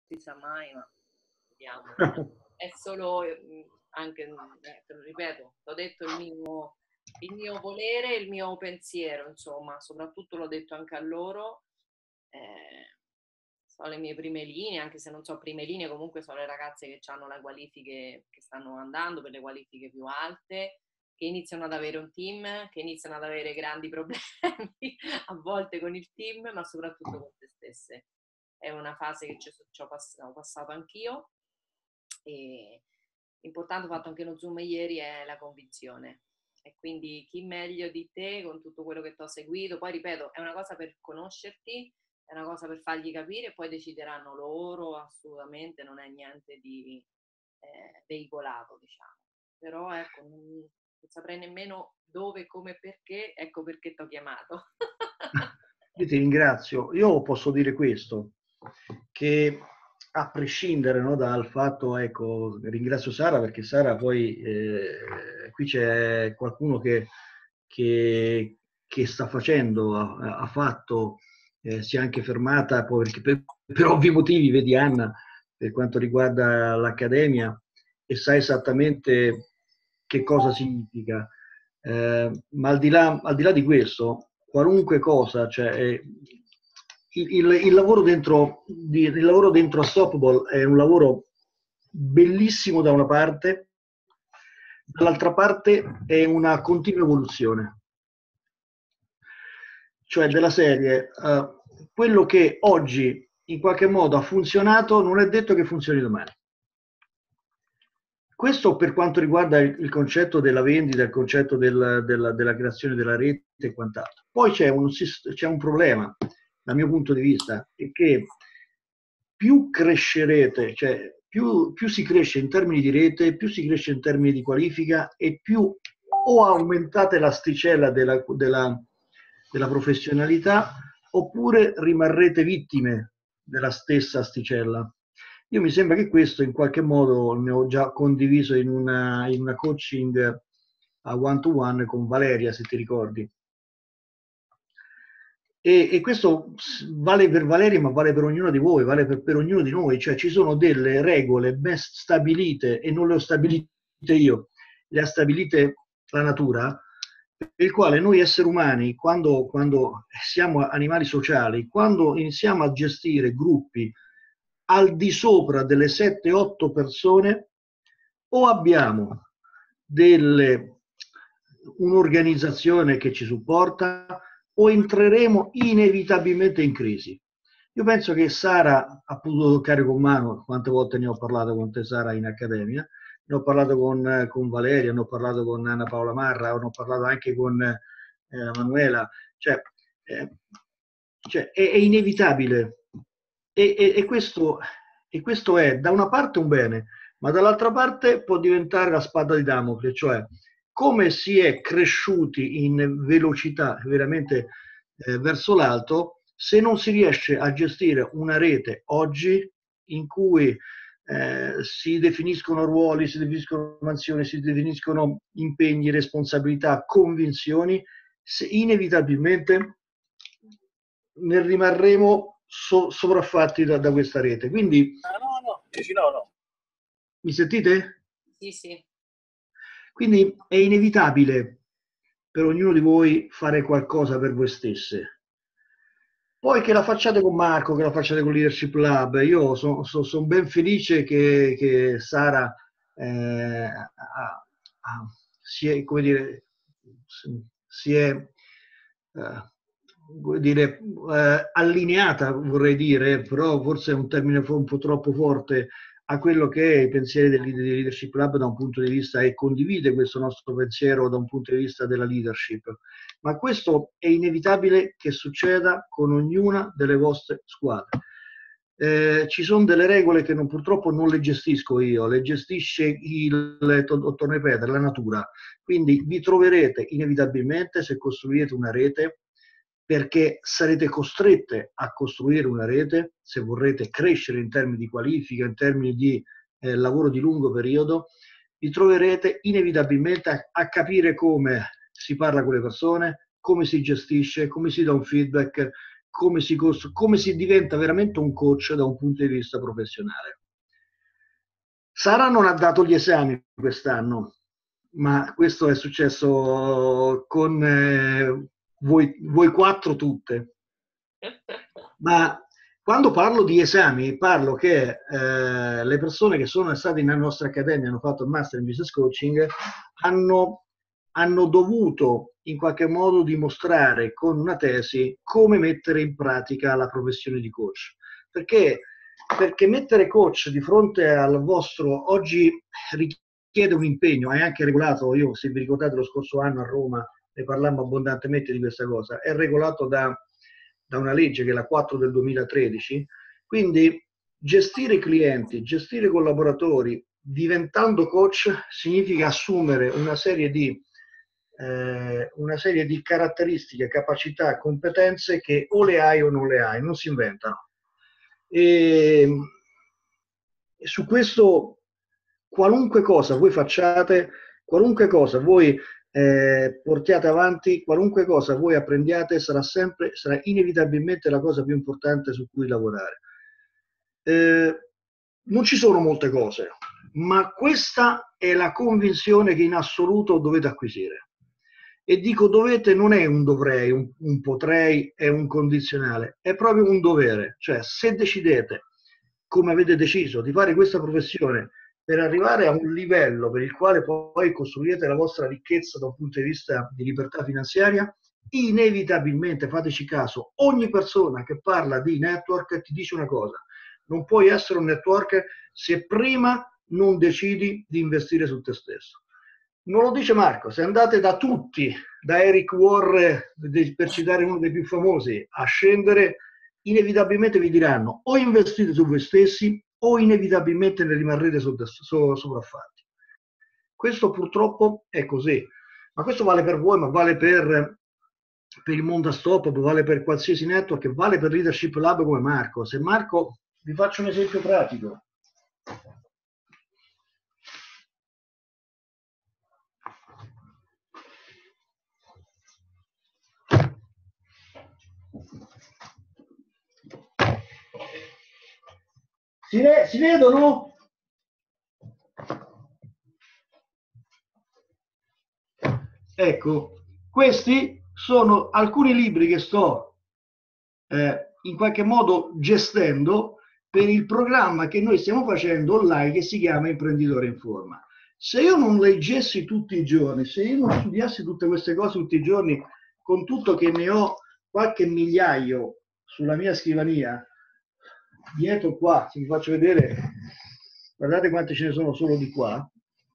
si sa mai, ma vediamo. È solo, anche, te lo ripeto, l'ho detto il mio volere, il mio pensiero, insomma, soprattutto l'ho detto anche a loro. So le mie prime linee, anche se non so prime linee, comunque sono le ragazze che hanno le qualifiche, che stanno andando per le qualifiche più alte, che iniziano ad avere un team, che iniziano ad avere grandi problemi a volte con il team, ma soprattutto con se stesse. È una fase che ho passato anch'io, e l'importante, ho fatto anche uno Zoom ieri, è la convinzione. E quindi chi meglio di te, con tutto quello che ti ho seguito, poi ripeto, è una cosa per conoscerti, è una cosa per fargli capire, e poi decideranno loro, assolutamente non è niente di veicolato, diciamo. Però ecco, non saprei nemmeno dove, come, perché, ecco perché ti ho chiamato. Io ti ringrazio. Io posso dire questo, che a prescindere, no, dal fatto, ecco, ringrazio Sara perché Sara poi, qui c'è qualcuno che sta facendo, ha fatto, si è anche fermata, poi perché per ovvi motivi, vedi Anna, per quanto riguarda l'Accademia, e sa esattamente che cosa significa. Ma al di là di questo, qualunque cosa, cioè, il lavoro il lavoro dentro a Softball è un lavoro bellissimo da una parte, dall'altra parte è una continua evoluzione. Cioè della serie, quello che oggi in qualche modo ha funzionato non è detto che funzioni domani. Questo per quanto riguarda il concetto della vendita, il concetto della creazione della rete e quant'altro. Poi c'è un problema, dal mio punto di vista, è che più crescerete, cioè più si cresce in termini di rete, più si cresce in termini di qualifica e più o aumentate l'asticella della professionalità oppure rimarrete vittime della stessa asticella. Io mi sembra che questo in qualche modo ne ho già condiviso in una coaching a one to one con Valeria, se ti ricordi. E questo vale per Valeria, ma vale per ognuno di voi, vale per ognuno di noi. Cioè ci sono delle regole ben stabilite, e non le ho stabilite io, le ha stabilite la natura, per il quale noi esseri umani, quando siamo animali sociali, quando iniziamo a gestire gruppi al di sopra delle 7-8 persone, o abbiamo un'organizzazione che ci supporta, o entreremo inevitabilmente in crisi. Io penso che Sara ha potuto toccare con mano, quante volte ne ho parlato con te Sara in accademia, ne ho parlato con Valeria, ne ho parlato con Anna Paola Marra, ne ho parlato anche con Manuela, cioè è inevitabile e questo è da una parte un bene, ma dall'altra parte può diventare la spada di Damocle, cioè come si è cresciuti in velocità veramente verso l'alto, se non si riesce a gestire una rete oggi in cui si definiscono ruoli, si definiscono mansioni, si definiscono impegni, responsabilità, convinzioni, inevitabilmente ne rimarremo sopraffatti da questa rete. Quindi, no. Mi sentite? Sì, sì. Quindi è inevitabile per ognuno di voi fare qualcosa per voi stesse. Poi che la facciate con Marco, che la facciate con Leadership Lab, io sono ben felice che Sara si è, come dire, allineata, vorrei dire, però forse è un termine un po' troppo forte, a quello che è i pensieri del Leadership Lab da un punto di vista, e condivide questo nostro pensiero da un punto di vista della leadership. Ma questo è inevitabile che succeda con ognuna delle vostre squadre. Ci sono delle regole che purtroppo non le gestisco io, le gestisce torno a ripetere, la natura. Quindi vi troverete inevitabilmente, se costruite una rete, perché sarete costrette a costruire una rete se vorrete crescere in termini di qualifica, in termini di lavoro di lungo periodo, vi troverete inevitabilmente a capire come si parla con le persone, come si gestisce, come si dà un feedback, come si diventa veramente un coach da un punto di vista professionale. Sara non ha dato gli esami quest'anno, ma questo è successo con voi quattro tutte. Ma quando parlo di esami, parlo che le persone che sono state nella nostra accademia, hanno fatto il Master in Business Coaching, hanno dovuto in qualche modo dimostrare con una tesi come mettere in pratica la professione di coach. Perché mettere coach di fronte al vostro, oggi richiede un impegno, è anche regolato, io se vi ricordate lo scorso anno a Roma ne parlammo abbondantemente di questa cosa, è regolato da una legge che è la 4 del 2013, quindi gestire i clienti, gestire i collaboratori diventando coach significa assumere una serie di caratteristiche, capacità, competenze che o le hai o non le hai, non si inventano. E su questo, qualunque cosa voi facciate, qualunque cosa voi portiate avanti, qualunque cosa voi apprendiate, sarà inevitabilmente la cosa più importante su cui lavorare. Non ci sono molte cose, ma questa è la convinzione che in assoluto dovete acquisire. E dico dovete, non è un dovrei, un potrei, è un condizionale, è proprio un dovere. Cioè, se decidete, come avete deciso, di fare questa professione per arrivare a un livello per il quale poi costruirete la vostra ricchezza da un punto di vista di libertà finanziaria, inevitabilmente, fateci caso, ogni persona che parla di network ti dice una cosa: non puoi essere un networker se prima non decidi di investire su te stesso. Non lo dice Marco, se andate da tutti, da Eric Worre, per citare uno dei più famosi, a scendere, inevitabilmente vi diranno o investite su voi stessi o inevitabilmente ne rimarrete sopraffatti. Questo purtroppo è così, ma questo vale per voi, ma vale per il mondo a stop, vale per qualsiasi network, vale per Leadership Lab come Marco. Se Marco, vi faccio un esempio pratico. Si vedono? Ecco, questi sono alcuni libri che sto in qualche modo gestendo per il programma che noi stiamo facendo online che si chiama Imprenditore in Forma. Se io non leggessi tutti i giorni, se io non studiassi tutte queste cose tutti i giorni, con tutto che ne ho qualche migliaio sulla mia scrivania, dietro qua, se vi faccio vedere, guardate quante ce ne sono solo di qua.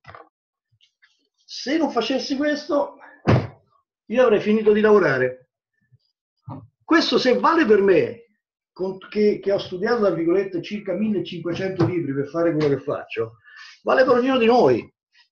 Se non facessi questo, io avrei finito di lavorare. Questo se vale per me, che ho studiato, tra virgolette, circa 1500 libri per fare quello che faccio, vale per ognuno di noi.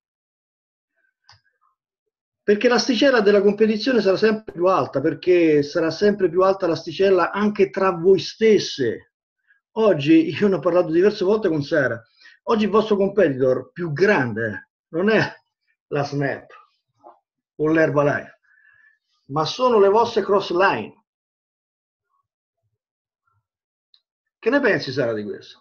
Perché l'asticella della competizione sarà sempre più alta, perché sarà sempre più alta l'asticella anche tra voi stesse. Oggi, io ne ho parlato diverse volte con Sara, oggi il vostro competitor più grande non è la Snap o l'Herbalife, ma sono le vostre cross-line. Che ne pensi, Sara, di questo?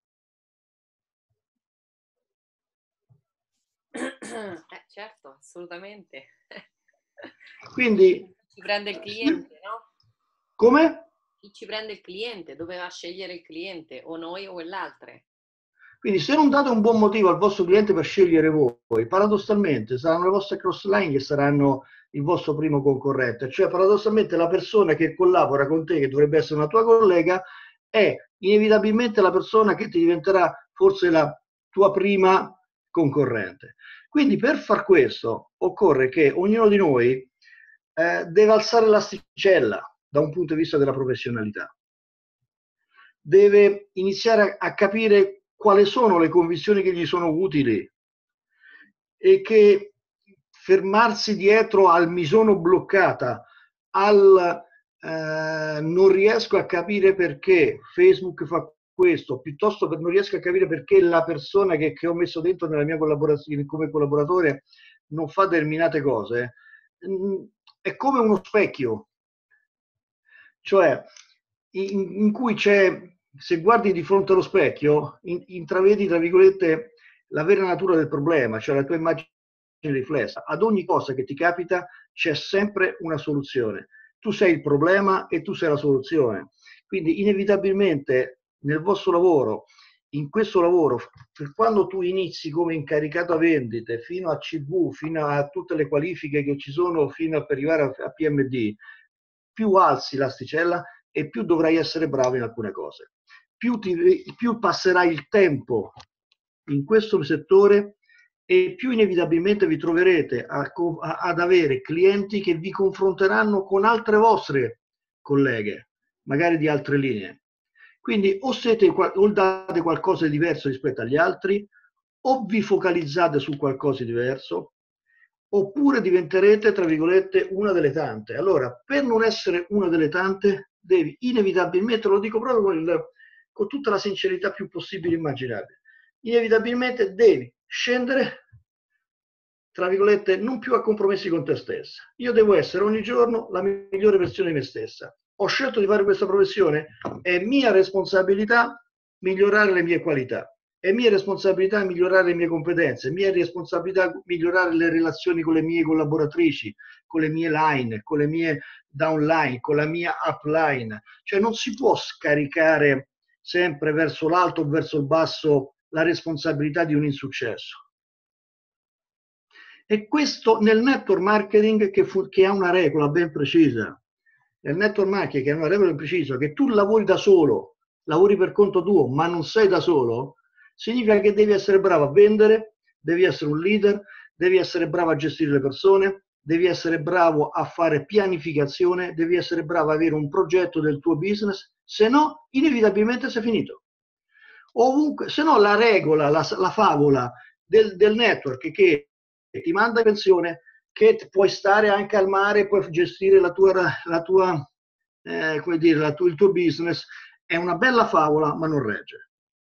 Certo, assolutamente. Quindi chi prende il cliente, no? Come? Chi ci prende il cliente, doveva scegliere il cliente, o noi o quell'altro. Quindi se non date un buon motivo al vostro cliente per scegliere voi, paradossalmente saranno le vostre cross-line che saranno il vostro primo concorrente, cioè paradossalmente la persona che collabora con te, che dovrebbe essere una tua collega, è inevitabilmente la persona che ti diventerà forse la tua prima concorrente. Quindi per far questo occorre che ognuno di noi deve alzare l'asticella da un punto di vista della professionalità. Deve iniziare a capire quali sono le convinzioni che gli sono utili e che fermarsi dietro al mi sono bloccata, al non riesco a capire perché Facebook fa questo, piuttosto per non riesco a capire perché la persona che ho messo dentro nella mia collaborazione come collaboratore non fa determinate cose, è come uno specchio. Cioè, in cui c'è, se guardi di fronte allo specchio, intravedi, tra virgolette, la vera natura del problema, cioè la tua immagine riflessa. Ad ogni cosa che ti capita c'è sempre una soluzione. Tu sei il problema e tu sei la soluzione. Quindi inevitabilmente nel vostro lavoro, in questo lavoro, per quando tu inizi come incaricato a vendite, fino a CV, fino a tutte le qualifiche che ci sono, fino per arrivare a PMD, più alzi l'asticella e più dovrai essere bravo in alcune cose. Più passerai il tempo in questo settore e più inevitabilmente vi troverete ad avere clienti che vi confronteranno con altre vostre colleghe, magari di altre linee. Quindi o date qualcosa di diverso rispetto agli altri, o vi focalizzate su qualcosa di diverso, oppure diventerete, tra virgolette, una delle tante. Allora, per non essere una delle tante, devi inevitabilmente, lo dico proprio con tutta la sincerità più possibile immaginabile, inevitabilmente devi scendere, tra virgolette, non più a compromessi con te stessa. Io devo essere ogni giorno la migliore versione di me stessa. Ho scelto di fare questa professione, è mia responsabilità migliorare le mie qualità, è mia responsabilità migliorare le mie competenze, è mia responsabilità migliorare le relazioni con le mie collaboratrici, con le mie line, con le mie downline, con la mia upline. Cioè non si può scaricare sempre verso l'alto o verso il basso la responsabilità di un insuccesso. E questo nel network marketing che ha una regola ben precisa. Nel network marketing che ha una regola ben precisa, che tu lavori da solo, lavori per conto tuo, ma non sei da solo, significa che devi essere bravo a vendere, devi essere un leader, devi essere bravo a gestire le persone, devi essere bravo a fare pianificazione, devi essere bravo a avere un progetto del tuo business, se no inevitabilmente sei finito. Ovunque, se no la regola, la favola del network che ti manda in pensione, che puoi stare anche al mare, puoi gestire come dire, il tuo business, è una bella favola, ma non regge.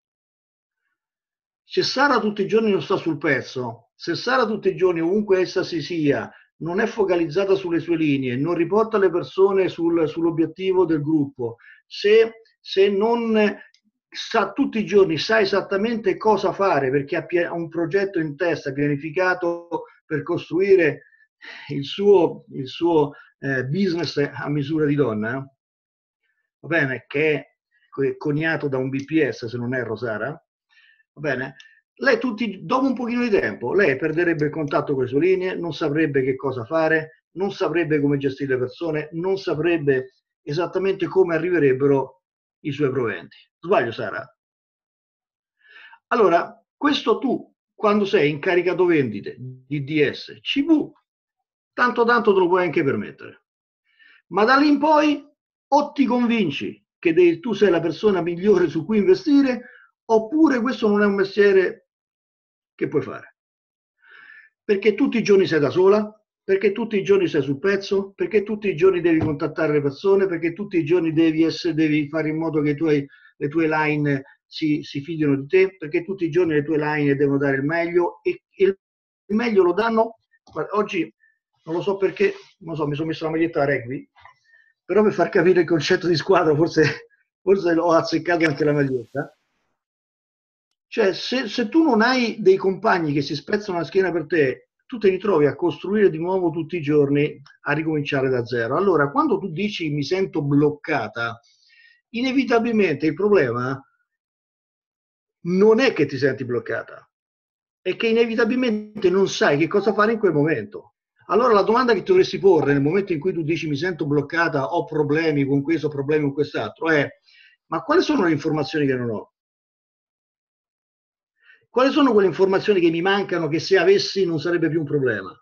Se Sara tutti i giorni non sta sul pezzo, se Sara tutti i giorni, ovunque essa si sia, non è focalizzata sulle sue linee, non riporta le persone sull'obiettivo del gruppo, se non sa tutti i giorni, sa esattamente cosa fare perché ha un progetto in testa pianificato per costruire il suo business a misura di donna, va bene, che è coniato da un BPS, se non erro, Sara, va bene, lei dopo un pochino di tempo, lei perderebbe il contatto con le sue linee, non saprebbe che cosa fare, non saprebbe come gestire le persone, non saprebbe esattamente come arriverebbero i suoi proventi. Sbaglio, Sara? Allora, questo tu, quando sei incaricato vendite, DDS, CV, tanto tanto te lo puoi anche permettere. Ma da lì in poi o ti convinci che tu sei la persona migliore su cui investire, oppure questo non è un mestiere che puoi fare. Perché tutti i giorni sei da sola, perché tutti i giorni sei sul pezzo, perché tutti i giorni devi contattare le persone, perché tutti i giorni devi fare in modo che le tue line si fidino di te, perché tutti i giorni le tue line devono dare il meglio e il meglio lo danno. Guarda, oggi non lo so perché, non so, mi sono messo la maglietta da rugby, però per far capire il concetto di squadra forse ho azzeccato anche la maglietta. Cioè, se tu non hai dei compagni che si spezzano la schiena per te, tu ti ritrovi a costruire di nuovo tutti i giorni, a ricominciare da zero. Allora, quando tu dici mi sento bloccata, inevitabilmente il problema non è che ti senti bloccata, è che inevitabilmente non sai che cosa fare in quel momento. Allora la domanda che ti dovresti porre nel momento in cui tu dici mi sento bloccata, ho problemi con questo, ho problemi con quest'altro, è ma quali sono le informazioni che non ho? Quali sono quelle informazioni che mi mancano che se avessi non sarebbe più un problema?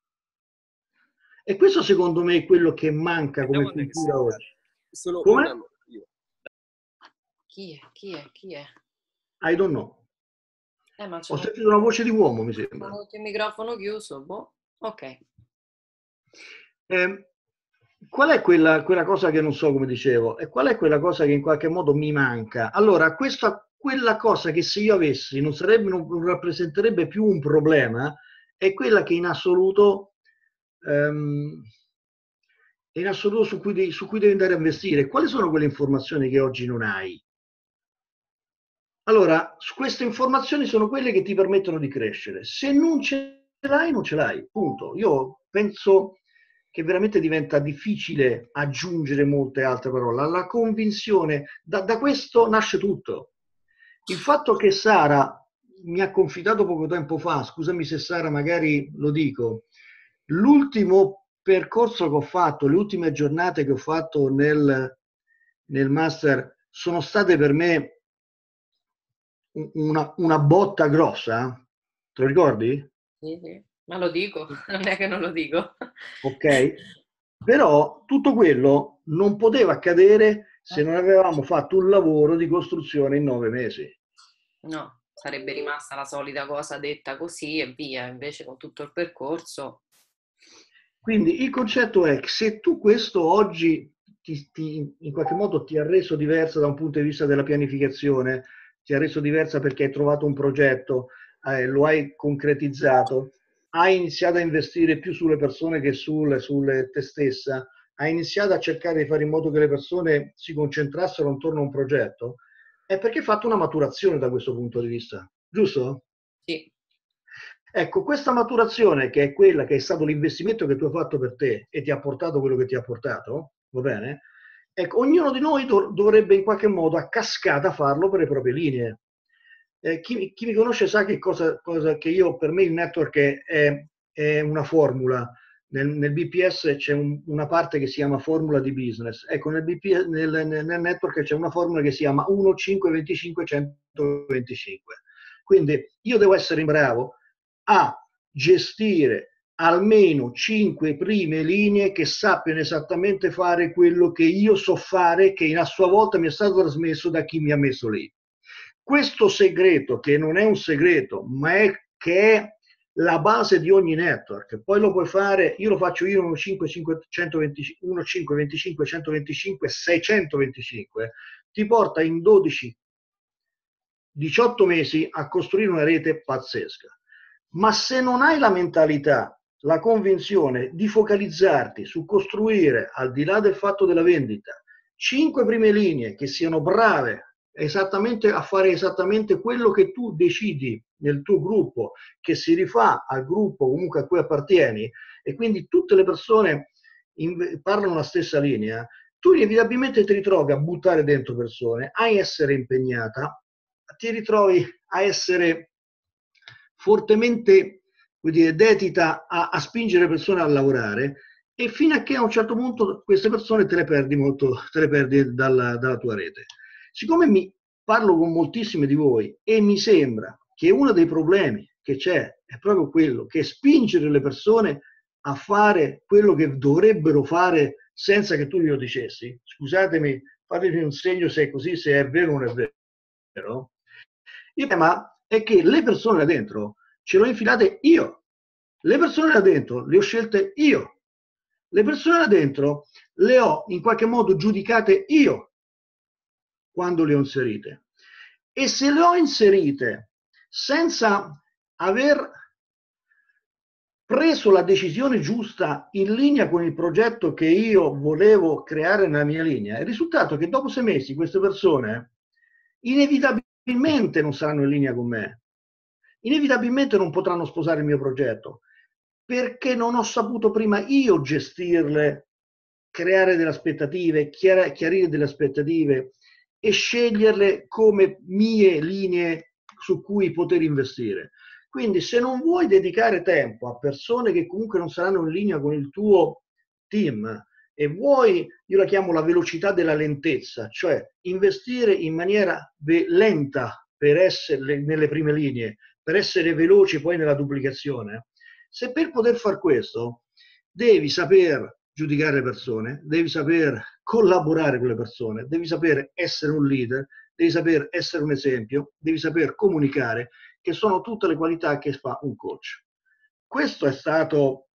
E questo secondo me è quello che manca come cultura oggi. Solo come? Io. Chi è? Chi è? I don't know. Ma Ho sentito una voce di uomo, mi sembra. Ho il microfono chiuso, boh. Ok. Qual è quella cosa che non so, come dicevo, e qual è quella cosa che in qualche modo mi manca? Allora, quella cosa che se io avessi non rappresenterebbe più un problema, è quella che in assoluto in assoluto su cui devi andare a investire. Quali sono quelle informazioni che oggi non hai? Allora, queste informazioni sono quelle che ti permettono di crescere. Se non ce l'hai, non ce l'hai, punto. Io penso che veramente diventa difficile aggiungere molte altre parole. La convinzione, da questo nasce tutto. Il fatto che Sara mi ha confidato poco tempo fa, scusami se Sara magari lo dico, l'ultimo percorso che ho fatto, le ultime giornate che ho fatto nel master sono state per me una botta grossa, te lo ricordi? Sì, sì. Ma lo dico, non è che non lo dico. Ok, però tutto quello non poteva accadere se non avevamo fatto un lavoro di costruzione in 9 mesi. No, sarebbe rimasta la solita cosa detta così e via, invece con tutto il percorso. Quindi il concetto è che se tu questo oggi in qualche modo ti ha reso diversa da un punto di vista della pianificazione, ti ha reso diversa perché hai trovato un progetto, lo hai concretizzato, hai iniziato a investire più sulle persone che sulle te stessa, hai iniziato a cercare di fare in modo che le persone si concentrassero intorno a un progetto, è perché hai fatto una maturazione da questo punto di vista, giusto? Sì, Ecco, questa maturazione, che è quella che è stato l'investimento che tu hai fatto per te e ti ha portato quello che ti ha portato, va bene? Ecco, ognuno di noi dovrebbe in qualche modo a cascata farlo per le proprie linee. Chi mi conosce sa cosa che io, per me il network è una formula. Nel BPS c'è una parte che si chiama formula di business. Ecco, nel network c'è una formula che si chiama 1, 5, 25, 125. Quindi io devo essere bravo a gestire almeno 5 prime linee che sappiano esattamente fare quello che io so fare, che a sua volta mi è stato trasmesso da chi mi ha messo lì. Questo segreto, che non è un segreto, ma che è la base di ogni network, poi lo puoi fare, io lo faccio io 1, 5, 5, 125, 1, 5, 25, 125, 625, ti porta in 12, 18 mesi a costruire una rete pazzesca. Ma se non hai la mentalità, la convinzione di focalizzarti su costruire, al di là del fatto della vendita, 5 prime linee che siano brave esattamente a fare esattamente quello che tu decidi nel tuo gruppo, che si rifà al gruppo comunque a cui appartieni, e quindi tutte le persone parlano la stessa linea, tu inevitabilmente ti ritrovi a buttare dentro persone, a essere impegnata, ti ritrovi a essere fortemente, dedita a spingere persone a lavorare, e fino a che a un certo punto queste persone te le perdi molto, te le perdi dalla tua rete. Siccome parlo con moltissime di voi e mi sembra che uno dei problemi che c'è è proprio quello che spingere le persone a fare quello che dovrebbero fare senza che tu glielo dicessi. Scusatemi, fatemi un segno se è così, se è vero o non è vero. Il tema è che le persone là dentro ce le ho infilate io, le persone là dentro le ho scelte io, le persone là dentro le ho in qualche modo giudicate io quando le ho inserite. E se le ho inserite senza aver preso la decisione giusta in linea con il progetto che io volevo creare nella mia linea, il risultato è che dopo 6 mesi queste persone inevitabilmente non saranno in linea con me, inevitabilmente non potranno sposare il mio progetto, perché non ho saputo prima io gestirle, creare delle aspettative, chiarire delle aspettative e sceglierle come mie linee su cui poter investire. Quindi se non vuoi dedicare tempo a persone che comunque non saranno in linea con il tuo team e vuoi, io la chiamo la velocità della lentezza, cioè investire in maniera lenta per essere nelle prime linee, per essere veloci poi nella duplicazione, se per poter fare questo devi saper giudicare le persone, devi saper collaborare con le persone, devi saper essere un leader, devi saper essere un esempio, devi saper comunicare, che sono tutte le qualità che fa un coach. Questo è stato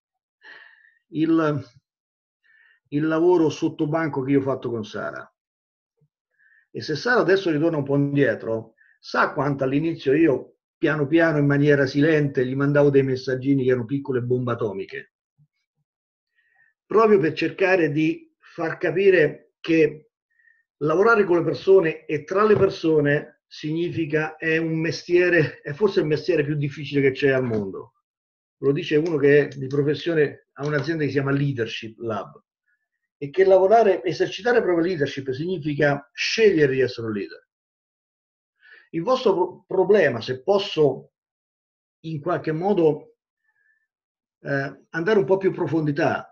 il lavoro sotto banco che io ho fatto con Sara. E se Sara adesso ritorna un po' indietro, sa quanto all'inizio io, piano piano, in maniera silente, gli mandavo dei messaggini che erano piccole bombe atomiche. proprio per cercare di far capire che lavorare con le persone e tra le persone significa, è un mestiere, è forse il mestiere più difficile che c'è al mondo. Lo dice uno che di professione ha un'azienda che si chiama Leadership Lab, e che lavorare, esercitare proprio leadership significa scegliere di essere un leader. Il vostro problema, se posso in qualche modo andare un po' più in profondità,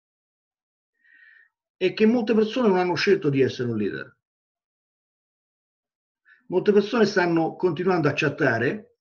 è che molte persone non hanno scelto di essere un leader. Molte persone stanno continuando a chattare,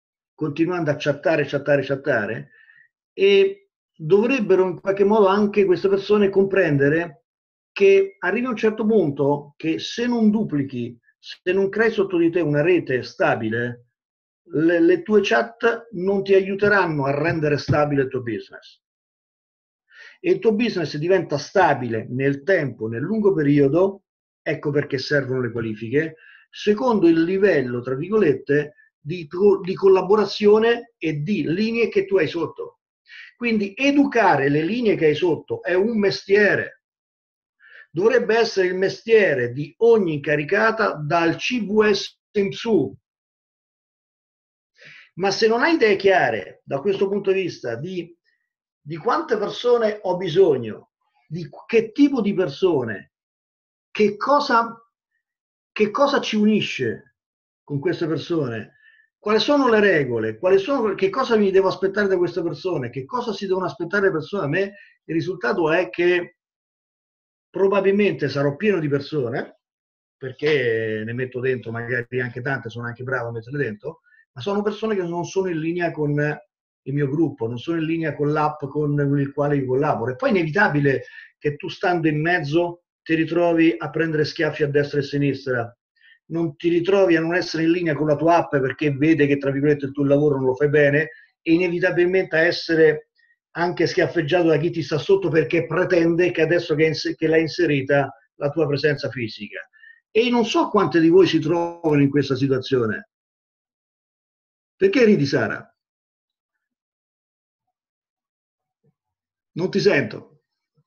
chattare, e dovrebbero in qualche modo anche queste persone comprendere che arrivi a un certo punto che se non duplichi, se non crei sotto di te una rete stabile, le tue chat non ti aiuteranno a rendere stabile il tuo business. E il tuo business diventa stabile nel tempo, nel lungo periodo, ecco perché servono le qualifiche, secondo il livello, tra virgolette, di collaborazione e di linee che tu hai sotto. Quindi educare le linee che hai sotto è un mestiere. Dovrebbe essere il mestiere di ogni incaricata dal CVS in su. Ma se non hai idee chiare da questo punto di vista di quante persone ho bisogno, di che tipo di persone, che cosa ci unisce con queste persone, quali sono le regole, che cosa mi devo aspettare da queste persone, che cosa si devono aspettare le persone da me, il risultato è che probabilmente sarò pieno di persone, perché ne metto dentro magari anche tante, sono anche bravo a metterle dentro, ma sono persone che non sono in linea con il mio gruppo, non sono in linea con l'app con il quale io collaboro. E poi è inevitabile che tu, stando in mezzo, ti ritrovi a prendere schiaffi a destra e a sinistra, non ti ritrovi a non essere in linea con la tua app perché vede che, tra virgolette, il tuo lavoro non lo fai bene, e inevitabilmente a essere anche schiaffeggiato da chi ti sta sotto perché pretende che adesso che l'hai inserita la tua presenza fisica. E non so quante di voi si trovano in questa situazione. Perché ridi, Sara? Non ti sento.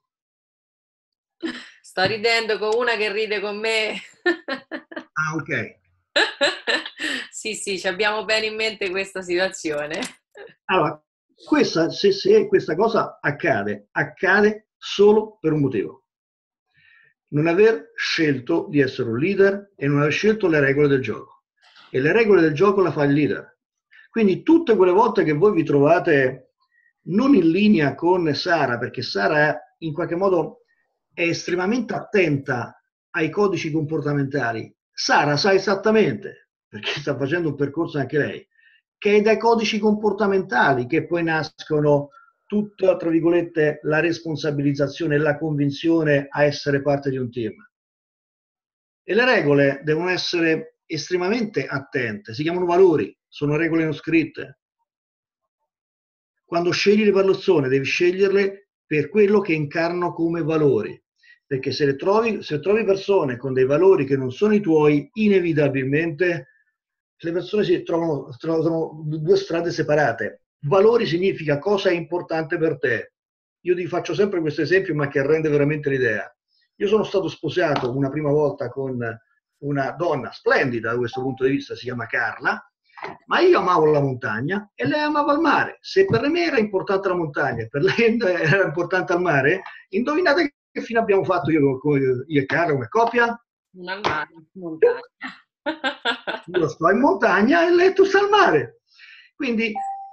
Sto ridendo con una che ride con me. Ah, ok. Sì, sì, ci abbiamo bene in mente questa situazione. Allora, se questa cosa accade solo per un motivo: non aver scelto di essere un leader e non aver scelto le regole del gioco. E le regole del gioco la fa il leader. Quindi tutte quelle volte che voi vi trovate non in linea con Sara, perché Sara in qualche modo è estremamente attenta ai codici comportamentali, Sara sa esattamente, perché sta facendo un percorso anche lei, che è dai codici comportamentali che poi nascono tutta, tra virgolette, la responsabilizzazione e la convinzione a essere parte di un team. E le regole devono essere estremamente attente, si chiamano valori, sono regole non scritte. Quando scegli le persone devi sceglierle per quello che incarnano come valori, perché se trovi persone con dei valori che non sono i tuoi, inevitabilmente le persone si trovano due strade separate. Valori significa cosa è importante per te. Io ti faccio sempre questo esempio, ma che rende veramente l'idea. Io sono stato sposato una prima volta con una donna splendida da questo punto di vista, si chiama Carla, ma io amavo la montagna e lei amava il mare. Se per me era importante la montagna e per lei era importante il mare, indovinate che fine abbiamo fatto io e Carla come coppia? Un al mare, montagna. Io sto in montagna e lei tu sta al mare. Quindi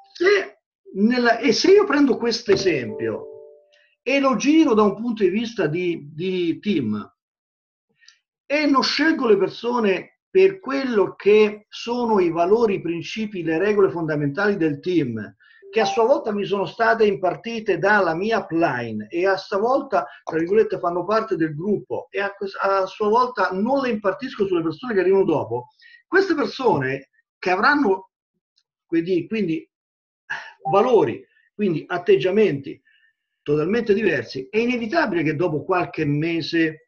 se io prendo questo esempio e lo giro da un punto di vista di team e non scelgo le persone per quello che sono i valori, i principi, le regole fondamentali del team, che a sua volta mi sono state impartite dalla mia upline e a sua volta, tra virgolette, fanno parte del gruppo, e a sua volta non le impartisco sulle persone che arrivano dopo, queste persone che avranno quindi valori, quindi atteggiamenti totalmente diversi, è inevitabile che dopo qualche mese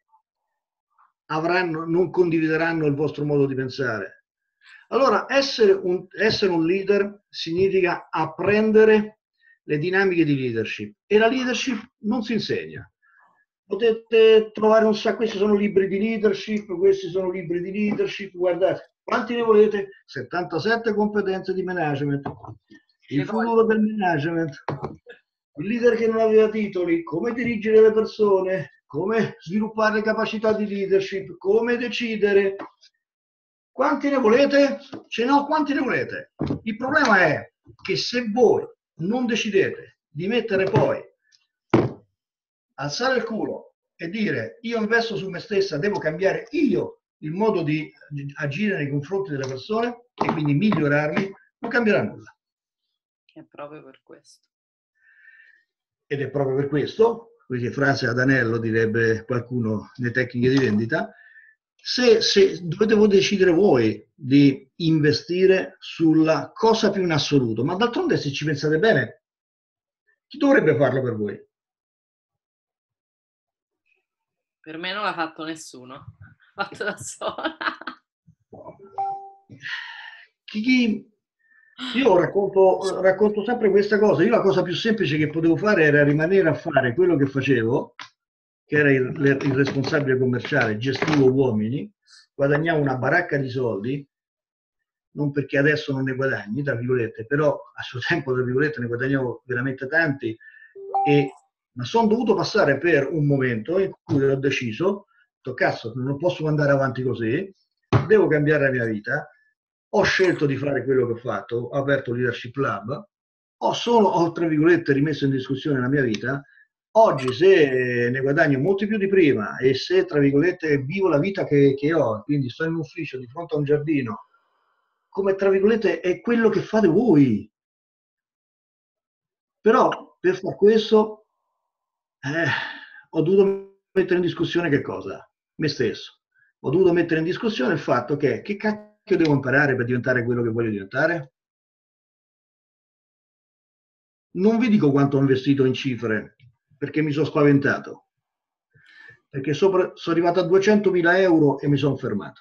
non condivideranno il vostro modo di pensare. Allora, essere un leader significa apprendere le dinamiche di leadership. E la leadership non si insegna. Potete trovare un sacco, questi sono libri di leadership, questi sono libri di leadership, guardate, quanti ne volete? 77 competenze di management, il futuro del management, il leader che non aveva titoli, come dirigere le persone, come sviluppare le capacità di leadership, come decidere. Quanti ne volete? Ce ne ho quanti ne volete. Il problema è che se voi non decidete di mettere poi, alzare il culo e dire io investo su me stessa, devo cambiare io il modo di agire nei confronti delle persone e quindi migliorarli, non cambierà nulla. È proprio per questo. Ed è proprio per questo, questa frase ad anello direbbe qualcuno nelle tecniche di vendita, se dovete voi decidere voi di investire sulla cosa più in assoluto, ma d'altronde se ci pensate bene, chi dovrebbe farlo per voi? Per me non l'ha fatto nessuno, l'ha fatto da sola. Io racconto sempre questa cosa. Io la cosa più semplice che potevo fare era rimanere a fare quello che facevo, che era il responsabile commerciale, gestivo uomini, guadagnavo una baracca di soldi, non perché adesso non ne guadagni, tra virgolette, però a suo tempo, tra virgolette, ne guadagnavo veramente tanti, ma sono dovuto passare per un momento in cui ho deciso, cazzo, non posso andare avanti così, devo cambiare la mia vita, ho scelto di fare quello che ho fatto, ho aperto il Leadership Lab, ho tra virgolette rimesso in discussione la mia vita. Oggi se ne guadagno molti più di prima e se tra virgolette vivo la vita che ho, quindi sto in un ufficio di fronte a un giardino, come tra virgolette è quello che fate voi. Però per far questo ho dovuto mettere in discussione che cosa? Me stesso. Ho dovuto mettere in discussione il fatto che cacchio devo imparare per diventare quello che voglio diventare? Non vi dico quanto ho investito in cifre, perché mi sono spaventato. Perché sono arrivato a 200.000 euro e mi sono fermato.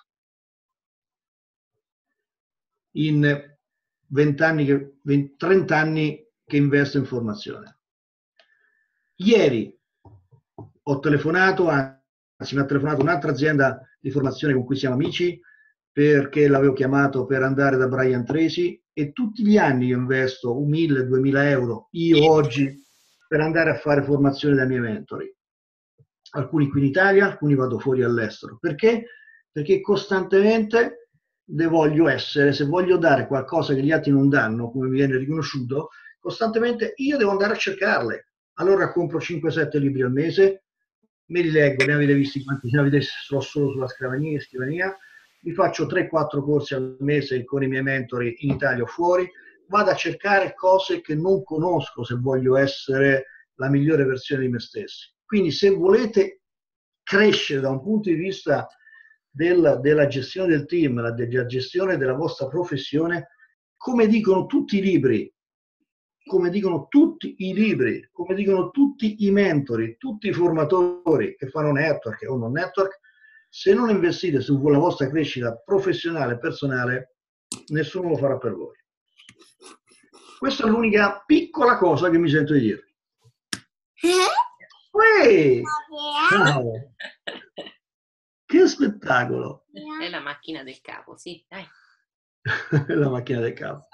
In 30 anni che investo in formazione. Ieri ho telefonato, anzi mi ha telefonato un'altra azienda di formazione con cui siamo amici, perché l'avevo chiamato per andare da Brian Tracy, e tutti gli anni io investo 1.000-2.000 euro, io oggi, per andare a fare formazione dai miei mentori. Alcuni qui in Italia, alcuni vado fuori all'estero. Perché? Perché costantemente ne voglio essere, se voglio dare qualcosa che gli altri non danno, come mi viene riconosciuto, costantemente io devo andare a cercarle. Allora compro 5-7 libri al mese, me li leggo, ne avete visti quanti ne avete solo sulla scrivania, mi faccio 3-4 corsi al mese con i miei mentori in Italia o fuori, vado a cercare cose che non conosco se voglio essere la migliore versione di me stesso. Quindi se volete crescere da un punto di vista della gestione del team, della gestione della vostra professione, come dicono tutti i libri, come dicono tutti i mentori, tutti i formatori che fanno network o non network, se non investite sulla vostra crescita professionale e personale, nessuno lo farà per voi. Questa è l'unica piccola cosa che mi sento di dirvi. Ciao. Che spettacolo! È la macchina del capo, sì, dai. La macchina del capo.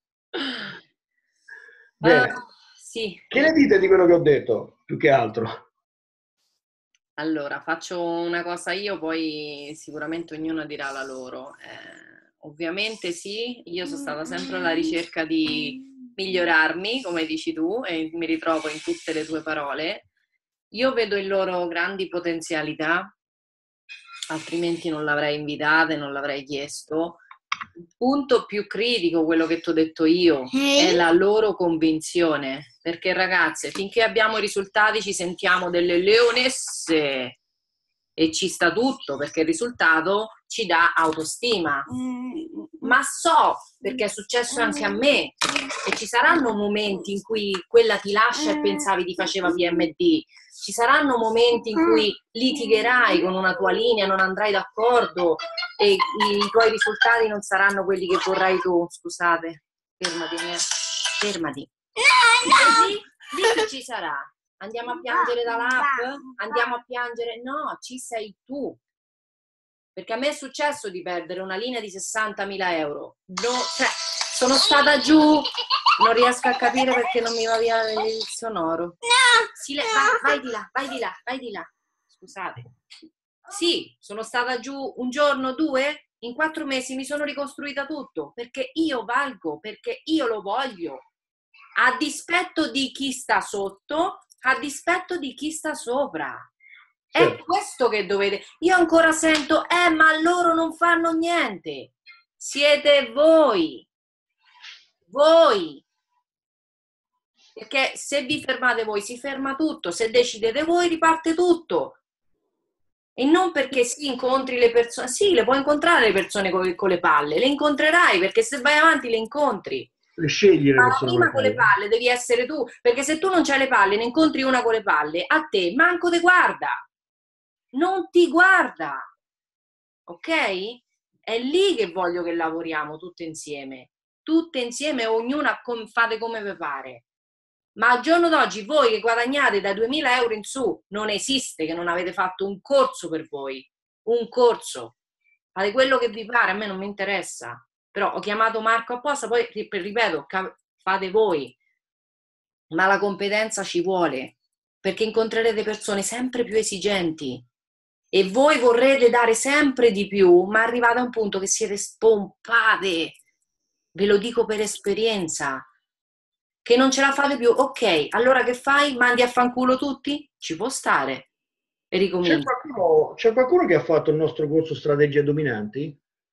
Bene. Sì. Che ne dite di quello che ho detto, più che altro? Allora, faccio una cosa io, poi sicuramente ognuno dirà la loro. Ovviamente sì, io sono stata sempre alla ricerca di migliorarmi, come dici tu, e mi ritrovo in tutte le tue parole. Io vedo in loro grandi potenzialità, altrimenti non l'avrei invitata e non l'avrei chiesto. Il punto più critico, quello che ti ho detto io, è la loro convinzione, perché ragazze, finché abbiamo i risultati ci sentiamo delle leonesse e ci sta tutto, perché il risultato ci dà autostima. Ma so, perché è successo anche a me, e ci saranno momenti in cui quella ti lascia e pensavi ti faceva PMD, ci saranno momenti in cui litigherai con una tua linea, non andrai d'accordo e i tuoi risultati non saranno quelli che vorrai tu. Scusate, fermati. Lì chi ci sarà? Andiamo a piangere dall'app? Andiamo a piangere? No, ci sei tu. Perché a me è successo di perdere una linea di 60.000 euro. No, cioè, sono stata giù, non riesco a capire perché non mi va via il sonoro. Vai di là, vai di là, vai di là. Scusate. Sì, sono stata giù un giorno, 2, in 4 mesi mi sono ricostruita tutto, perché io valgo, perché io lo voglio. A dispetto di chi sta sotto, a dispetto di chi sta sopra. È questo che dovete... Io ancora sento, ma loro non fanno niente. Siete voi. Voi. Perché se vi fermate voi, si ferma tutto. Se decidete voi, riparte tutto. E non perché si incontri le persone. Sì, le puoi incontrare le persone con le palle. Le incontrerai, perché se vai avanti le incontri. Le scegli le Ma persone prima con le palle devi essere tu. Perché se tu non c'hai le palle, ne incontri una con le palle, a te manco te guarda. Non ti guarda, ok? È lì che voglio che lavoriamo tutte insieme, ognuna fate come vi pare. Ma al giorno d'oggi voi che guadagnate da 2.000 euro in su, non esiste che non avete fatto un corso per voi, un corso. Fate quello che vi pare, a me non mi interessa. Però ho chiamato Marco apposta, poi ripeto, fate voi. Ma la competenza ci vuole, perché incontrerete persone sempre più esigenti. E voi vorrete dare sempre di più, ma arrivate a un punto che siete spompate, ve lo dico per esperienza, che non ce la fate più. Ok, allora che fai? Mandi a fanculo tutti? Ci può stare. E ricominci. C'è qualcuno che ha fatto il nostro corso Strategie Dominanti?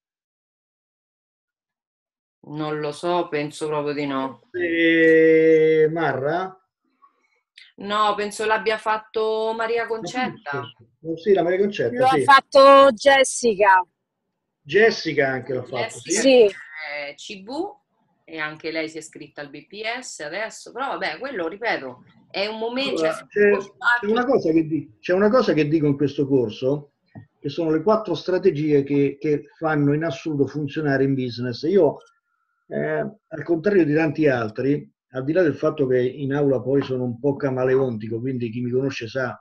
Non lo so, penso proprio di no. Marra? No, penso l'abbia fatto Maria Concetta. Sì, la Maria Concetta, Lo ha sì. fatto Jessica. Jessica anche l'ha fatto, Jessica sì. Sì. è CV e anche lei si è iscritta al BPS adesso, però vabbè, quello, ripeto, è un momento... Allora, c'è una cosa che dico in questo corso, che sono le 4 strategie che fanno in assoluto funzionare in business. Io, al contrario di tanti altri, al di là del fatto che in aula poi sono un po' camaleontico, quindi chi mi conosce sa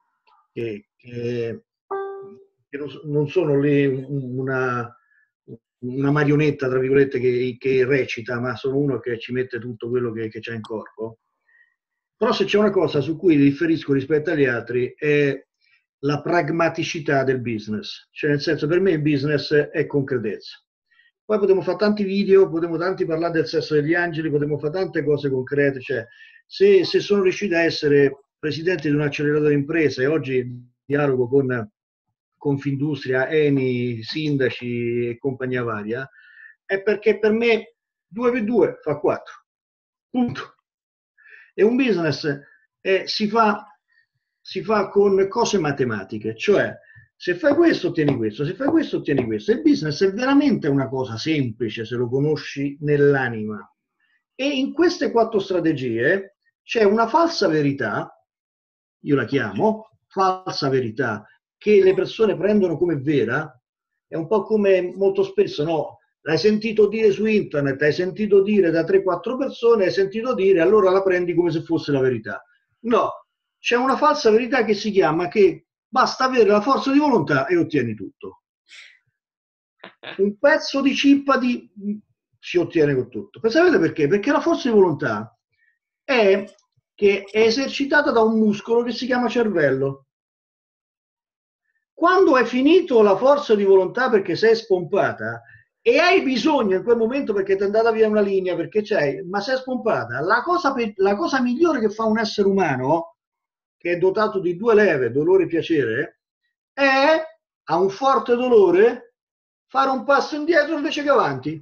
che non sono lì una marionetta, tra virgolette, che recita, ma sono uno che ci mette tutto quello che c'ha in corpo. Però se c'è una cosa su cui differisco rispetto agli altri è la pragmaticità del business. Cioè, nel senso, per me il business è concretezza. Poi potremmo fare tanti video, potremmo tanti parlare del sesso degli angeli, potremmo fare tante cose concrete. Cioè, se sono riuscito a essere presidente di un acceleratore imprese e oggi dialogo con Confindustria, Eni, sindaci e compagnia varia, è perché per me 2 più 2 fa 4. Punto. E un business si fa con cose matematiche, cioè se fai questo ottieni questo, se fai questo ottieni questo. Il business è veramente una cosa semplice se lo conosci nell'anima. E in queste 4 strategie c'è una falsa verità, io la chiamo falsa verità, che le persone prendono come vera. È un po' come molto spesso, no? L'hai sentito dire su internet, hai sentito dire da 3-4 persone, hai sentito dire, allora la prendi come se fosse la verità. No, c'è una falsa verità che si chiama che basta avere la forza di volontà e ottieni tutto. Un pezzo di cippa si ottiene con tutto. Sapete perché? Perché la forza di volontà è esercitata da un muscolo che si chiama cervello. Quando hai finito la forza di volontà perché sei spompata e hai bisogno in quel momento perché ti è andata via una linea, perché ma sei spompata, la cosa migliore che fa un essere umano, che è dotato di 2 leve, dolore e piacere, è, a un forte dolore, fare un passo indietro invece che avanti.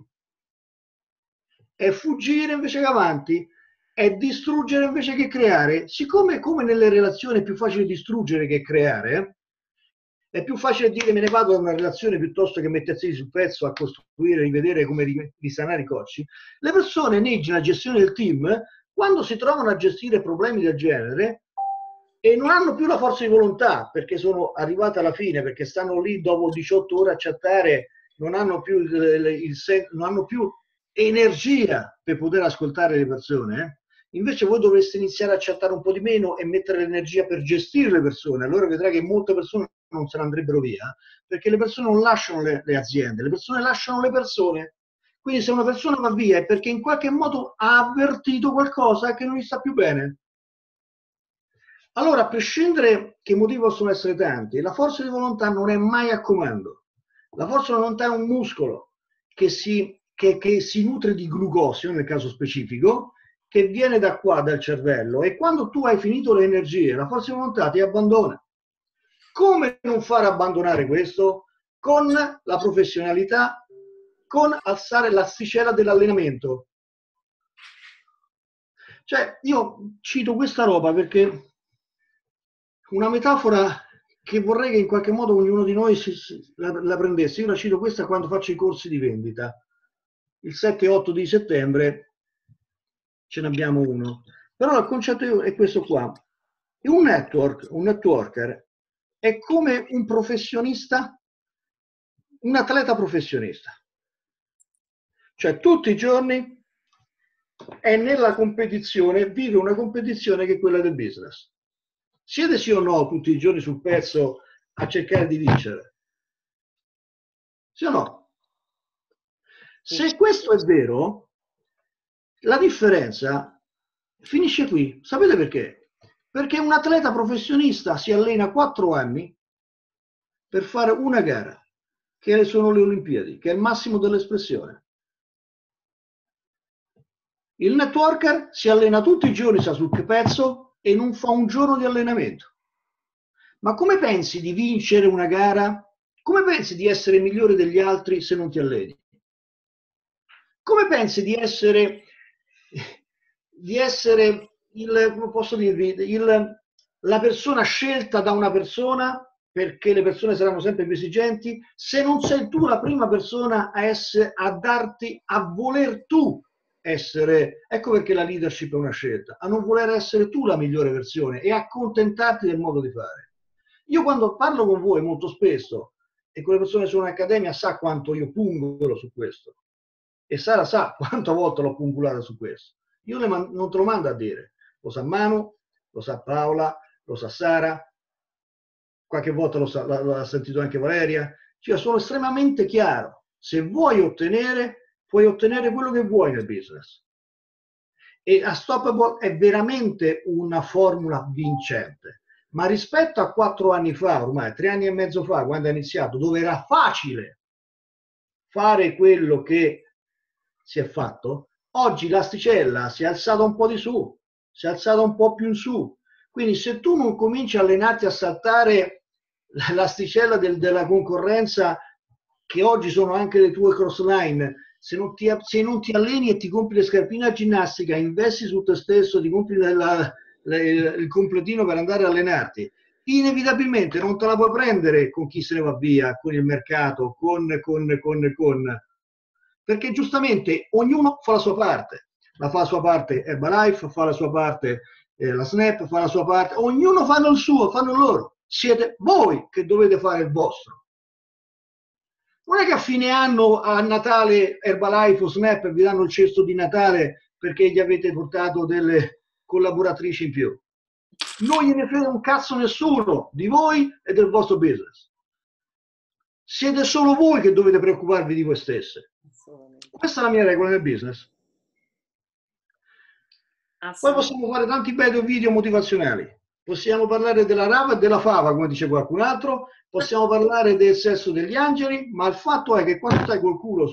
È fuggire invece che avanti, è distruggere invece che creare. Siccome come nelle relazioni è più facile distruggere che creare, è più facile dire me ne vado da una relazione piuttosto che mettersi sul pezzo a costruire, rivedere come risanare i cocci. Le persone nella gestione del team, quando si trovano a gestire problemi del genere e non hanno più la forza di volontà perché sono arrivate alla fine, perché stanno lì dopo 18 ore a chattare, non hanno più, non hanno più energia per poter ascoltare le persone, Invece voi dovreste iniziare a chattare un po' di meno e mettere l'energia per gestire le persone. Allora vedrai che molte persone non se ne andrebbero via, perché le persone non lasciano le aziende, le persone lasciano le persone. Quindi se una persona va via è perché in qualche modo ha avvertito qualcosa che non gli sta più bene. Allora, a prescindere che i motivi possono essere tanti, la forza di volontà non è mai a comando. La forza di volontà è un muscolo che si nutre di glucosio, nel caso specifico, che viene da qua, dal cervello, e quando tu hai finito le energie, la forza di volontà ti abbandona. Come non far abbandonare questo? Con la professionalità, con alzare l'asticella dell'allenamento. Cioè, io cito questa roba perché una metafora che vorrei che in qualche modo ognuno di noi la prendesse. Io la cito questa quando faccio i corsi di vendita. Il 7-8 di settembre ce ne abbiamo uno. Però il concetto è questo qua. Un networker è come un professionista, un atleta professionista. Cioè tutti i giorni è nella competizione, vive una competizione che è quella del business. Siete sì o no tutti i giorni sul pezzo a cercare di vincere? Sì o no? Se questo è vero, la differenza finisce qui. Sapete perché? Perché un atleta professionista si allena 4 anni per fare una gara, che sono le Olimpiadi, che è il massimo dell'espressione. Il networker si allena tutti i giorni, sta sul pezzo e non fa un giorno di allenamento. Ma come pensi di vincere una gara? Come pensi di essere migliore degli altri se non ti alleni? Come pensi di essere come posso dirvi, la persona scelta da una persona, perché le persone saranno sempre più esigenti, se non sei tu la prima persona a voler tu essere, ecco perché la leadership è una scelta, a non voler essere tu la migliore versione e accontentarti del modo di fare. Io quando parlo con voi molto spesso, e quelle persone che sono in accademia sa quanto io pungolo su questo, e Sara sa quante volte l'ho pungolata su questo. Io non te lo mando a dire, lo sa Manu, lo sa Paola, lo sa Sara, qualche volta l'ha sentito anche Valeria. Cioè, sono estremamente chiaro. Se vuoi ottenere, puoi ottenere quello che vuoi nel business. E Unstoppable è veramente una formula vincente. Ma rispetto a 4 anni fa, ormai 3 anni e mezzo fa, quando è iniziato, dove era facile fare quello che si è fatto, oggi l'asticella si è alzata un po' di su, si è alzata un po' più in su. Quindi se tu non cominci a allenarti a saltare l'asticella della concorrenza, che oggi sono anche le tue crossline, se non ti alleni e ti compri le scarpine a ginnastica, investi su te stesso, ti compri il completino per andare a allenarti, inevitabilmente non te la puoi prendere con chi se ne va via, con il mercato, perché giustamente ognuno fa la sua parte. La fa la sua parte Herbalife, fa la sua parte la Snap, fa la sua parte, ognuno fanno il suo, fanno loro. Siete voi che dovete fare il vostro. Non è che a fine anno, a Natale, Herbalife o Snap vi danno il cesto di Natale perché gli avete portato delle collaboratrici in più. Non gliene frega un cazzo nessuno di voi e del vostro business. Siete solo voi che dovete preoccuparvi di voi stesse. Questa è la mia regola nel business. Poi possiamo fare tanti bei video motivazionali. Possiamo parlare della rava e della fava, come dice qualcun altro. Possiamo parlare del sesso degli angeli, ma il fatto è che quando stai col culo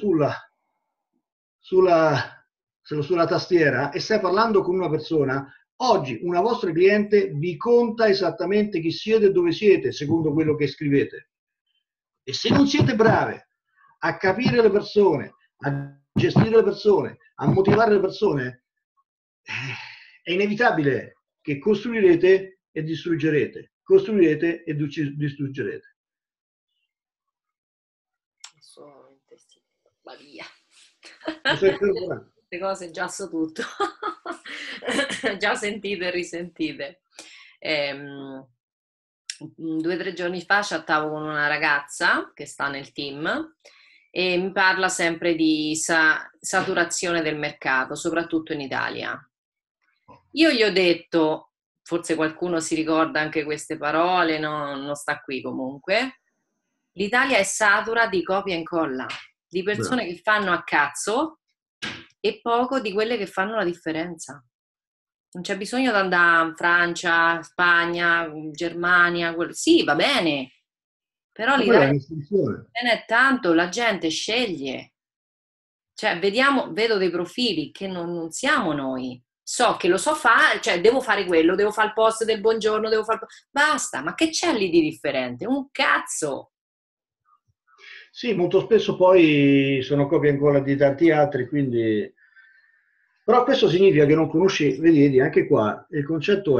sulla tastiera e stai parlando con una persona, oggi una vostra cliente vi conta esattamente chi siete e dove siete, secondo quello che scrivete. E se non siete brave a capire le persone, a gestire le persone, a motivare le persone, è inevitabile che costruirete e distruggerete, costruirete e distruggerete. Assolutamente sì. Va via. Queste cose già so tutto. Già sentite e risentite. 2 o 3 giorni fa chattavo con una ragazza che sta nel team e mi parla sempre di saturazione del mercato, soprattutto in Italia. Io gli ho detto, forse qualcuno si ricorda anche queste parole, non sta qui comunque, l'Italia è satura di copia e incolla, di persone Bravo. che fanno a cazzo e poco di quelle che fanno la differenza. Non c'è bisogno di andare in Francia, Spagna, Germania, sì, va bene, però Ma quella è l'Italia un'istruzione. ce n'è tanto, la gente sceglie. Cioè, vedo dei profili che non siamo noi. So che lo so fare, cioè devo fare quello, devo fare il post del buongiorno, devo fare... Basta, ma che c'è lì di differente? Un cazzo! Sì, molto spesso poi sono copia e incolla di tanti altri, quindi... Però questo significa che non conosci, vedi, anche qua il concetto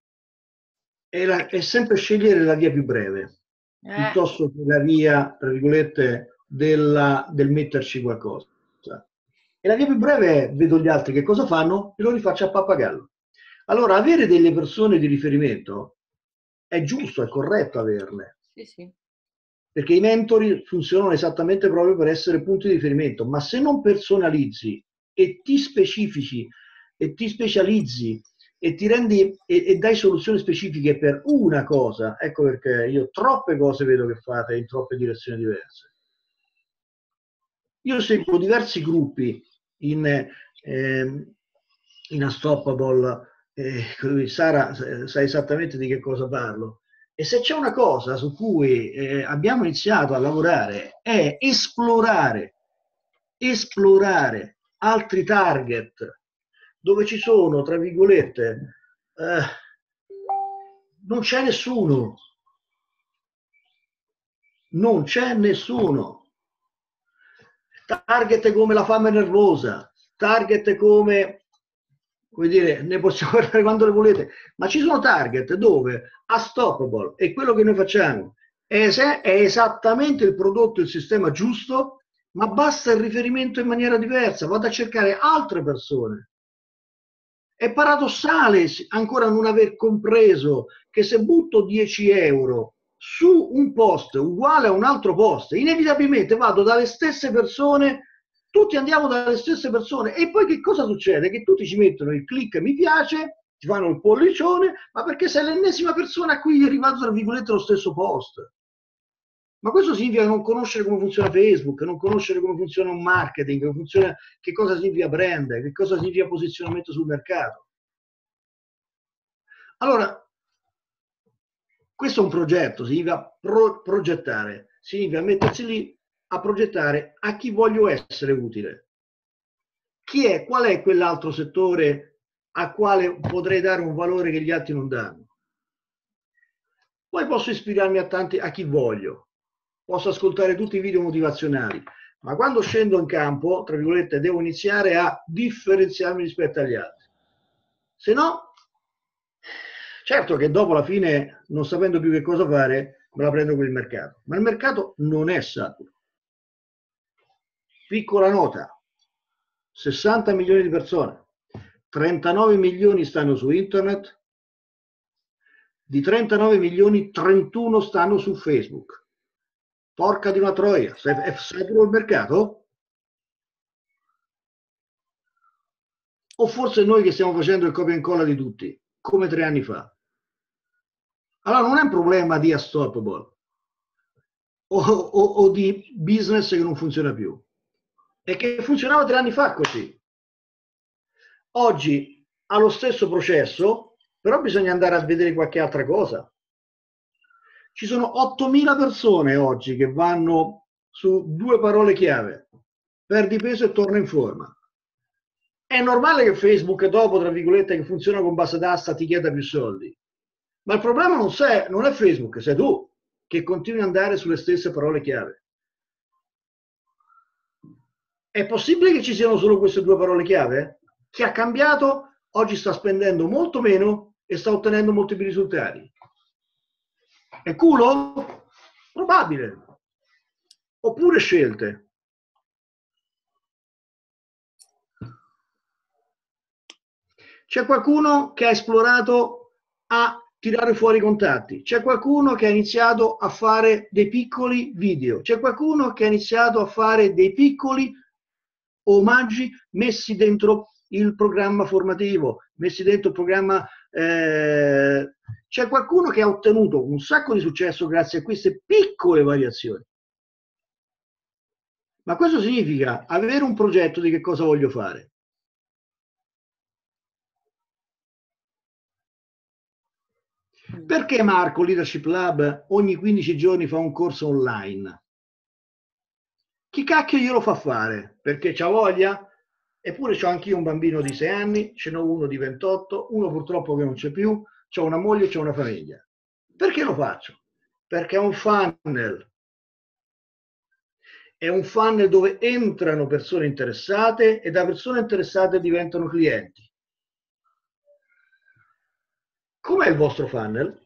è sempre scegliere la via più breve, Eh, piuttosto che la via, tra virgolette, del metterci qualcosa. E la via più breve è, vedo gli altri che cosa fanno e lo rifaccio a pappagallo. Allora, avere delle persone di riferimento è giusto, è corretto averle, sì, sì. perché i mentori funzionano esattamente proprio per essere punti di riferimento, ma se non personalizzi e ti specifici e ti specializzi e ti rendi e dai soluzioni specifiche per una cosa, ecco perché io troppe cose vedo che fate in troppe direzioni diverse. Io seguo diversi gruppi in, in Unstoppable, Sara sa esattamente di che cosa parlo. E se c'è una cosa su cui abbiamo iniziato a lavorare è esplorare altri target dove ci sono, tra virgolette, non c'è nessuno, non c'è nessuno. Target come la fame nervosa, target come dire, ne possiamo parlare quando le volete, ma ci sono target dove Unstoppable è quello che noi facciamo, è esattamente il prodotto, il sistema giusto, ma basta il riferimento in maniera diversa, vado a cercare altre persone. È paradossale ancora non aver compreso che se butto 10 euro su un post uguale a un altro post, inevitabilmente vado dalle stesse persone, tutti andiamo dalle stesse persone e poi che cosa succede? Che tutti ci mettono il click mi piace, ti fanno il pollicione, ma perché sei l'ennesima persona a cui è arrivato tra virgolette lo stesso post. Ma questo significa non conoscere come funziona Facebook, non conoscere come funziona un marketing, che cosa significa brand, che cosa significa posizionamento sul mercato. Allora, questo è un progetto, significa progettare, significa mettersi lì a progettare a chi voglio essere utile. Qual è quell'altro settore a quale potrei dare un valore che gli altri non danno? Poi posso ispirarmi a chi voglio, posso ascoltare tutti i video motivazionali, ma quando scendo in campo, tra virgolette, devo iniziare a differenziarmi rispetto agli altri. Se no, certo che dopo la fine, non sapendo più che cosa fare, me la prendo con il mercato. Ma il mercato non è saturo. Piccola nota, 60 milioni di persone, 39 milioni stanno su internet, di 39 milioni 31 stanno su Facebook. Porca di una troia, è saturo il mercato? O forse noi che stiamo facendo il copia e incolla di tutti, come 3 anni fa? Allora non è un problema di Unstoppable o di business che non funziona più. È che funzionava 3 anni fa così. Oggi ha lo stesso processo, però bisogna andare a vedere qualche altra cosa. Ci sono 8.000 persone oggi che vanno su 2 parole chiave: perdi peso e torna in forma. È normale che Facebook dopo, tra virgolette, che funziona con base d'asta, ti chieda più soldi. Ma il problema non è Facebook, sei tu che continui ad andare sulle stesse parole chiave. È possibile che ci siano solo queste 2 parole chiave? Chi ha cambiato oggi sta spendendo molto meno e sta ottenendo molti più risultati. È culo? Probabile. Oppure scelte. C'è qualcuno che ha esplorato a tirare fuori i contatti, c'è qualcuno che ha iniziato a fare dei piccoli video, c'è qualcuno che ha iniziato a fare dei piccoli omaggi messi dentro il programma formativo, messi dentro il programma. C'è qualcuno che ha ottenuto un sacco di successo grazie a queste piccole variazioni. Ma questo significa avere un progetto di che cosa voglio fare. Perché Marco Leadership Lab ogni 15 giorni fa un corso online? Chi cacchio glielo fa fare? Perché c'ha voglia? Eppure c'ho anch'io un bambino di 6 anni, ce n'ho uno di 28, uno purtroppo che non c'è più, c'ho una moglie e c'ho una famiglia. Perché lo faccio? Perché è un funnel. È un funnel dove entrano persone interessate e da persone interessate diventano clienti. Com'è il vostro funnel?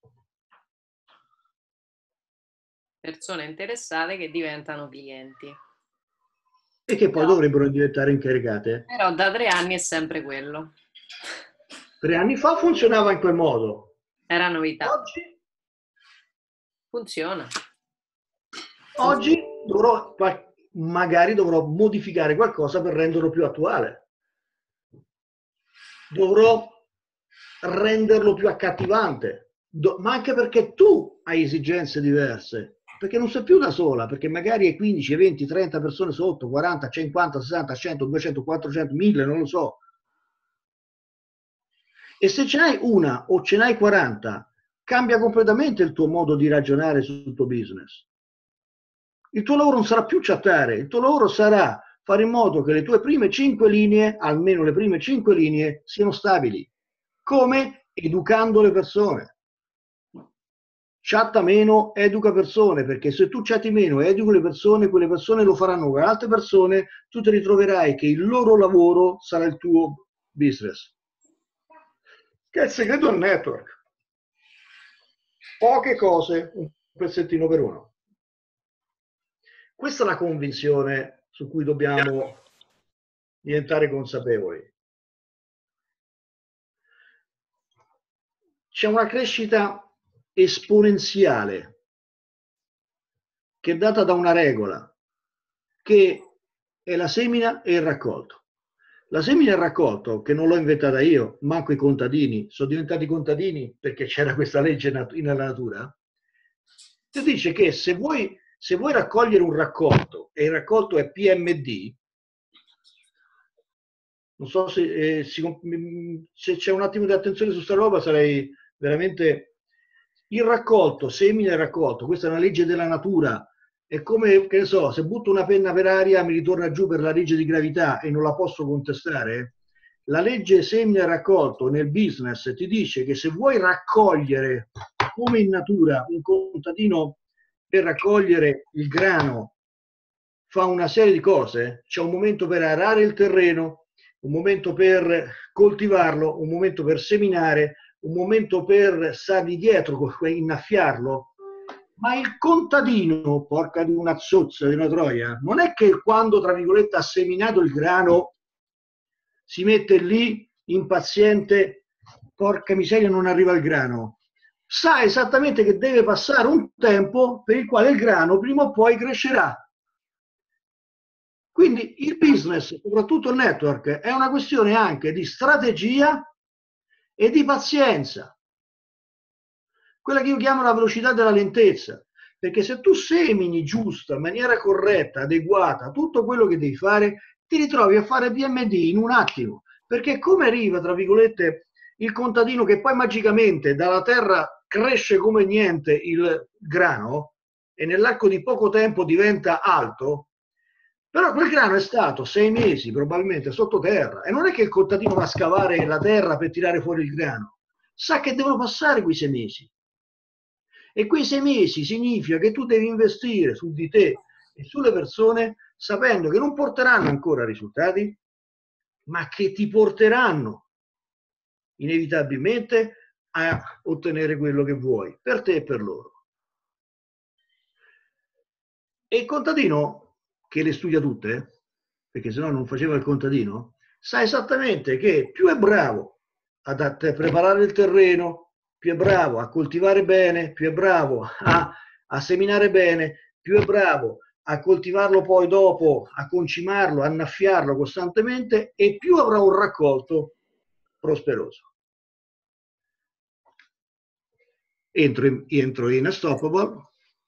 Persone interessate che diventano clienti. E che poi dovrebbero diventare incaricate. Però da 3 anni è sempre quello. 3 anni fa funzionava in quel modo. Era novità. Oggi funziona. Oggi magari dovrò modificare qualcosa per renderlo più attuale. Dovrò renderlo più accattivante, ma anche perché tu hai esigenze diverse, perché non sei più da sola, perché magari hai 15, 20, 30 persone sotto, 40, 50, 60, 100, 200, 400, 1000, non lo so. E se ce n'hai una o ce n'hai 40, cambia completamente il tuo modo di ragionare sul tuo business. Il tuo lavoro non sarà più chattare, il tuo lavoro sarà fare in modo che le tue prime 5 linee, almeno le prime 5 linee, siano stabili. Come? Educando le persone. Chatta meno, educa persone, perché se tu chatti meno e educhi le persone, quelle persone lo faranno con altre persone, tu ti ritroverai che il loro lavoro sarà il tuo business. Che è il segreto del network. Poche cose, un pezzettino per uno. Questa è la convinzione su cui dobbiamo diventare consapevoli. C'è una crescita esponenziale che è data da una regola, che è la semina e il raccolto. La semina e il raccolto, che non l'ho inventata io, manco i contadini, sono diventati contadini perché c'era questa legge nella natura, ti dice che se vuoi raccogliere un raccolto e il raccolto è PMD, non so se c'è un attimo di attenzione su sta roba, sarei veramente... Il raccolto, semina e raccolto, questa è una legge della natura, è come, che ne so, se butto una penna per aria mi ritorna giù per la legge di gravità e non la posso contestare. La legge semina e raccolto nel business ti dice che se vuoi raccogliere, come in natura, un contadino per raccogliere il grano fa una serie di cose, c'è un momento per arare il terreno, un momento per coltivarlo, un momento per seminare, un momento per stargli dietro, innaffiarlo, ma il contadino, porca di una zozza, di una troia, non è che quando, tra virgolette, ha seminato il grano si mette lì impaziente, porca miseria non arriva il grano. Sa esattamente che deve passare un tempo per il quale il grano prima o poi crescerà. Quindi il business, soprattutto il network, è una questione anche di strategia e di pazienza. Quella che io chiamo la velocità della lentezza. Perché se tu semini giusta, in maniera corretta, adeguata, tutto quello che devi fare, ti ritrovi a fare PMD in un attimo. Perché come arriva, tra virgolette, il contadino che poi magicamente dalla terra cresce come niente il grano e nell'arco di poco tempo diventa alto, però quel grano è stato 6 mesi probabilmente sottoterra e non è che il contadino va a scavare la terra per tirare fuori il grano, sa che devono passare quei 6 mesi. E quei 6 mesi significa che tu devi investire su di te e sulle persone sapendo che non porteranno ancora risultati, ma che ti porteranno inevitabilmente a ottenere quello che vuoi, per te e per loro. E il contadino, che le studia tutte, perché sennò non faceva il contadino, sa esattamente che più è bravo a preparare il terreno, più è bravo a coltivare bene, più è bravo a seminare bene, più è bravo a coltivarlo poi dopo, a concimarlo, a annaffiarlo costantemente, e più avrà un raccolto prosperoso. Entro in Unstoppable,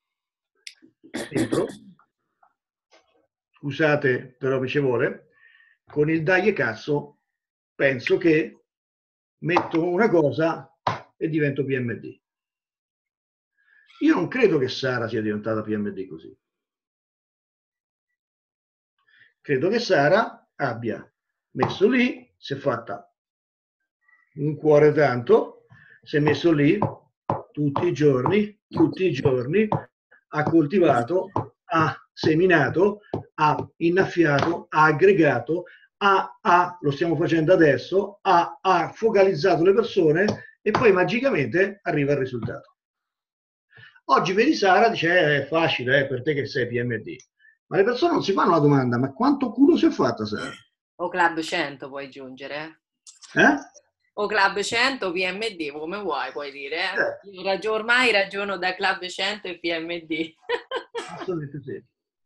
scusate però mi ci vuole, con il dai e cazzo penso che metto una cosa e divento PMD. Io non credo che Sara sia diventata PMD così. Credo che Sara abbia messo lì, si è fatta un cuore tanto, si è messo lì tutti i giorni, ha coltivato, ha seminato, ha innaffiato, ha aggregato, lo stiamo facendo adesso, ha focalizzato le persone e poi magicamente arriva il risultato. Oggi vedi Sara, dice è facile per te che sei PMD, ma le persone non si fanno la domanda, ma quanto culo si è fatta Sara? O Club 100 puoi aggiungere, eh? O Club 100 PMD, come vuoi, puoi dire. Io ormai ragiono da Club 100 e PMD. Assolutamente sì.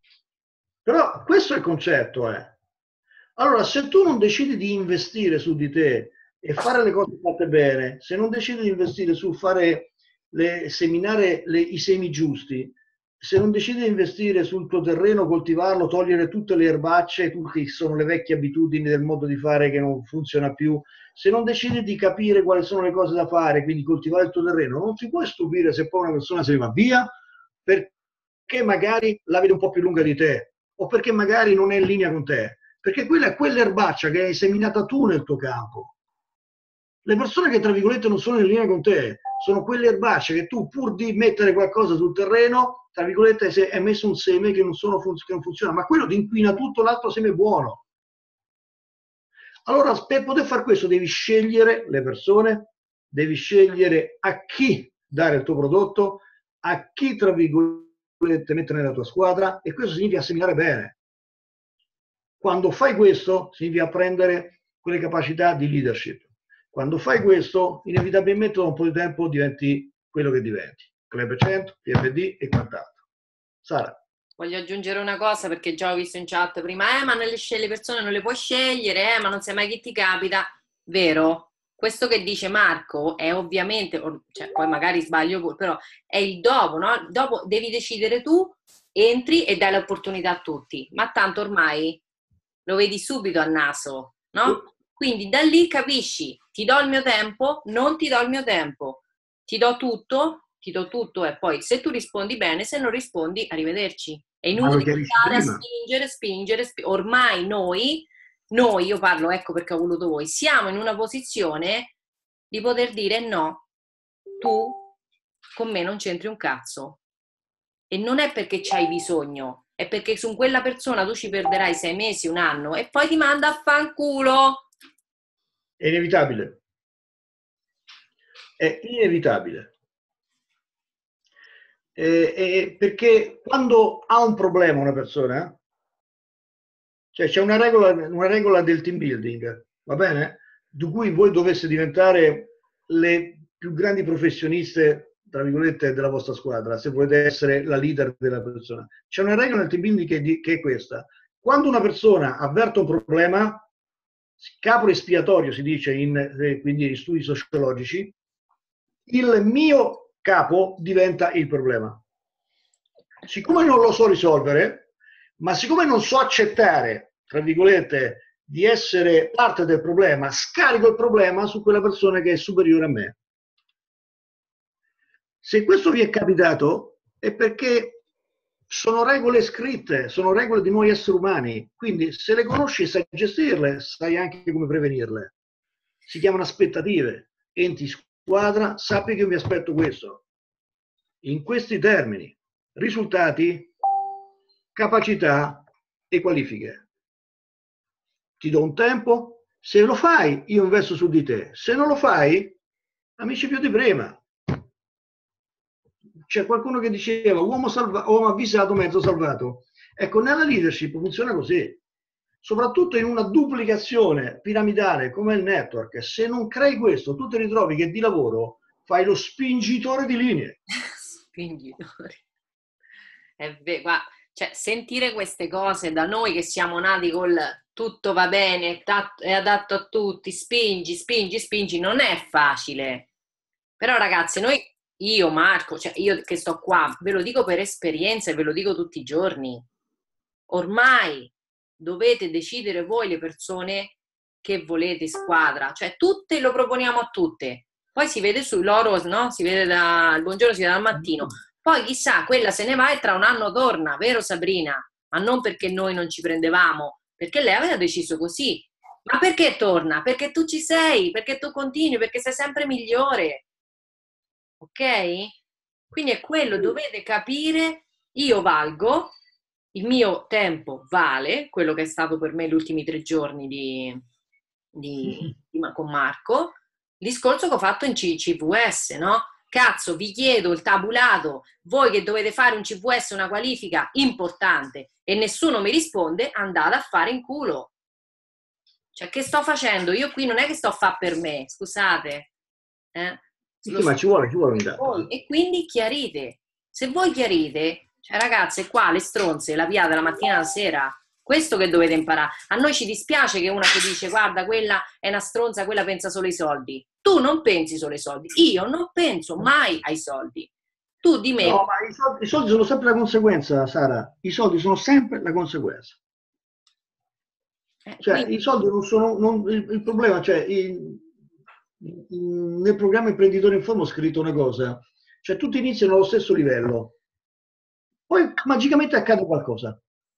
Però questo è il concetto. Allora, se tu non decidi di investire su di te e fare le cose fatte bene, se non decidi di investire su fare seminare i semi giusti, se non decidi di investire sul tuo terreno, coltivarlo, togliere tutte le erbacce, tutte che sono le vecchie abitudini del modo di fare che non funziona più, se non decidi di capire quali sono le cose da fare, quindi coltivare il tuo terreno, non ti puoi stupire se poi una persona se ne va via perché magari la vede un po' più lunga di te o perché magari non è in linea con te, perché quella è quell'erbaccia che hai seminata tu nel tuo campo. Le persone che tra virgolette non sono in linea con te sono quelle erbacce che tu, pur di mettere qualcosa sul terreno, tra virgolette hai messo un seme che non funziona, ma quello ti inquina tutto l'altro seme buono. Allora, per poter fare questo devi scegliere le persone, devi scegliere a chi dare il tuo prodotto, a chi tra virgolette mettere nella tua squadra, e questo significa seminare bene. Quando fai questo significa prendere quelle capacità di leadership. Quando fai questo, inevitabilmente dopo un po' di tempo diventi quello che diventi. Club 100, PMD e quant'altro. Sara. Voglio aggiungere una cosa perché già ho visto in chat prima, ma le persone non le puoi scegliere, ma non sai mai chi ti capita. Vero? Questo che dice Marco è ovviamente, cioè, poi magari sbaglio pure, però è il dopo, no? Dopo devi decidere tu, entri e dai l'opportunità a tutti, ma tanto ormai lo vedi subito al naso, no? Quindi da lì capisci, ti do il mio tempo, non ti do il mio tempo, ti do tutto e poi se tu rispondi bene, se non rispondi, arrivederci. È inutile stare a spingere. Ormai noi, io parlo, ecco perché ho voluto voi, siamo in una posizione di poter dire no, tu con me non c'entri un cazzo. E non è perché c'hai bisogno, è perché su quella persona tu ci perderai 6 mesi, un anno e poi ti manda a fanculo. È inevitabile. È inevitabile. Perché quando ha un problema una persona, cioè c'è una regola del team building, va bene? Di cui voi doveste diventare le più grandi professioniste, tra virgolette, della vostra squadra, se volete essere la leader della persona. C'è una regola nel team building che è questa. Quando una persona avverte un problema, capro espiatorio si dice quindi in studi sociologici, il mio capo diventa il problema. Siccome non lo so risolvere, ma siccome non so accettare, tra virgolette, di essere parte del problema, scarico il problema su quella persona che è superiore a me. Se questo vi è capitato è perché sono regole scritte, sono regole di noi esseri umani, quindi se le conosci e sai gestirle, sai anche come prevenirle. Si chiamano aspettative. Entri in squadra, sappi che io mi aspetto questo. In questi termini, risultati, capacità e qualifiche. Ti do un tempo, se lo fai io investo su di te, se non lo fai, amici più di prima. C'è qualcuno che diceva uomo avvisato, mezzo salvato. Ecco, nella leadership funziona così, soprattutto in una duplicazione piramidale come il network. Se non crei questo, tu ti ritrovi che di lavoro fai lo spingitore di linee. Spingitore. Guarda, Cioè, sentire queste cose da noi che siamo nati col tutto va bene, è adatto a tutti, spingi, spingi, spingi, non è facile. Però ragazzi, io Marco, cioè io che sto qua, ve lo dico per esperienza e ve lo dico tutti i giorni, ormai dovete decidere voi le persone che volete in squadra, cioè tutte lo proponiamo a tutte. Poi si vede sui loro, no? Si vede il buongiorno, si vede dal mattino. Poi chissà, quella se ne va e tra un anno torna, vero Sabrina? Ma non perché noi non ci prendevamo, perché lei aveva deciso così. Ma perché torna? Perché tu ci sei, perché tu continui, perché sei sempre migliore. Ok? Quindi è quello, dovete capire, io valgo, il mio tempo vale, quello che è stato per me gli ultimi 3 giorni con Marco, il discorso che ho fatto in CVS, no? Cazzo, vi chiedo il tabulato, voi che dovete fare un CVS, una qualifica importante e nessuno mi risponde, andate a fare in culo. Cioè, che sto facendo? Io qui non è che sto a fare per me, scusate. Sì, ma ci vuole voi. E quindi chiarite. Se voi chiarite, cioè ragazze, qua le stronze, la piata la mattina alla sera, questo che dovete imparare. A noi ci dispiace che una ti dice, guarda, quella è una stronza, quella pensa solo ai soldi. Tu non pensi solo ai soldi, io non penso mai ai soldi. Tu di me... No, ma i soldi sono sempre la conseguenza, Sara. I soldi sono sempre la conseguenza. Cioè, quindi... i soldi non sono... il problema, cioè, nel programma Imprenditore in Forma ho scritto una cosa. Cioè, tutti iniziano allo stesso livello. Poi magicamente accade qualcosa.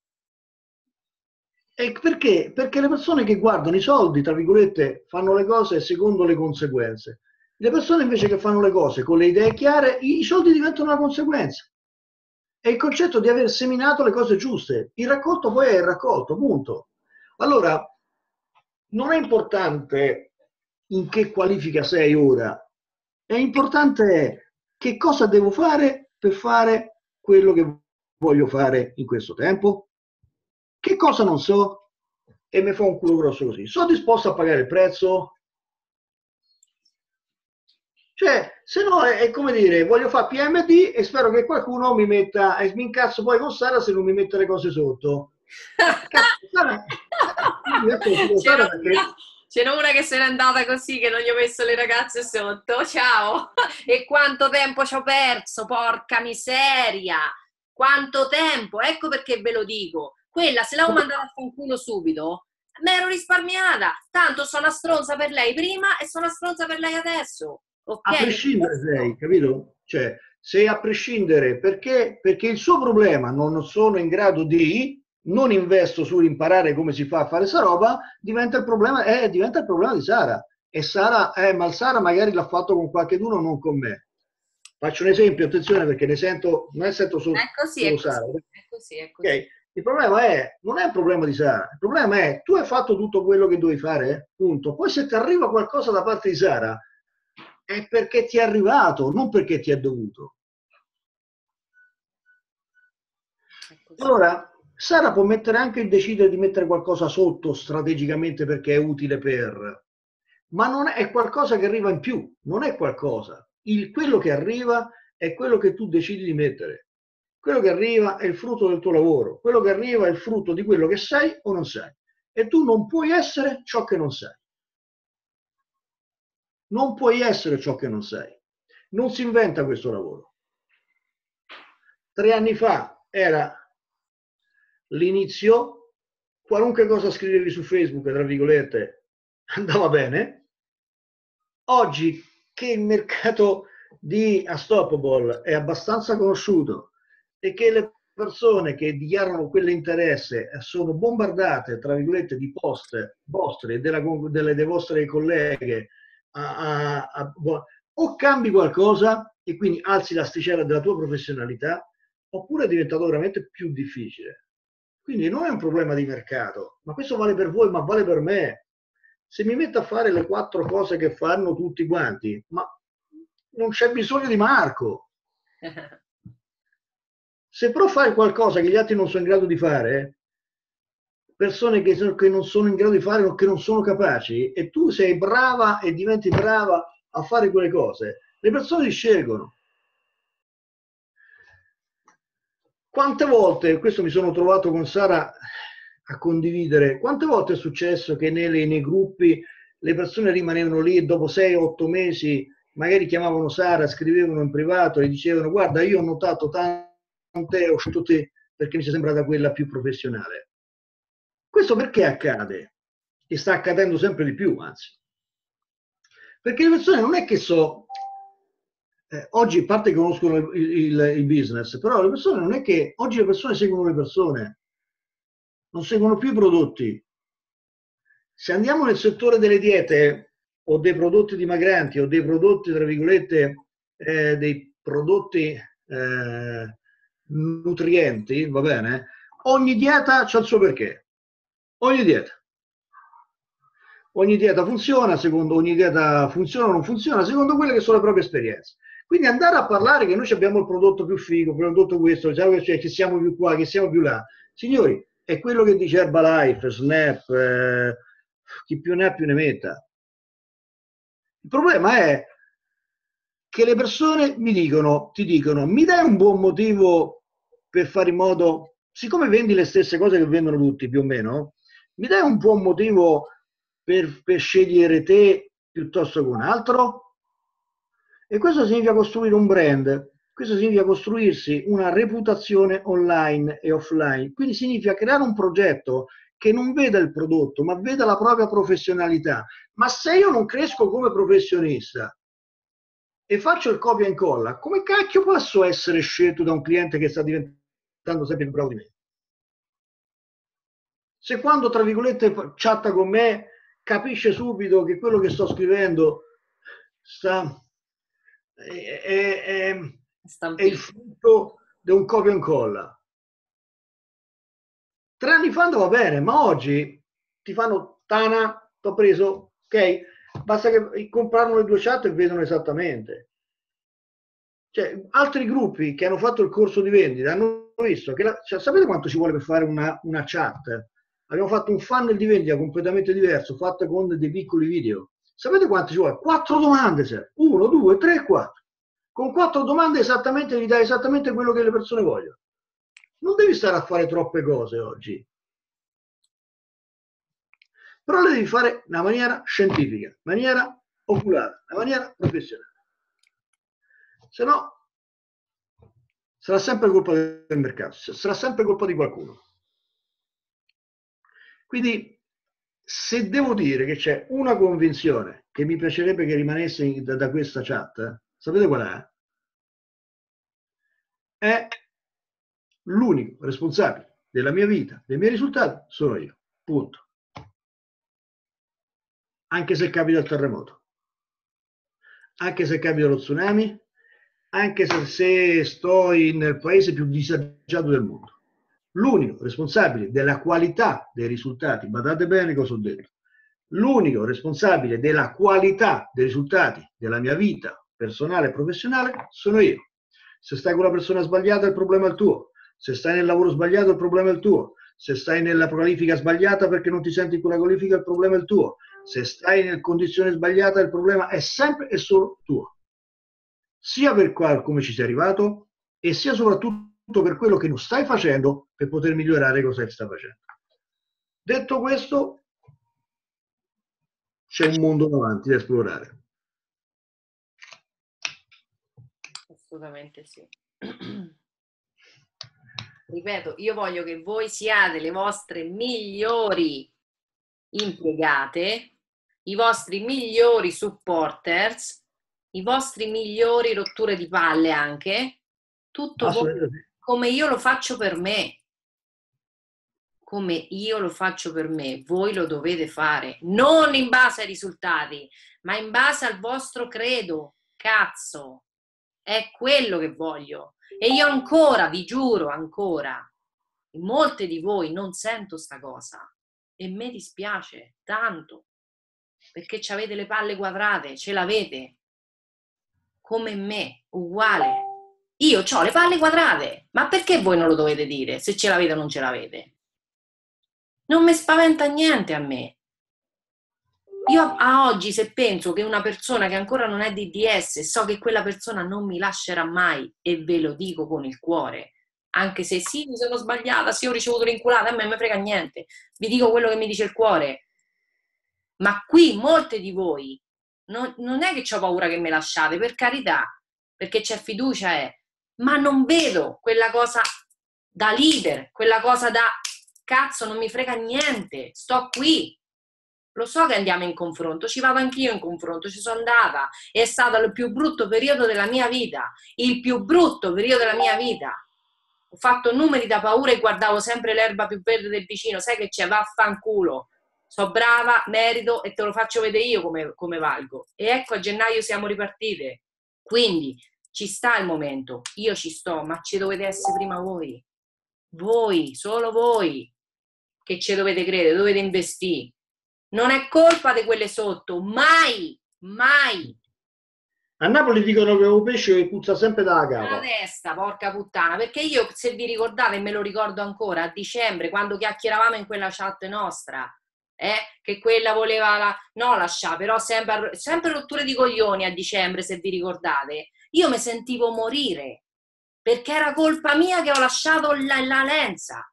E perché? Perché le persone che guardano i soldi, tra virgolette, fanno le cose secondo le conseguenze. Le persone invece che fanno le cose con le idee chiare, i soldi diventano una conseguenza. È il concetto di aver seminato le cose giuste. Il raccolto poi è il raccolto, punto. Allora, non è importante in che qualifica sei ora, è importante che cosa devo fare per fare quello che voglio fare in questo tempo. Che cosa non so e mi fa un culo grosso così. Sono disposto a pagare il prezzo? Cioè, se no è come dire, voglio fare PMD e spero che qualcuno mi metta, e mi incazzo poi con Sara se non mi mette le cose sotto. C'era una che se n'è andata così, che non gli ho messo le ragazze sotto. Ciao! E quanto tempo ci ho perso, porca miseria! Quanto tempo! Ecco perché ve lo dico. Quella, se l'avevo mandata a fanculo subito, mi ero risparmiata. Tanto sono una stronza per lei prima e sono una stronza per lei adesso. Okay? A prescindere sei, capito? Cioè, sei a prescindere perché? Perché il suo problema non sono in grado di, non investo sull'imparare come si fa a fare sta roba, diventa il problema di Sara. E Sara, ma Sara magari l'ha fatto con qualcheduno, non con me. Faccio un esempio, attenzione perché ne sento, non ne sento solo, solo Sara. È così. Okay. Il problema non è un problema di Sara, il problema è tu hai fatto tutto quello che dovevi fare, punto. Poi se ti arriva qualcosa da parte di Sara, è perché ti è arrivato, non perché ti è dovuto. Allora, Sara può mettere anche il decidere di mettere qualcosa sotto strategicamente perché è utile per, ma non è qualcosa che arriva in più, non è qualcosa. Quello che arriva è quello che tu decidi di mettere. Quello che arriva è il frutto del tuo lavoro, quello che arriva è il frutto di quello che sei o non sei. E tu non puoi essere ciò che non sei. Non puoi essere ciò che non sei. Non si inventa questo lavoro. 3 anni fa era l'inizio, qualunque cosa scrivevi su Facebook, tra virgolette, andava bene. Oggi che il mercato di Unstoppable è abbastanza conosciuto e che le persone che dichiarano quell'interesse sono bombardate, tra virgolette, di post vostre e delle vostre colleghe, o cambi qualcosa e quindi alzi l'asticella della tua professionalità, oppure è diventato veramente più difficile. Quindi non è un problema di mercato, ma questo vale per voi, ma vale per me. Se mi metto a fare le 4 cose che fanno tutti quanti, ma non c'è bisogno di Marco. Se però fai qualcosa che gli altri non sono in grado di fare, persone che non sono in grado di fare o che non sono capaci, e tu sei brava e diventi brava a fare quelle cose, le persone ti scelgono. quante volte, questo mi sono trovato con Sara a condividere, quante volte è successo che nei gruppi le persone rimanevano lì e dopo 6-8 mesi magari chiamavano Sara, scrivevano in privato e dicevano guarda io ho notato tante, ho scelto te perché mi sei sembrata quella più professionale. Questo perché accade? E sta accadendo sempre di più, anzi. Perché le persone non è che oggi, a parte che conoscono il business, però le persone non è che oggi le persone seguono le persone, non seguono più i prodotti. Se andiamo nel settore delle diete o dei prodotti dimagranti o dei prodotti, tra virgolette, dei prodotti nutrienti, va bene? Ogni dieta c'ha il suo perché. Ogni dieta. Ogni dieta funziona, secondo ogni dieta funziona o non funziona, secondo quelle che sono le proprie esperienze. Quindi andare a parlare che noi abbiamo il prodotto più figo, il prodotto questo, cioè, che siamo più qua, che siamo più là. Signori, è quello che dice Herbalife, Snap, chi più ne ha più ne metta. Il problema è che le persone ti dicono, mi dai un buon motivo per fare in modo, siccome vendi le stesse cose che vendono tutti più o meno, mi dai un buon motivo per scegliere te piuttosto che un altro? E questo significa costruire un brand, questo significa costruirsi una reputazione online e offline, quindi significa creare un progetto che non veda il prodotto, ma veda la propria professionalità. Ma se io non cresco come professionista e faccio il copia e incolla, come cacchio posso essere scelto da un cliente che sta diventando sempre più bravo di me? Se quando, tra virgolette, chatta con me, capisce subito che quello che sto scrivendo è il frutto di un copia e incolla. 3 anni fa andava bene, ma oggi ti fanno tana, t'ho preso, ok? Basta che comprano le 2 chat e vedono esattamente. Cioè, altri gruppi che hanno fatto il corso di vendita hanno visto che cioè, sapete quanto ci vuole per fare una chat? Abbiamo fatto un funnel di vendita completamente diverso, fatto con dei piccoli video. Sapete quanto ci vuole? 4 domande, 1, 2, 3, 4. Con 4 domande esattamente gli dai esattamente quello che le persone vogliono. Non devi stare a fare troppe cose oggi. Però le devi fare in una maniera scientifica, in maniera oculata, in maniera professionale. Se no, sarà sempre colpa del mercato, sarà sempre colpa di qualcuno. Quindi, se devo dire che c'è una convinzione che mi piacerebbe che rimanesse da questa chat, sapete qual è? È l'unico responsabile della mia vita, dei miei risultati, sono io. Punto. Anche se capita il terremoto, anche se capita lo tsunami, anche se sto nel paese più disagiato del mondo. L'unico responsabile della qualità dei risultati, badate bene cosa ho detto, l'unico responsabile della qualità dei risultati della mia vita personale e professionale sono io. Se stai con la persona sbagliata il problema è il tuo, se stai nel lavoro sbagliato il problema è il tuo, se stai nella qualifica sbagliata perché non ti senti con la qualifica il problema è il tuo, se stai in condizione sbagliata il problema è sempre e solo tuo, sia per come ci sei arrivato e sia soprattutto per quello che non stai facendo per poter migliorare cosa stai facendo. Detto questo, c'è un mondo davanti da esplorare. Assolutamente sì. Ripeto, io voglio che voi siate le vostre migliori impiegate, i vostri migliori supporters, i vostri migliori rotture di palle anche, tutto come io lo faccio per me. Come io lo faccio per me, voi lo dovete fare, non in base ai risultati, ma in base al vostro credo. Cazzo, è quello che voglio. E io ancora, vi giuro, ancora, in molte di voi non sento sta cosa e mi dispiace tanto, perché ci avete le palle quadrate, ce l'avete, come me, uguale. Io ho le palle quadrate, ma perché voi non lo dovete dire, se ce l'avete o non ce l'avete? Non mi spaventa niente a me. Io a oggi, se penso che una persona che ancora non è DDS, so che quella persona non mi lascerà mai, e ve lo dico con il cuore, anche se sì, mi sono sbagliata, sì, ho ricevuto l'inculata, a me mi frega niente, vi dico quello che mi dice il cuore. Ma qui molte di voi non è che ho paura che me lasciate, per carità, perché c'è fiducia, ma non vedo quella cosa da leader, quella cosa da cazzo, non mi frega niente, sto qui. Lo so che andiamo in confronto, ci vado anch'io in confronto, ci sono andata, è stato il più brutto periodo della mia vita, il più brutto periodo della mia vita. Ho fatto numeri da paura e guardavo sempre l'erba più verde del vicino, sai che c'è, vaffanculo. So brava, merito e te lo faccio vedere io come valgo. E ecco, a gennaio siamo ripartite. Quindi ci sta il momento, io ci sto, ma ci dovete essere prima voi. Voi, solo voi, che ci dovete credere, dovete investire. Non è colpa di quelle sotto, mai, mai. A Napoli dicono che è un pesce che puzza sempre dalla La capa. testa, porca puttana, perché io, se vi ricordate, me lo ricordo ancora, a dicembre, quando chiacchieravamo in quella chat nostra, che quella voleva, no, lasciare, però sempre rotture di coglioni a dicembre, se vi ricordate, io mi sentivo morire, perché era colpa mia che ho lasciato la lenza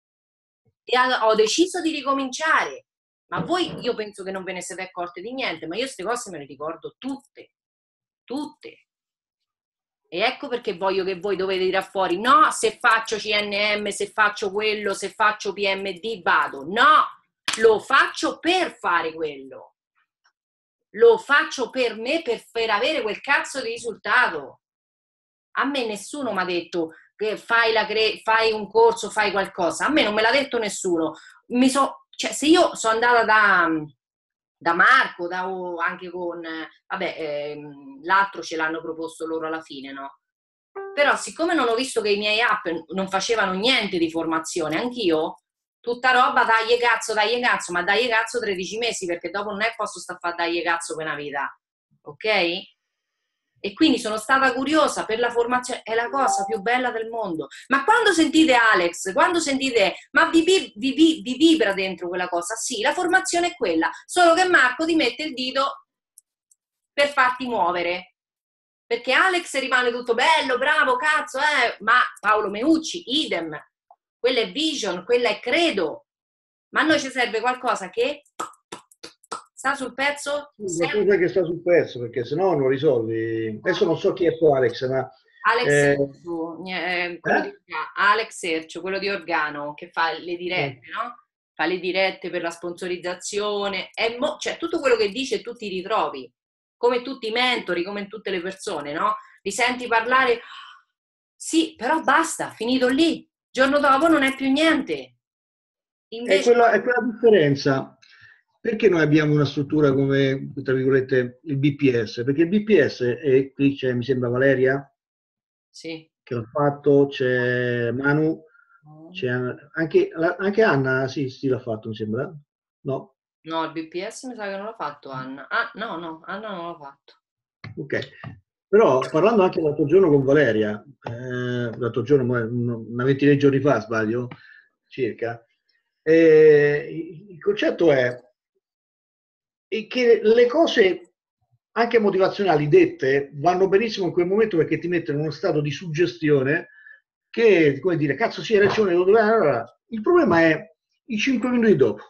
e ho deciso di ricominciare. Ma voi, io penso che non ve ne siete accorti di niente, ma io queste cose me le ricordo tutte, tutte. E ecco perché voglio che voi dovete tirare fuori, no, se faccio CNM, se faccio quello, se faccio PMD, vado. No, lo faccio per fare quello. Lo faccio per me, per avere quel cazzo di risultato. A me nessuno mi ha detto che fai un corso, fai qualcosa. A me non me l'ha detto nessuno. Cioè, se io sono andata da Marco, anche con, l'altro ce l'hanno proposto loro alla fine, no? Però siccome non ho visto che i miei app non facevano niente di formazione, anch'io, tutta roba dai cazzo, ma dai cazzo 13 mesi, perché dopo non è che posso stare a fare dai cazzo per una vita, ok? E quindi sono stata curiosa per la formazione, è la cosa più bella del mondo. Ma quando sentite Alex, ma vi vibra dentro quella cosa? Sì, la formazione è quella, solo che Marco ti mette il dito per farti muovere. Perché Alex rimane tutto bello, bravo, cazzo, ma Paolo Meucci, idem. Quella è vision, quella è credo. Ma a noi ci serve qualcosa che sta sul pezzo? Qualcosa che sta sul pezzo, perché sennò non risolvi. Adesso non so chi è poi Alex, ma... Alex Sergio, quello di Organo, che fa le dirette, no? Fa le dirette per la sponsorizzazione. Cioè, tutto quello che dice tu ti ritrovi, come tutti i mentori, come in tutte le persone, no? Li senti parlare, sì, però basta, finito lì. Il giorno dopo non è più niente. Invece... È quella differenza. Perché noi abbiamo una struttura come, tra virgolette, il BPS? Perché il BPS, e qui c'è, mi sembra, Valeria, sì, che l'ha fatto, c'è Manu, c'è anche Anna, sì, l'ha fatto, mi sembra. No? No, il BPS mi sa che non l'ha fatto Anna. Ah, no, Anna non l'ha fatto. Ok. Però parlando anche l'altro giorno con Valeria, l'altro giorno, una ventina di giorni fa, sbaglio, circa, il concetto è che le cose anche motivazionali dette vanno benissimo in quel momento perché ti mettono in uno stato di suggestione che, come dire, cazzo sì, hai ragione, il problema è i 5 minuti dopo.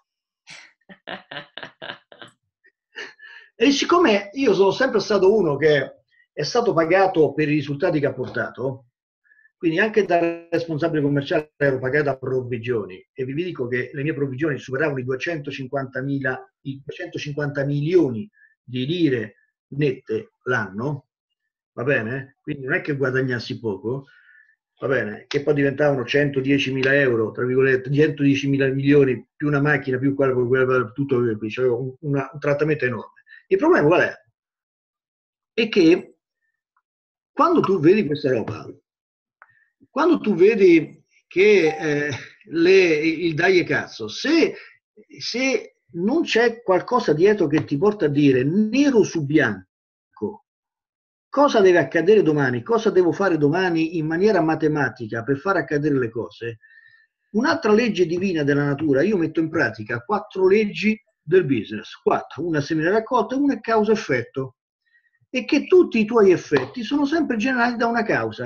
E siccome io sono sempre stato uno che è stato pagato per i risultati che ha portato, quindi anche da responsabile commerciale ero pagato a provvigioni, e vi dico che le mie provvigioni superavano i 250 milioni di lire nette l'anno, va bene? Quindi non è che guadagnassi poco, va bene? Che poi diventavano 110.000 euro, tra virgolette, 110.000 milioni, più una macchina, più tutto, c'era un trattamento enorme. Il problema qual è? È che quando tu vedi questa roba, quando tu vedi che il dai e cazzo, se non c'è qualcosa dietro che ti porta a dire nero su bianco cosa deve accadere domani, cosa devo fare domani in maniera matematica per far accadere le cose, un'altra legge divina della natura, io metto in pratica 4 leggi del business, 4, una semina raccolta e una è causa-effetto, e che tutti i tuoi effetti sono sempre generati da una causa.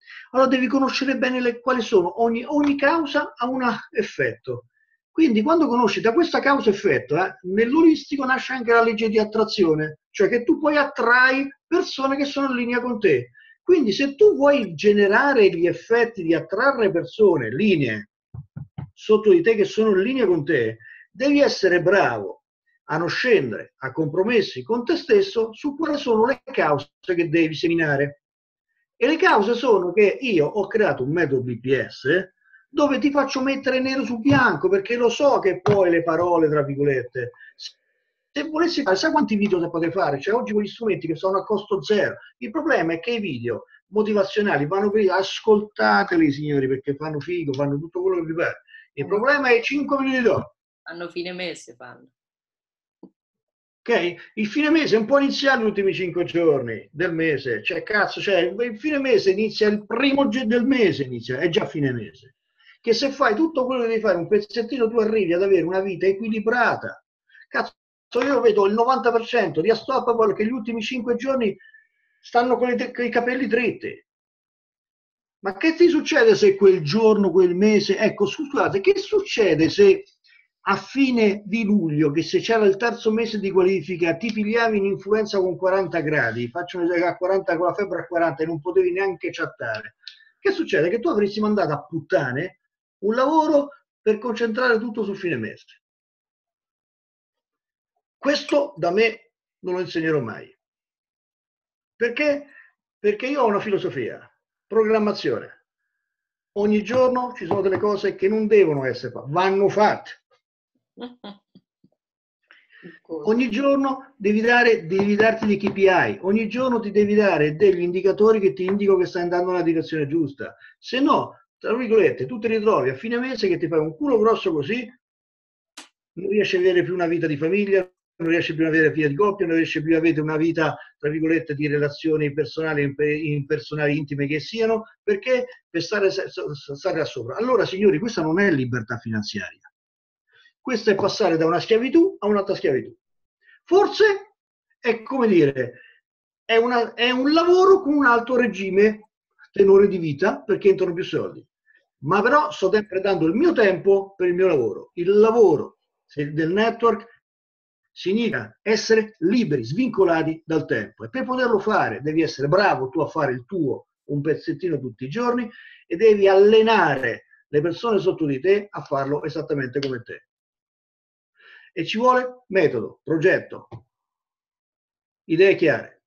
Allora devi conoscere bene quali sono, ogni causa ha un effetto. Quindi quando conosci da questa causa-effetto, nell'olistico nasce anche la legge di attrazione, cioè che tu poi attrai persone che sono in linea con te. Quindi se tu vuoi generare gli effetti di attrarre persone, linee, sotto di te che sono in linea con te, devi essere bravo a non scendere a compromessi con te stesso su quali sono le cause che devi seminare. E le cause sono che io ho creato un metodo BPS dove ti faccio mettere nero su bianco, perché lo so che poi le parole, tra virgolette, se volessi fare, sai quanti video te potete fare? Cioè oggi con gli strumenti che sono a costo zero. Il problema è che i video motivazionali vanno per ascoltateli, signori, perché fanno figo, fanno tutto quello che vi pare. Il problema è 5 minuti dopo. Fanno fine mese, fanno. Ok? Il fine mese è un po' iniziato gli ultimi 5 giorni del mese, cioè cazzo, cioè il fine mese inizia il primo del mese, inizia, è già fine mese. Che se fai tutto quello che devi fare, un pezzettino, tu arrivi ad avere una vita equilibrata. Cazzo, io vedo il 90% di Unstoppable che gli ultimi 5 giorni stanno con i capelli dritti. Ma che ti succede se quel giorno, quel mese, ecco, scusate, che succede se a fine di luglio, che se c'era il terzo mese di qualifica, ti pigliavi in influenza con 40 gradi, faccio un esempio, a 40, con la febbre a 40 e non potevi neanche chattare? Che succede? Che tu avresti mandato a puttane un lavoro per concentrare tutto sul fine mese. Questo da me non lo insegnerò mai. Perché? Perché io ho una filosofia, programmazione. Ogni giorno ci sono delle cose che non devono essere fatte, vanno fatte. Ogni giorno devi darti dei KPI, ogni giorno ti devi dare degli indicatori che ti indicano che stai andando nella direzione giusta. Se no, tra virgolette, tu ti ritrovi a fine mese che ti fai un culo grosso così, non riesci a avere più una vita di famiglia, non riesci più ad avere vita di coppia, non riesci più ad avere una vita, tra virgolette, di relazioni personali e impersonali intime che siano, perché per stare da sopra. Allora, signori, questa non è libertà finanziaria. Questo è passare da una schiavitù a un'altra schiavitù. Forse è come dire, è un lavoro con un alto regime, tenore di vita, perché entrano più soldi. Ma però sto sempre dando il mio tempo per il mio lavoro. Il lavoro del network significa essere liberi, svincolati dal tempo. E per poterlo fare devi essere bravo tu a fare il tuo un pezzettino tutti i giorni e devi allenare le persone sotto di te a farlo esattamente come te. E ci vuole metodo, progetto, idee chiare,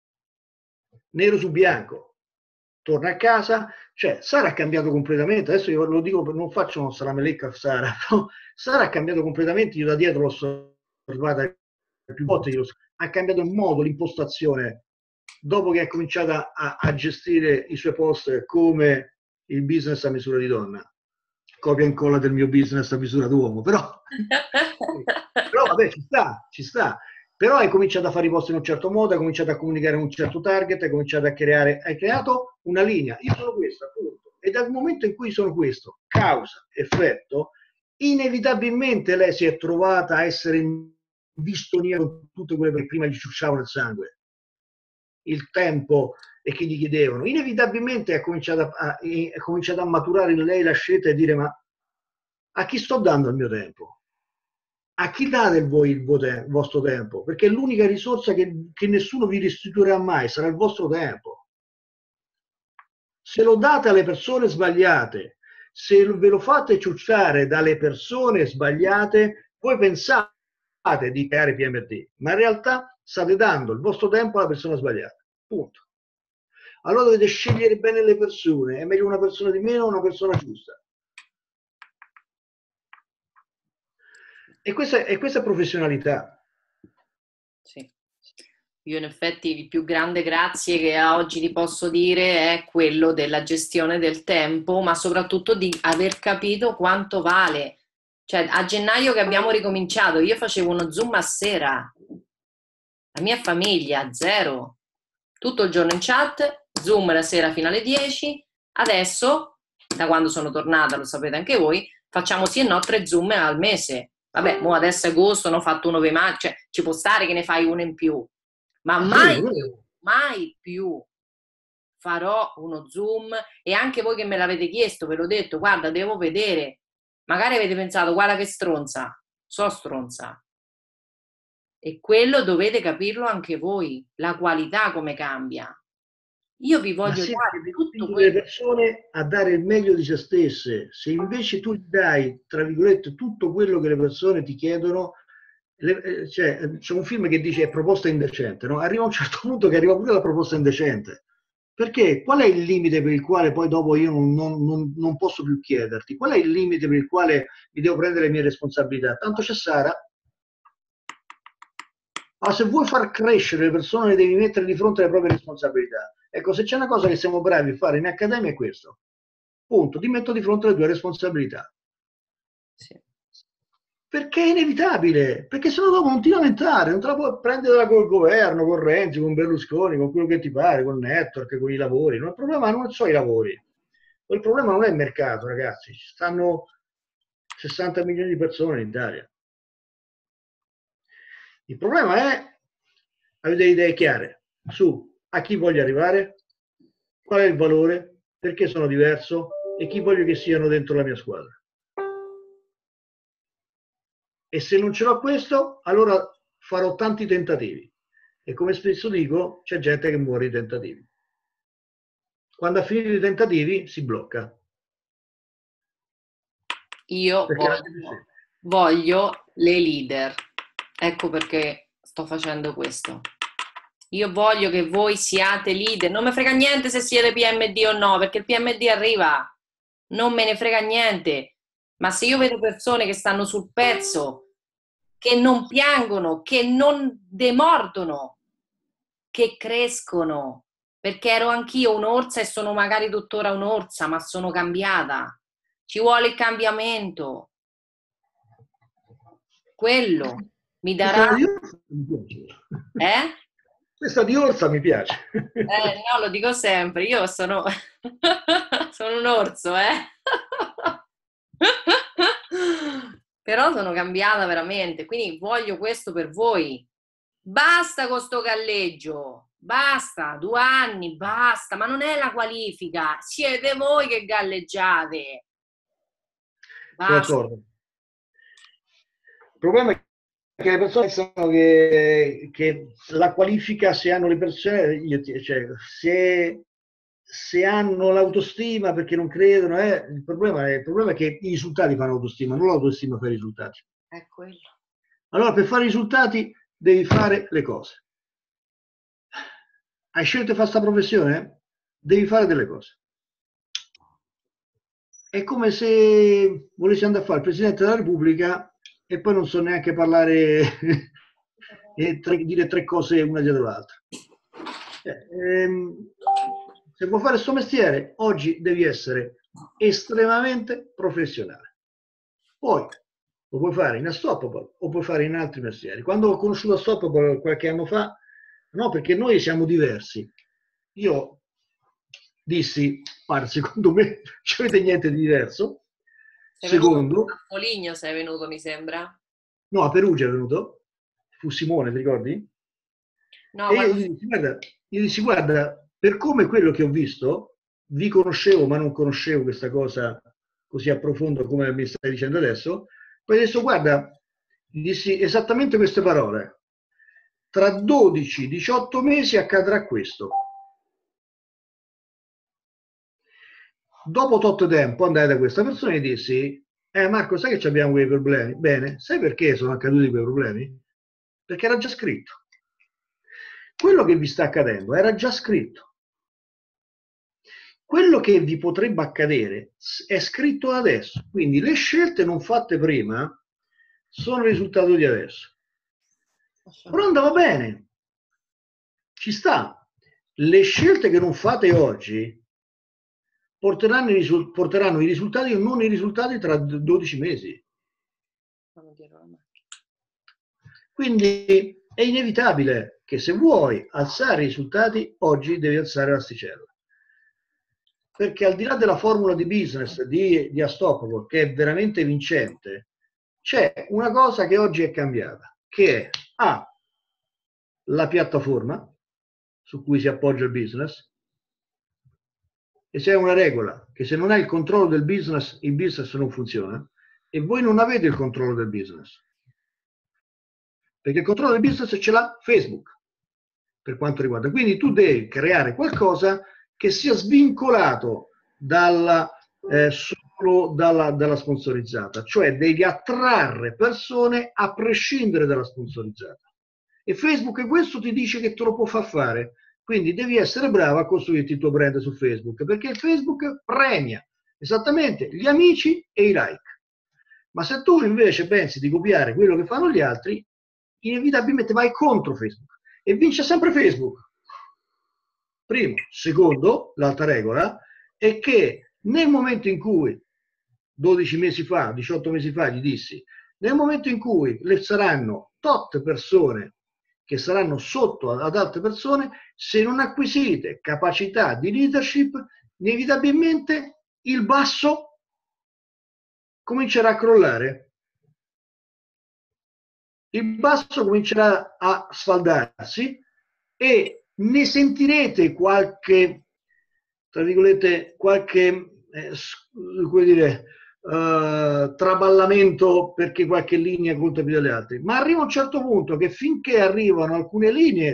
nero su bianco. Torna a casa, cioè Sara ha cambiato completamente, adesso io lo dico, non faccio una salamelecca a Sara, no? Sara ha cambiato completamente, io da dietro l'ho osservata più volte, ha cambiato il modo, l'impostazione, dopo che ha cominciato a gestire i suoi post come il business a misura di donna. Copia e incolla del mio business a misura d'uomo, però vabbè, ci sta. Però hai cominciato a fare i post in un certo modo, hai cominciato a comunicare un certo target, hai cominciato a creare, hai creato una linea. Io sono questo, appunto. E dal momento in cui sono questo, causa, effetto, inevitabilmente lei si è trovata a essere in distonia con tutte quelle che prima gli ciusciavano il sangue, il tempo e che gli chiedevano. Inevitabilmente ha cominciato a maturare in lei la scelta e dire: ma a chi sto dando il mio tempo? A chi date voi il vostro tempo? Perché l'unica risorsa che nessuno vi restituirà mai sarà il vostro tempo. Se lo date alle persone sbagliate, se ve lo fate ciucciare dalle persone sbagliate, voi pensate di creare PMT, ma in realtà state dando il vostro tempo alla persona sbagliata. Punto. Allora dovete scegliere bene le persone. È meglio una persona di meno o una persona giusta. E questa è professionalità. Sì. Io in effetti il più grande grazie che a oggi ti posso dire è quello della gestione del tempo, ma soprattutto di aver capito quanto vale. Cioè, a gennaio che abbiamo ricominciato, io facevo uno Zoom a sera, la mia famiglia, zero. Tutto il giorno in chat, Zoom la sera fino alle 10. Adesso, da quando sono tornata, lo sapete anche voi, facciamo sì e no 3 Zoom al mese. Vabbè, mo adesso è agosto, ne ho fatto uno per maggio, cioè ci può stare che ne fai uno in più, ma mai più farò uno Zoom, e anche voi che me l'avete chiesto, ve l'ho detto, guarda, devo vedere. Magari avete pensato, guarda che stronza, so stronza. E quello dovete capirlo anche voi, la qualità come cambia. Io vi Ma voglio se dare devi tutto spingere le quello. persone a dare il meglio di se stesse, se invece tu gli dai, tra virgolette, tutto quello che le persone ti chiedono, c'è un film che dice è proposta indecente, no? Arriva a un certo punto che arriva pure la proposta indecente. Perché qual è il limite per il quale poi dopo io non posso più chiederti? Qual è il limite per il quale mi devo prendere le mie responsabilità? Tanto c'è Sara. Ma se vuoi far crescere le persone, le devi mettere di fronte alle proprie responsabilità. Ecco, se c'è una cosa che siamo bravi a fare in accademia è questo. Punto, ti metto di fronte alle tue responsabilità. Sì. Perché è inevitabile, perché se no dopo non ti lamentare, non te la puoi prendere col governo, con Renzi, con Berlusconi, con quello che ti pare, con il network, con i lavori. Il problema non sono i lavori, il problema non è il mercato, ragazzi, ci stanno 60 milioni di persone in Italia. Il problema è, avete idee chiare su a chi voglio arrivare, qual è il valore, perché sono diverso e chi voglio che siano dentro la mia squadra. E se non ce l'ho questo, allora farò tanti tentativi. E come spesso dico, c'è gente che muore di tentativi. Quando ha finito i tentativi, si blocca. Io voglio le leader. Ecco perché sto facendo questo. Io voglio che voi siate leader. Non mi frega niente se siete PMD o no, perché il PMD arriva. Non me ne frega niente. Ma se io vedo persone che stanno sul pezzo, che non piangono, che non demordono, che crescono, perché ero anch'io un'orsa e sono magari tuttora un'orsa, ma sono cambiata. Ci vuole il cambiamento. Quello mi darà... Questa di orsa mi piace. No, lo dico sempre, io sono, sono un orso, Però sono cambiata veramente, quindi voglio questo per voi. Basta con sto galleggio, basta, 2 anni, basta, ma non è la qualifica, siete voi che galleggiate. Sono Basta. d'accordo. Il problema è che le persone pensano che la qualifica, se hanno le persone, cioè, se hanno l'autostima perché non credono, il problema è che i risultati fanno autostima, non l'autostima fa i risultati. È quello. Allora, per fare i risultati devi fare le cose. Hai scelto di fare questa professione? Devi fare delle cose. È come se volessi andare a fare il Presidente della Repubblica e poi non so neanche parlare e dire 3 cose una dietro l'altra. Se vuoi fare questo mestiere, oggi devi essere estremamente professionale. Poi lo puoi fare in Unstoppable o puoi fare in altri mestieri. Quando ho conosciuto Unstoppable qualche anno fa, no, perché noi siamo diversi. Io dissi, guarda, secondo me non avete niente di diverso. Secondo, a Foligno sei venuto, mi sembra. No, a Perugia è venuto. Fu Simone, ti ricordi? No, E io dissi, guarda, per come quello che ho visto, vi conoscevo, ma non conoscevo questa cosa così a profondo come mi stai dicendo adesso. Poi adesso, guarda, gli dissi esattamente queste parole. Tra 12-18 mesi accadrà questo. Dopo tot tempo andai da questa persona e dissi, Marco, sai che abbiamo quei problemi? Bene, sai perché sono accaduti quei problemi? Perché era già scritto. Quello che vi sta accadendo era già scritto. Quello che vi potrebbe accadere è scritto adesso. Quindi le scelte non fatte prima sono il risultato di adesso. Però andava bene. Ci sta. Le scelte che non fate oggi porteranno i risultati o non i risultati tra 12 mesi. Quindi è inevitabile che se vuoi alzare i risultati, oggi devi alzare l'asticella. Perché al di là della formula di business di Unstoppable, che è veramente vincente, c'è una cosa che oggi è cambiata, che è la piattaforma su cui si appoggia il business, e c'è una regola, che se non hai il controllo del business, il business non funziona, e voi non avete il controllo del business. Perché il controllo del business ce l'ha Facebook, per quanto riguarda. Quindi tu devi creare qualcosa che sia svincolato solo dalla sponsorizzata, cioè devi attrarre persone a prescindere dalla sponsorizzata. E Facebook questo ti dice che te lo può far fare. Quindi devi essere bravo a costruirti il tuo brand su Facebook, perché Facebook premia esattamente gli amici e i like. Ma se tu invece pensi di copiare quello che fanno gli altri, inevitabilmente vai contro Facebook e vince sempre Facebook. Primo. Secondo, l'altra regola è che nel momento in cui 12 mesi fa, 18 mesi fa gli dissi, nel momento in cui le saranno tot persone che saranno sotto ad altre persone, se non acquisite capacità di leadership, inevitabilmente il basso comincerà a crollare. Il basso comincerà a sfaldarsi e ne sentirete qualche, tra virgolette, qualche, come dire, traballamento perché qualche linea conta più delle altre. Ma arriva un certo punto che finché arrivano alcune linee,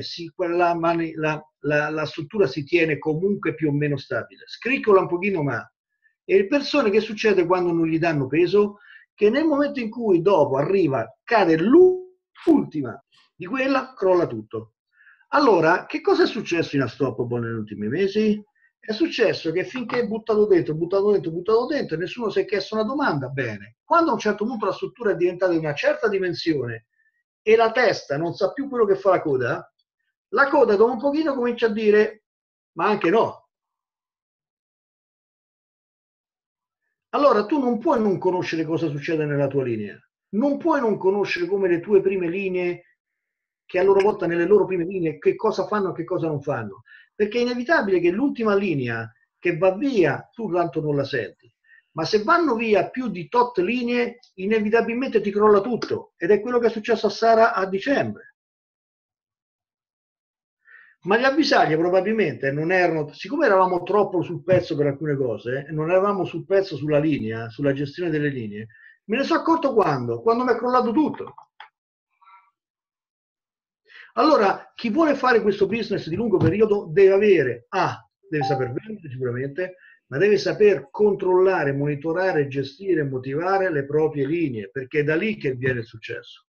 la struttura si tiene comunque più o meno stabile. Scriccola un pochino, ma... E le persone, che succede quando non gli danno peso? Che nel momento in cui dopo arriva, cade l'ultima di quella, crolla tutto. Allora, che cosa è successo in Unstoppable negli ultimi mesi? È successo che finché è buttato dentro, nessuno si è chiesto una domanda, bene. Quando a un certo punto la struttura è diventata di una certa dimensione e la testa non sa più quello che fa la coda dopo un pochino comincia a dire, ma anche no. Allora tu non puoi non conoscere cosa succede nella tua linea, non puoi non conoscere come le tue prime linee, che a loro volta nelle loro prime linee, che cosa fanno e che cosa non fanno, perché è inevitabile che l'ultima linea che va via, tu tanto non la senti, ma se vanno via più di tot linee, inevitabilmente ti crolla tutto, ed è quello che è successo a Sara a dicembre. Ma gli avvisagli probabilmente non erano, siccome eravamo troppo sul pezzo per alcune cose, non eravamo sul pezzo sulla linea, sulla gestione delle linee, me ne sono accorto quando mi è crollato tutto. Allora, chi vuole fare questo business di lungo periodo deve avere, deve saper vendere sicuramente, ma deve saper controllare, monitorare, gestire e motivare le proprie linee, perché è da lì che viene il successo.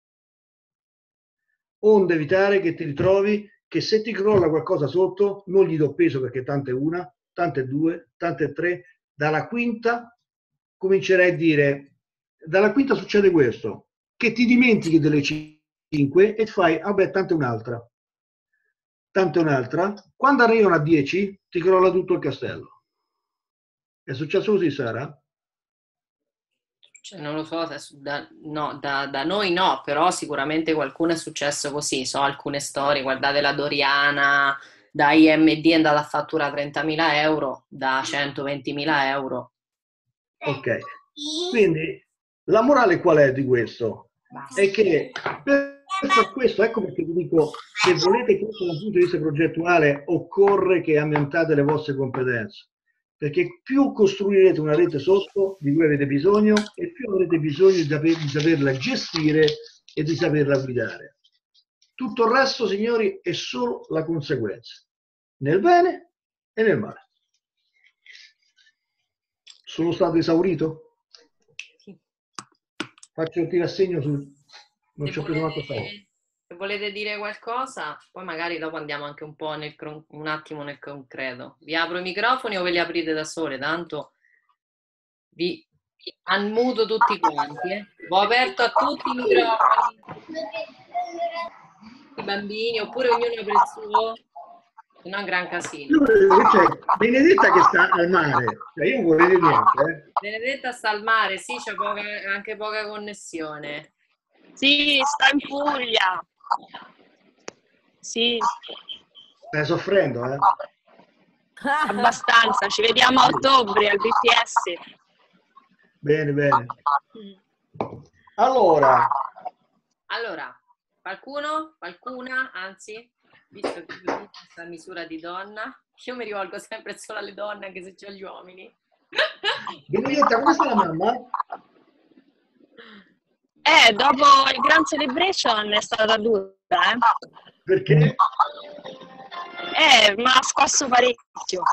Onde evitare che ti ritrovi che se ti crolla qualcosa sotto, non gli do peso perché tante è una, tante è due, tante è tre, dalla quinta comincerai a dire, dalla quinta succede questo, che ti dimentichi delle 5 e fai, vabbè, tante è un'altra, tante è un'altra, quando arrivano a 10 ti crolla tutto il castello. È successo così, Sara? Cioè, non lo so, da noi no, però sicuramente qualcuno è successo così. So alcune storie, guardate la Doriana, da IMD è andata a fattura 30.000 euro, da 120.000 euro. Ok, quindi la morale qual è di questo? Basta. È che per far questo, ecco perché vi dico, se volete crescere dal punto di vista progettuale, occorre che aumentate le vostre competenze, perché più costruirete una rete sotto di cui avete bisogno e più avrete bisogno di saperla gestire e di saperla guidare. Tutto il resto, signori, è solo la conseguenza, nel bene e nel male. Sono stato esaurito? Sì. Faccio il rassegno su... Non ci ho preso manco stato. Se volete dire qualcosa, poi magari dopo andiamo anche un po' un attimo nel concreto. Vi apro i microfoni o ve li aprite da sole? Tanto vi anmuto tutti quanti. Ho aperto a tutti i microfoni, i bambini, oppure ognuno apre il suo. Se no è un gran casino. Cioè, Benedetta che sta al mare, cioè, io non vorrei dire niente. Benedetta sta al mare, sì, c'è anche poca connessione. Sì, sta in Puglia. Sì. Stai soffrendo, eh? Abbastanza. Ci vediamo a ottobre al BTS. Bene, bene. Allora, qualcuno? Qualcuna? Anzi? visto che tu dici questa misura di donna, io mi rivolgo sempre solo alle donne, anche se c'ho gli uomini. Benedetta, come sta la mamma? Dopo il Grand Celebration è stata dura, Perché? mi ha scosso parecchio.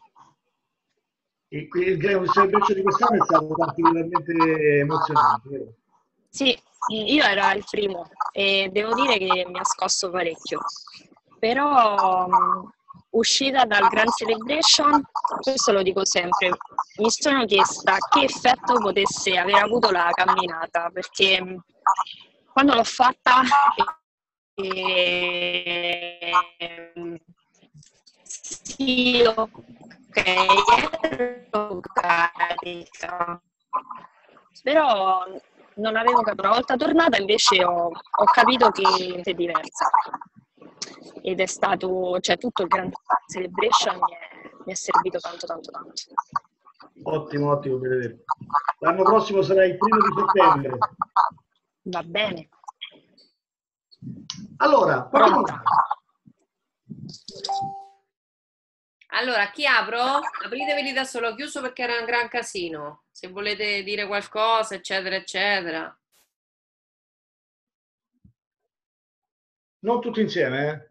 E il celebration di quest'anno è stato particolarmente emozionante, vero? Sì, io ero il primo e devo dire che mi ha scosso parecchio. Però uscita dal Grand Celebration, questo lo dico sempre, mi sono chiesta che effetto potesse aver avuto la camminata, perché quando l'ho fatta sì, ok, ero carica, però non avevo capito. Una volta tornata invece ho capito che è diversa ed è stato, cioè tutto il Grand Celebration mi è servito tanto tanto tanto. Ottimo, ottimo, Benedetta. L'anno prossimo sarà il 1° settembre. Va bene. Allora, Pronta. Allora, chi apro? Apriteveli da solo, ho chiuso perché era un gran casino. Se volete dire qualcosa, eccetera, eccetera. non tutti insieme, eh?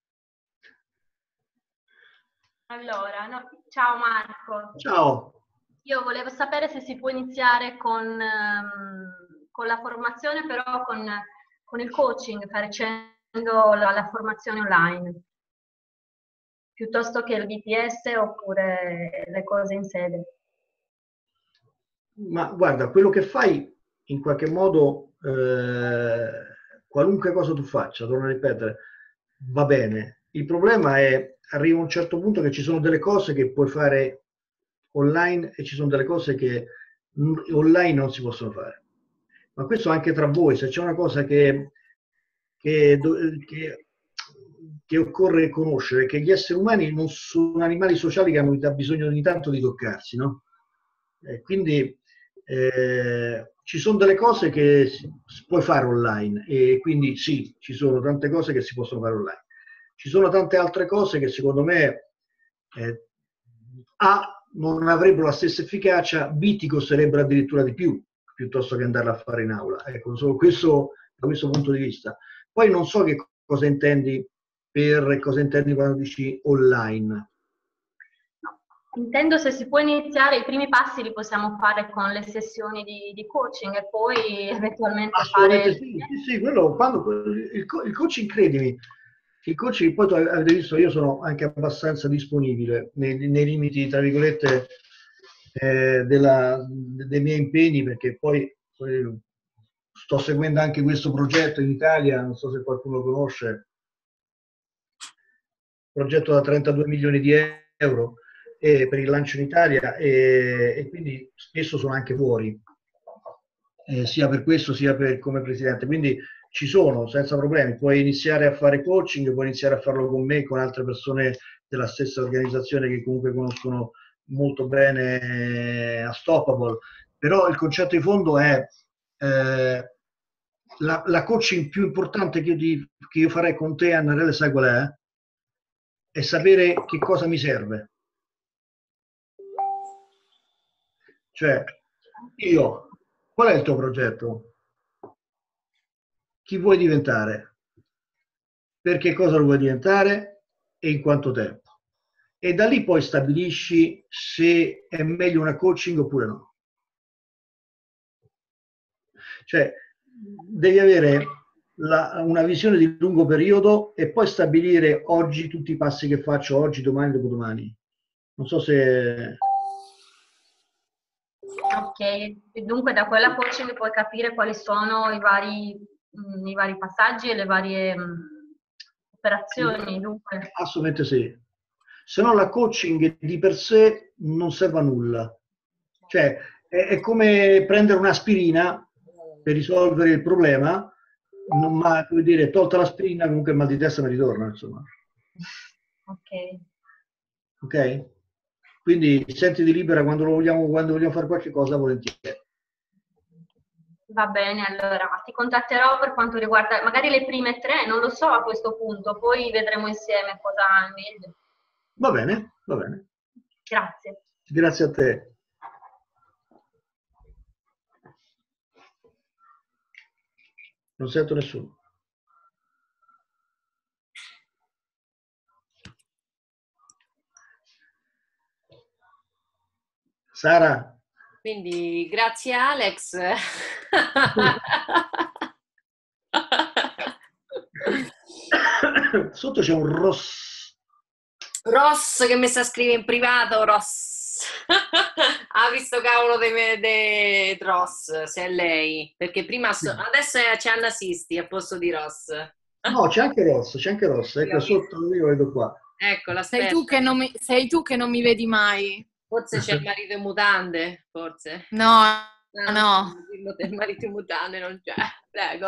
Allora, ciao Marco. Ciao. Io volevo sapere se si può iniziare con la formazione, però con il coaching, facendo la formazione online, piuttosto che il BTS oppure le cose in sede. Ma guarda, quello che fai in qualche modo, qualunque cosa tu faccia, torno a ripetere, va bene. Il problema è, arriva un certo punto che ci sono delle cose che puoi fare online e ci sono delle cose che online non si possono fare. Ma questo anche tra voi, se c'è una cosa che occorre conoscere, che gli esseri umani non sono animali sociali che hanno bisogno ogni tanto di toccarsi, no? Quindi ci sono delle cose che si puoi fare online e quindi sì, ci sono tante cose che si possono fare online. Ci sono tante altre cose che secondo me non avrebbero la stessa efficacia, B ti costerebbero addirittura di più piuttosto che andarla a fare in aula. Ecco, solo questo da questo punto di vista. Poi non so che cosa intendi quando dici online. Intendo se si può iniziare, i primi passi li possiamo fare con le sessioni di coaching e poi eventualmente fare... Sì, quello, il coaching, credimi, il coaching, poi tu avete visto, io sono anche abbastanza disponibile nei limiti, tra virgolette, dei miei impegni, perché poi sto seguendo anche questo progetto in Italia, non so se qualcuno lo conosce, progetto da 32 milioni di euro per il lancio in Italia e quindi spesso sono anche fuori, sia per questo sia come presidente. Quindi ci sono senza problemi, puoi iniziare a fare coaching, puoi iniziare a farlo con me, con altre persone della stessa organizzazione che comunque conoscono molto bene Unstoppable, però il concetto di fondo è la coaching più importante che io farei con te, Annarelle, sai qual è? È sapere che cosa mi serve. Cioè, qual è il tuo progetto? Chi vuoi diventare? Per che cosa lo vuoi diventare? E in quanto tempo? E da lì poi stabilisci se è meglio una coaching oppure no. Cioè, devi avere una visione di lungo periodo e poi stabilire oggi tutti i passi che faccio oggi, domani, dopodomani. Non so se... Ok, dunque da quella coaching puoi capire quali sono i vari passaggi e le varie operazioni. Dunque. Assolutamente sì. Se no la coaching di per sé non serve a nulla. Cioè è come prendere un'aspirina per risolvere il problema, ma come dire, tolta l'aspirina comunque il mal di testa mi ritorna, insomma. Ok. Ok? Quindi sentiti libera quando vogliamo fare qualche cosa, volentieri. Va bene, allora ti contatterò per quanto riguarda magari le prime 3, non lo so a questo punto, poi vedremo insieme cosa è meglio. Va bene, va bene. Grazie. Grazie a te. Non sento nessuno. Sara? Quindi grazie Alex. Sotto c'è un ross. Ross che mi sta scrivendo in privato, Ross. Ha visto cavolo dei Ross, se è lei. Perché prima, adesso c'è Anna Sisti al posto di Ross. No, c'è anche Ross, ecco sotto, io vedo qua. Ecco, Sei tu che non mi vedi mai. Forse c'è il marito in mutande, forse. No, no. Il marito in mutande non c'è, prego.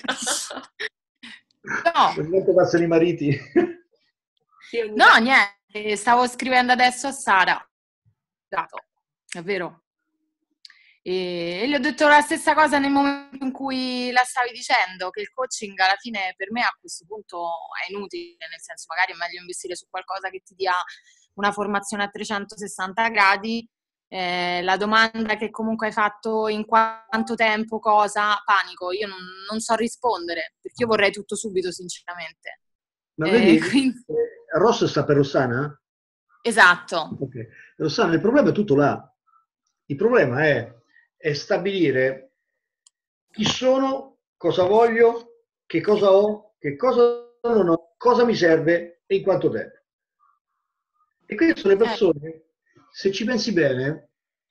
No. Per quanto passano i mariti? No, niente, stavo scrivendo adesso a Sara. È vero. E gli ho detto la stessa cosa nel momento in cui la stavi dicendo, che il coaching alla fine per me a questo punto è inutile, nel senso magari è meglio investire su qualcosa che ti dia una formazione a 360 gradi. La domanda che comunque hai fatto, in quanto tempo, cosa, panico, io non so rispondere, perché io vorrei tutto subito sinceramente. Ma vedi, quindi... Ross sta per Rossana? Esatto. Okay. Rossana, il problema è tutto là. Il problema è stabilire chi sono, cosa voglio, che cosa ho, che cosa non ho, cosa mi serve e in quanto tempo. E queste sono le persone, se ci pensi bene,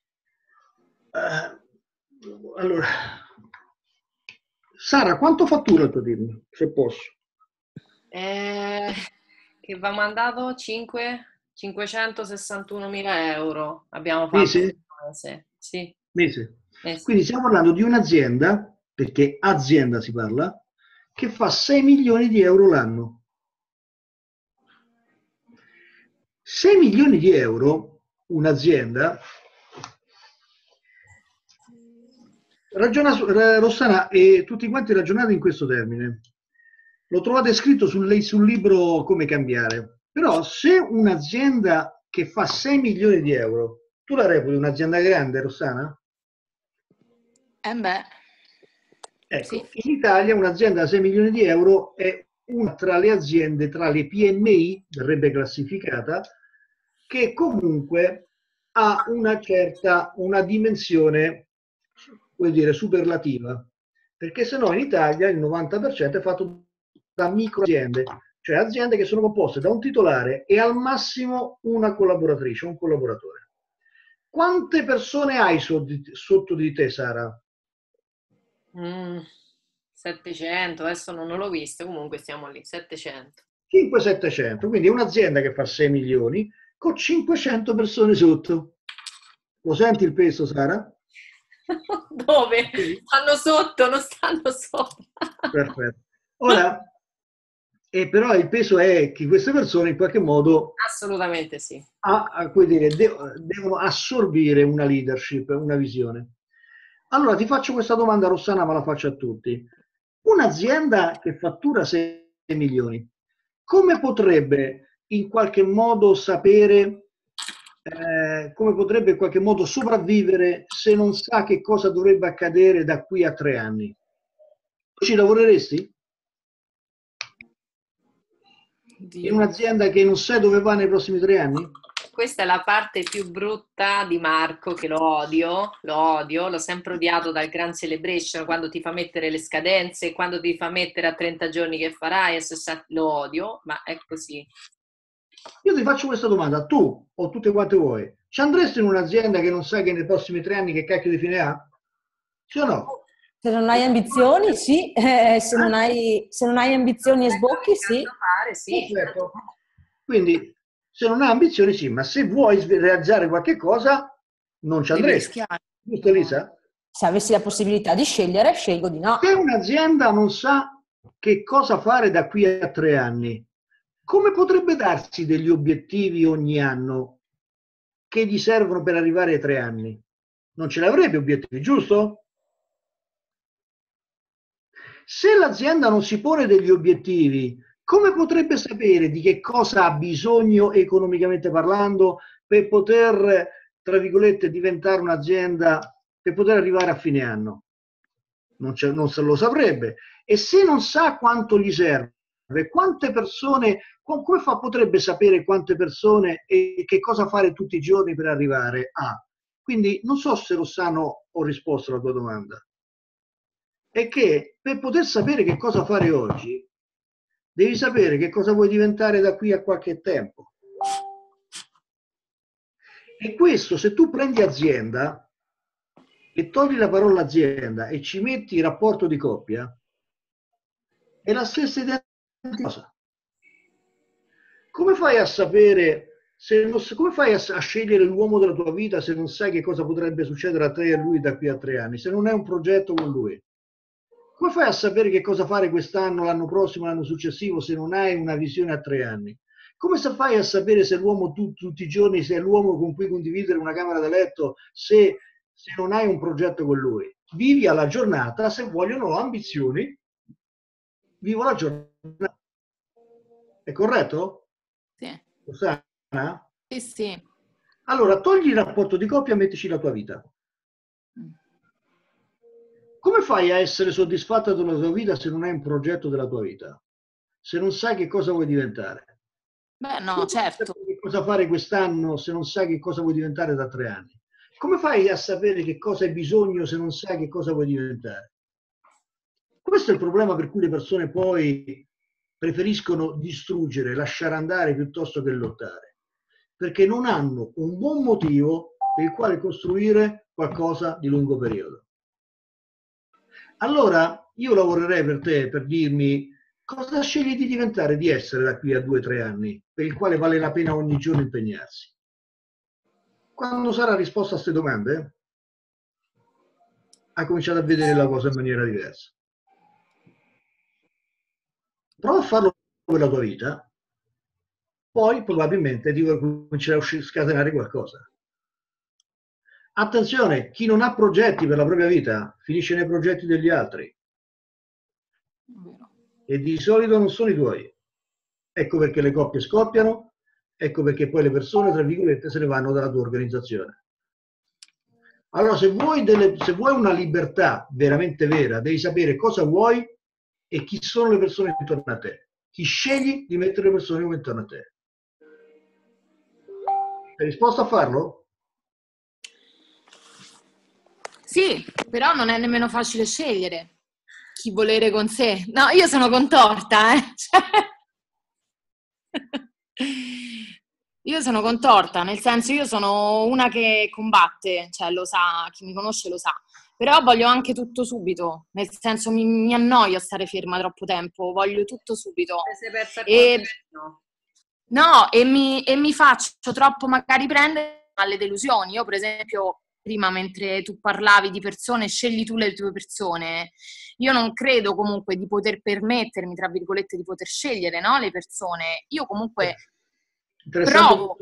allora, Sara, quanto fattura il tuo team, se posso? Che va mandato 561.000 euro abbiamo fatto. Mese? Sì. Mese. Quindi stiamo parlando di un'azienda, perché azienda si parla, che fa 6 milioni di euro l'anno. 6 milioni di euro, un'azienda, Rossana, e tutti quanti ragionate in questo termine. Lo trovate scritto sul libro Come cambiare. Però se un'azienda che fa 6 milioni di euro, tu la reputi un'azienda grande, Rossana? Beh. Ecco, Sì. in Italia un'azienda da 6 milioni di euro è una tra le aziende, tra le PMI, verrebbe classificata, che comunque ha una dimensione, vuol dire, superlativa. Perché se no in Italia il 90% è fatto da micro aziende, cioè aziende che sono composte da un titolare e al massimo una collaboratrice, un collaboratore. Quante persone hai sotto di te, Sara? 700, adesso non l'ho visto, comunque stiamo lì, 700. 5-700, quindi è un'azienda che fa 6 milioni con 500 persone sotto. Lo senti il peso, Sara? Dove? Stanno sotto, non stanno sopra. Perfetto. Ora, però il peso è che queste persone in qualche modo assolutamente sì. Devono assorbire una leadership, una visione. Allora ti faccio questa domanda, Rossana, ma la faccio a tutti. Un'azienda che fattura 6 milioni, come potrebbe in qualche modo sapere, come potrebbe in qualche modo sopravvivere se non sa che cosa dovrebbe accadere da qui a 3 anni? Tu ci lavoreresti? In un'azienda che non sai dove va nei prossimi 3 anni? Questa è la parte più brutta di Marco, che lo odio, l'ho sempre odiato dal Grand Celebration, quando ti fa mettere le scadenze, quando ti fa mettere a 30 giorni che farai, a 60, lo odio, ma è così. Io ti faccio questa domanda, tu o tutte quante voi, ci andresti in un'azienda che non sai che nei prossimi 3 anni che cacchio di fine ha? Sì o no? Se non hai ambizioni, sì. Se non hai ambizioni e sbocchi, sì. Sì. Certo. Quindi, se non hai ambizioni, sì, ma se vuoi realizzare qualche cosa, non ci andresti. Giusto, Elisa? Se avessi la possibilità di scegliere, scelgo di no. Se un'azienda non sa che cosa fare da qui a 3 anni, come potrebbe darsi degli obiettivi ogni anno che gli servono per arrivare ai 3 anni? Non ce l'avrebbe obiettivi, giusto? Se l'azienda non si pone degli obiettivi, come potrebbe sapere di che cosa ha bisogno economicamente parlando per poter, tra virgolette, diventare un'azienda, per poter arrivare a fine anno? Non se lo saprebbe. E se non sa quanto gli serve, quante persone, come potrebbe sapere quante persone e che cosa fare tutti i giorni per arrivare a? Quindi non so se Rossano ho risposto alla tua domanda. È che per poter sapere che cosa fare oggi, devi sapere che cosa vuoi diventare da qui a qualche tempo. E questo, se tu prendi azienda e togli la parola azienda e ci metti il rapporto di coppia, è la stessa identica cosa. Come fai a sapere, come fai a scegliere l'uomo della tua vita se non sai che cosa potrebbe succedere a te e a lui da qui a 3 anni, se non è un progetto con lui? Come fai a sapere che cosa fare quest'anno, l'anno prossimo, l'anno successivo, se non hai una visione a 3 anni? Come fai a sapere se l'uomo tutti i giorni, se è l'uomo con cui condividere una camera da letto, se non hai un progetto con lui? Vivi alla giornata, se vogliono ambizioni, vivo la giornata. È corretto? Sì. Rossana? Sì, sì. Allora, togli il rapporto di coppia e mettici la tua vita. Come fai a essere soddisfatta della tua vita se non hai un progetto della tua vita? Se non sai che cosa vuoi diventare? Beh, no, certo. Che cosa fare quest'anno se non sai che cosa vuoi diventare da 3 anni? Come fai a sapere che cosa hai bisogno se non sai che cosa vuoi diventare? Questo è il problema per cui le persone poi preferiscono distruggere, lasciare andare piuttosto che lottare, perché non hanno un buon motivo per il quale costruire qualcosa di lungo periodo. Allora io lavorerei per te per dirmi cosa scegli di diventare, di essere da qui a 2-3 anni, per il quale vale la pena ogni giorno impegnarsi. Quando sarà risposta a queste domande, hai cominciato a vedere la cosa in maniera diversa. Prova a farlo per la tua vita, poi probabilmente ti comincerà a scatenare qualcosa. Attenzione, chi non ha progetti per la propria vita finisce nei progetti degli altri. E di solito non sono i tuoi. Ecco perché le coppie scoppiano, ecco perché poi le persone, tra virgolette, se ne vanno dalla tua organizzazione. Allora, se vuoi una libertà veramente vera, devi sapere cosa vuoi e chi sono le persone intorno a te. Chi scegli di mettere le persone intorno a te. Sei disposto a farlo? Sì, però non è nemmeno facile scegliere chi volere con sé. No, io sono contorta, Io sono contorta, nel senso io sono una che combatte, cioè lo sa, chi mi conosce lo sa. Però voglio anche tutto subito, nel senso mi annoio a stare ferma troppo tempo, voglio tutto subito. Sei persa no, e mi faccio troppo magari prendere alle delusioni. Io per esempio prima, mentre tu parlavi di persone, scegli tu le tue persone, io non credo comunque di poter permettermi, tra virgolette, di poter scegliere, no, le persone. Io comunque provo.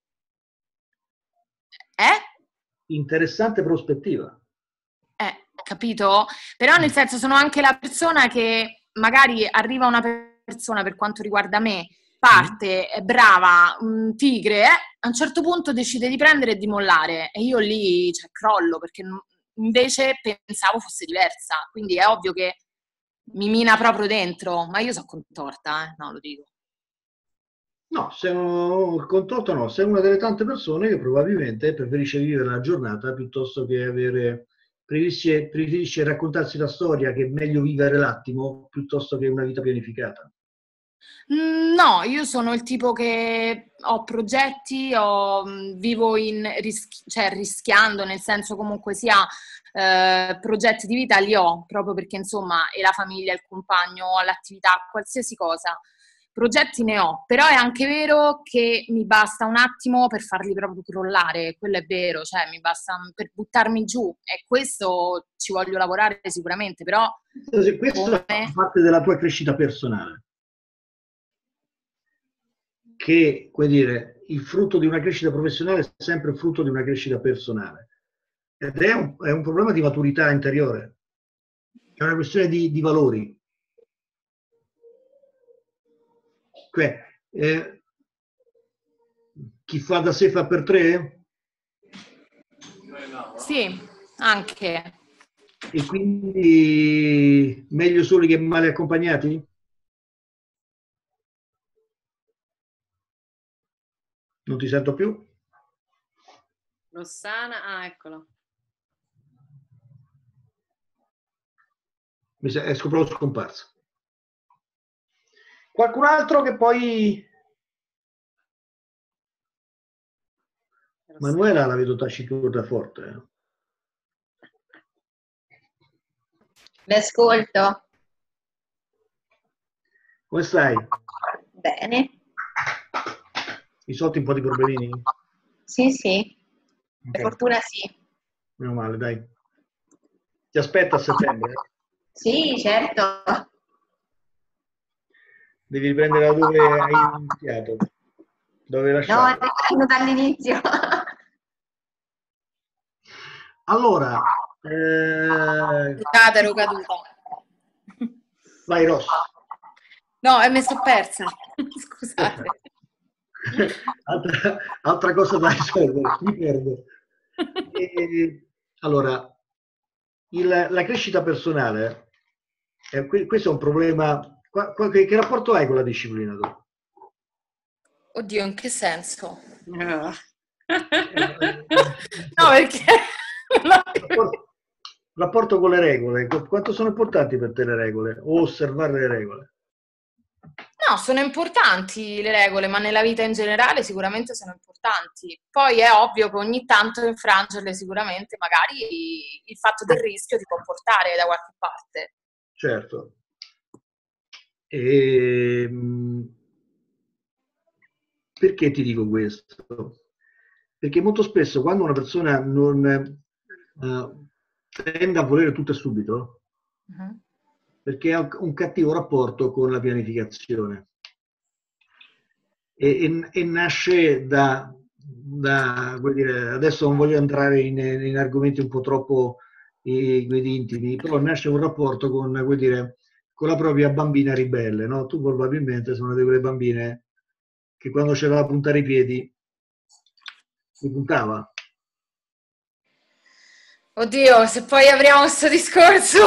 Interessante prospettiva. Capito? Però nel senso sono anche la persona che magari arriva una persona, per quanto riguarda me, parte, è brava, un tigre, a un certo punto decide di prendere e di mollare e io lì crollo perché invece pensavo fosse diversa, quindi è ovvio che mi mina proprio dentro, ma io sono contorta, no, lo dico. No, contorta no, sei una delle tante persone che probabilmente preferisce vivere la giornata piuttosto che preferisce raccontarsi la storia, che è meglio vivere l'attimo piuttosto che una vita pianificata. No, io sono il tipo che ho progetti, vivo rischiando, nel senso comunque sia progetti di vita li ho, proprio perché insomma è la famiglia, il compagno, l'attività, qualsiasi cosa. Progetti ne ho, però è anche vero che mi basta un attimo per farli proprio crollare, quello è vero, cioè mi basta per buttarmi giù e questo ci voglio lavorare sicuramente, però... Questo è parte della tua crescita personale. Che, come dire, il frutto di una crescita professionale è sempre il frutto di una crescita personale. Ed è un problema di maturità interiore. È una questione di valori. Chi fa da sé fa per tre? Sì, anche. E quindi meglio soli che male accompagnati? Non ti sento più? Rossana, eccolo. È scomparso. Qualcun altro che poi... Manuela la vedo taciturna forte. L'ascolto. Come stai? Bene. Risolti un po' di problemini? Sì, sì. Okay. Per fortuna sì. Meno male, dai. Ti aspetta a settembre? Sì, certo. Devi riprendere da dove hai iniziato. Dove hai lasciato? No, riprendo dall'inizio. Allora, Ero caduta. vai Ross. No, mi sono persa. Scusate. Altra cosa da risolvere, mi perdo. Allora, la crescita personale, questo è un problema. Che rapporto hai con la disciplina tu? Oddio, in che senso? No. No, perché... Rapporto con le regole, quanto sono importanti per te le regole o osservare le regole? No, sono importanti le regole, ma nella vita in generale sicuramente sono importanti. Poi è ovvio che ogni tanto infrangerle sicuramente, magari il fatto del rischio ti può portare da qualche parte. Certo. Perché ti dico questo? Perché molto spesso quando una persona non tende a volere tutto e subito, perché ha un cattivo rapporto con la pianificazione e nasce vuol dire, adesso non voglio entrare in argomenti un po' troppo intimi, però nasce un rapporto con, vuol dire, con la propria bambina ribelle, no? Tu probabilmente sei una di quelle bambine che quando c'era da puntare i piedi si puntava. Oddio, se poi apriamo questo discorso...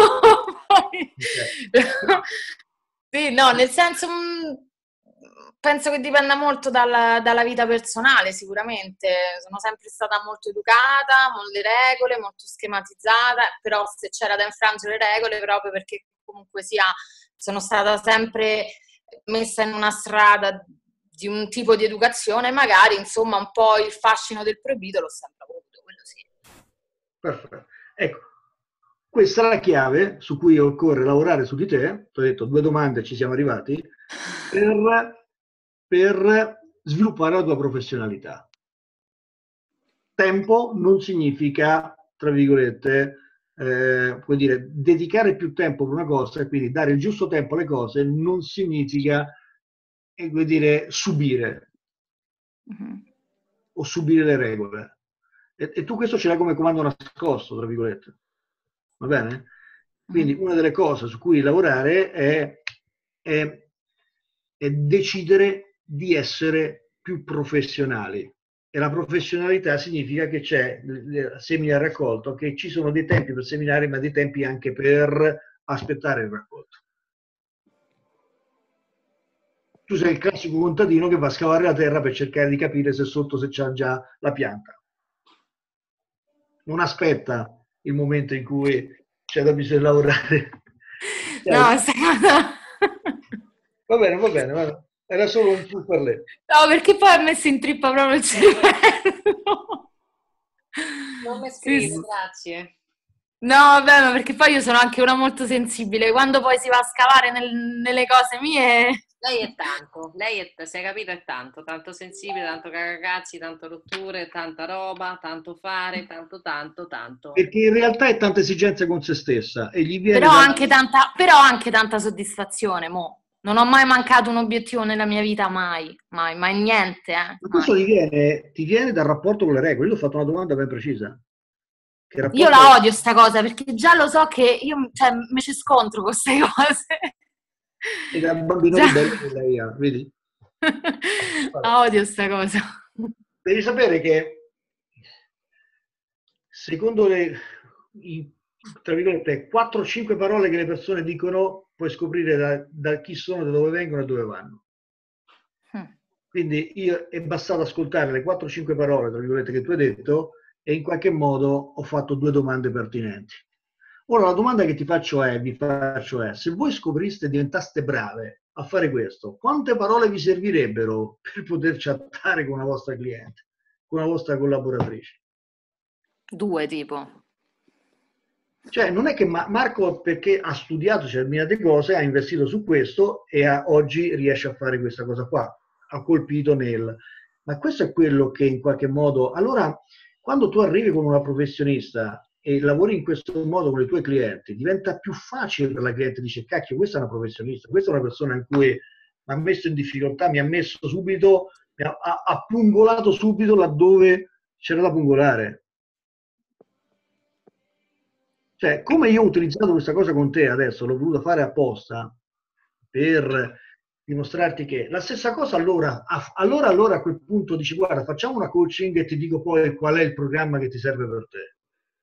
Sì, no, nel senso... Penso che dipenda molto dalla vita personale, sicuramente. Sono sempre stata molto educata, molte regole, molto schematizzata, però se c'era da infrangere le regole, proprio perché comunque sia, sono stata sempre messa in una strada di un tipo di educazione, magari, insomma, un po' il fascino del proibito l'ho sempre avuto, quello sì. Perfetto. Ecco, questa è la chiave su cui occorre lavorare su di te. Ti ho detto 2 domande, ci siamo arrivati, per sviluppare la tua professionalità. Tempo non significa, tra virgolette, puoi dire, dedicare più tempo per una cosa e quindi dare il giusto tempo alle cose non significa, vuol dire, subire o subire le regole. E tu questo ce l'hai come comando nascosto, tra virgolette. Va bene? Quindi una delle cose su cui lavorare è decidere di essere più professionali. E la professionalità significa che c'è, semina il raccolto, che ci sono dei tempi per seminare, ma dei tempi anche per aspettare il raccolto. Tu sei il classico contadino che va a scavare la terra per cercare di capire se sotto se c'ha già la pianta. Non aspetta il momento in cui c'è da bisogno lavorare. No, secondo... Va bene. Era solo un fu per lei. No, perché poi ha messo in trippa proprio il cervello. Non mi scrivo, grazie. No, vabbè, ma perché poi io sono anche una molto sensibile. Quando poi si va a scavare nelle cose mie... Lei è tanto, si è capito, è tanto sensibile, tanto cagacazzi, tanto rotture, tanta roba, tanto fare, tanto. Perché in realtà è tanta esigenza con se stessa e gli viene però anche tanta soddisfazione, mo. Non ho mai mancato un obiettivo nella mia vita, mai niente. Ma questo ti viene dal rapporto con le regole. Io ho fatto una domanda ben precisa. Io la odio sta cosa, perché già lo so che io mi ci scontro con queste cose. Ed è il bambino ribelle che lei ha, vedi? Odio sta cosa. Devi sapere che secondo tra virgolette, 4-5 parole che le persone dicono, puoi scoprire da chi sono, da dove vengono e dove vanno. Quindi è bastato ascoltare le 4-5 parole, tra virgolette, che tu hai detto e in qualche modo ho fatto 2 domande pertinenti. Ora la domanda che vi faccio è, se voi scopriste e diventaste brave a fare questo, quante parole vi servirebbero per poter chattare con una vostra cliente, con una vostra collaboratrice? 2 tipo. Cioè non è che Marco, perché ha studiato determinate cose, ha investito su questo e oggi riesce a fare questa cosa qua, ha colpito ma questo è quello che in qualche modo, allora quando tu arrivi con una professionista e lavori in questo modo con i tuoi clienti, diventa più facile per la cliente, dice cacchio, questa è una professionista, questa è una persona in cui mi ha messo in difficoltà, mi ha messo subito, ha pungolato subito laddove c'era da pungolare. Cioè, come io ho utilizzato questa cosa con te adesso, l'ho voluto fare apposta per dimostrarti che la stessa cosa allora a quel punto dici guarda, facciamo una coaching e ti dico poi qual è il programma che ti serve per te.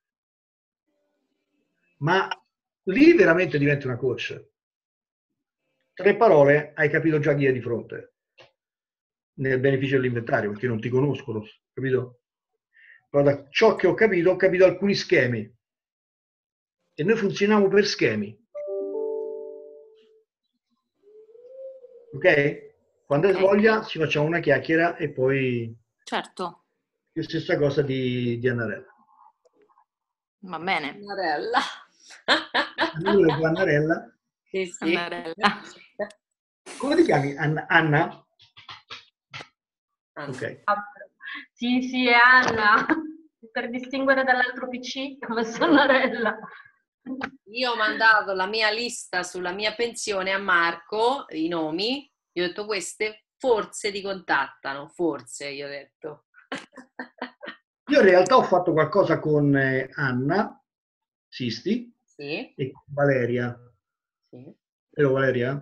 Ma lì veramente diventi una coach. 3 parole, hai capito già chi è di fronte. Nel beneficio dell'inventario, perché non ti conoscono, capito? Però da ciò che ho capito alcuni schemi. E noi funzioniamo per schemi. Ok? Quando hai voglia ci facciamo una chiacchiera e poi... Certo. La stessa cosa di Annarella. Va bene. Annarella. Annarella. Sì. Annarella. Come ti chiami? Anna? Ok. Sì, è Anna. Per distinguere dall'altro PC ho messo Annarella. Io ho mandato la mia lista sulla mia pensione a Marco, i nomi, gli ho detto queste forse ti contattano, forse, io ho detto. Io in realtà ho fatto qualcosa con Anna Sisti e con Valeria. Sì. Vero Valeria?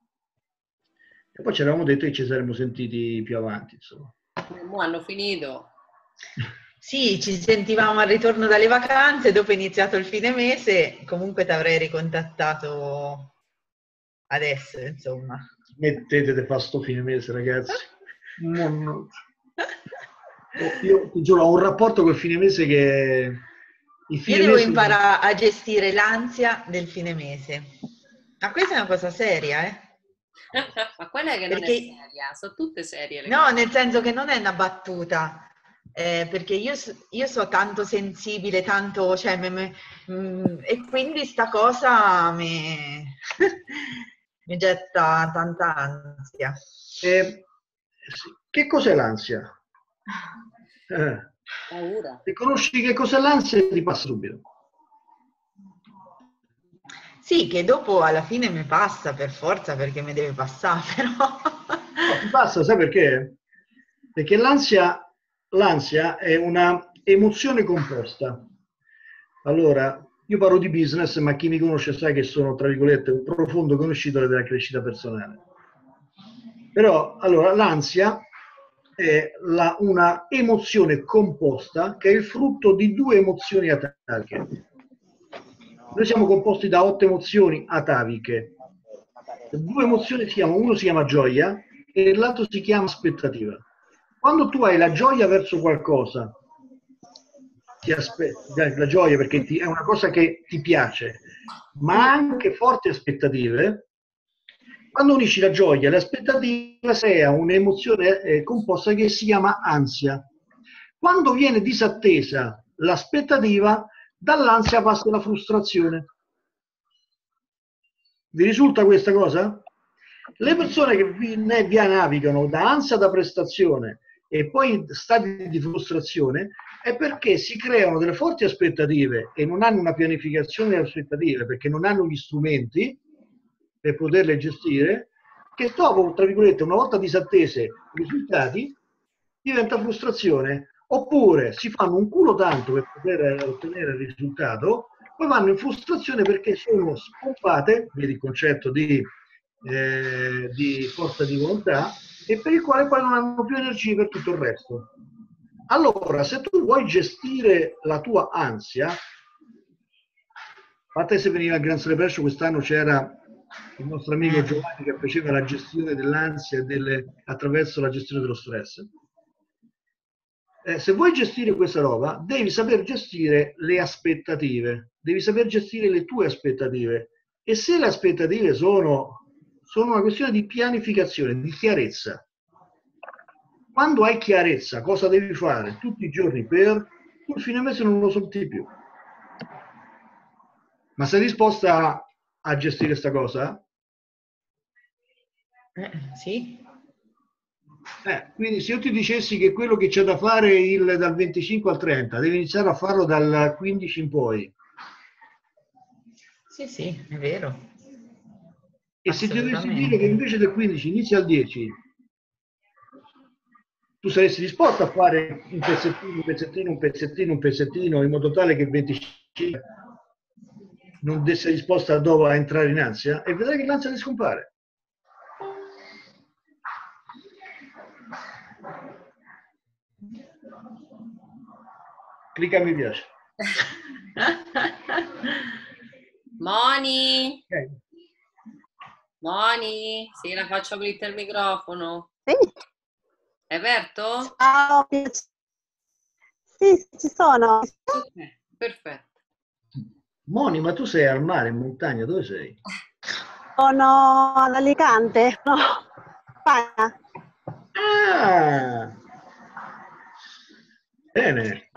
E poi ci eravamo detto che ci saremmo sentiti più avanti, insomma. Mo hanno finito. Sì, ci sentivamo al ritorno dalle vacanze, dopo è iniziato il fine mese, comunque ti avrei ricontattato adesso, insomma. Smettete di fare sto fine mese, ragazzi. No. Io ti giuro, ho un rapporto col fine mese che... Io devo imparare a gestire l'ansia del fine mese. Ma questa è una cosa seria, eh? Ma quella è che non è seria, sono tutte serie. No, nel senso che non è una battuta. Perché io so tanto sensibile, tanto, cioè, e quindi sta cosa mi getta tanta ansia. Che cos'è l'ansia? Paura. Se conosci che cos'è l'ansia ti passa subito. Sì, che dopo alla fine mi passa per forza perché mi deve passare, però. No, ti passa, sai perché? Perché l'ansia è una emozione composta. Allora, io parlo di business, ma chi mi conosce sa che sono, tra virgolette, un profondo conoscitore della crescita personale. Però, allora, l'ansia è una emozione composta che è il frutto di 2 emozioni ataviche. Noi siamo composti da 8 emozioni ataviche. 2 emozioni uno si chiama gioia e l'altro si chiama aspettativa. Quando tu hai la gioia verso qualcosa, la gioia perché è una cosa che ti piace, ma anche forti aspettative, quando unisci la gioia e l'aspettativa si crea un'emozione composta che si chiama ansia. Quando viene disattesa l'aspettativa, dall'ansia passa la frustrazione. Vi risulta questa cosa? Le persone che navigano da ansia da prestazione e poi stati di frustrazione è perché si creano delle forti aspettative e non hanno una pianificazione delle aspettative perché non hanno gli strumenti per poterle gestire, che dopo, tra virgolette, una volta disattese i risultati, diventa frustrazione. Oppure si fanno un culo tanto per poter ottenere il risultato, poi vanno in frustrazione perché sono spompate, vedi il concetto di di forza di volontà e per il quale poi non hanno più energie per tutto il resto. Allora, se tu vuoi gestire la tua ansia, a te se veniva al Gran Celebration quest'anno c'era il nostro amico Giovanni che faceva la gestione dell'ansia attraverso la gestione dello stress. Se vuoi gestire questa roba, devi saper gestire le aspettative, devi saper gestire le tue aspettative. E se le aspettative sono una questione di pianificazione, di chiarezza, quando hai chiarezza cosa devi fare tutti i giorni tu il fine mese non lo senti più. Ma sei disposta a gestire questa cosa? Sì. Quindi se io ti dicessi che quello che c'è da fare dal 25 al 30, devi iniziare a farlo dal 15 in poi. Sì, sì, è vero. E se ti dovessi dire che invece del 15 inizi al 10, tu saresti disposto a fare un pezzettino, un pezzettino, un pezzettino, un pezzettino, in modo tale che il 25 non sei disposta a entrare in ansia e vedrai che l'ansia ti scompare. Clicca mi piace. Moni, Okay. Moni, sì, la faccio aprire il microfono. Sì. È aperto? Ciao. Sì, ci sono. Ok, perfetto. Moni, ma tu sei al mare, in montagna, dove sei? Sono ad Alicante, no, Spagna. Ah! Bene.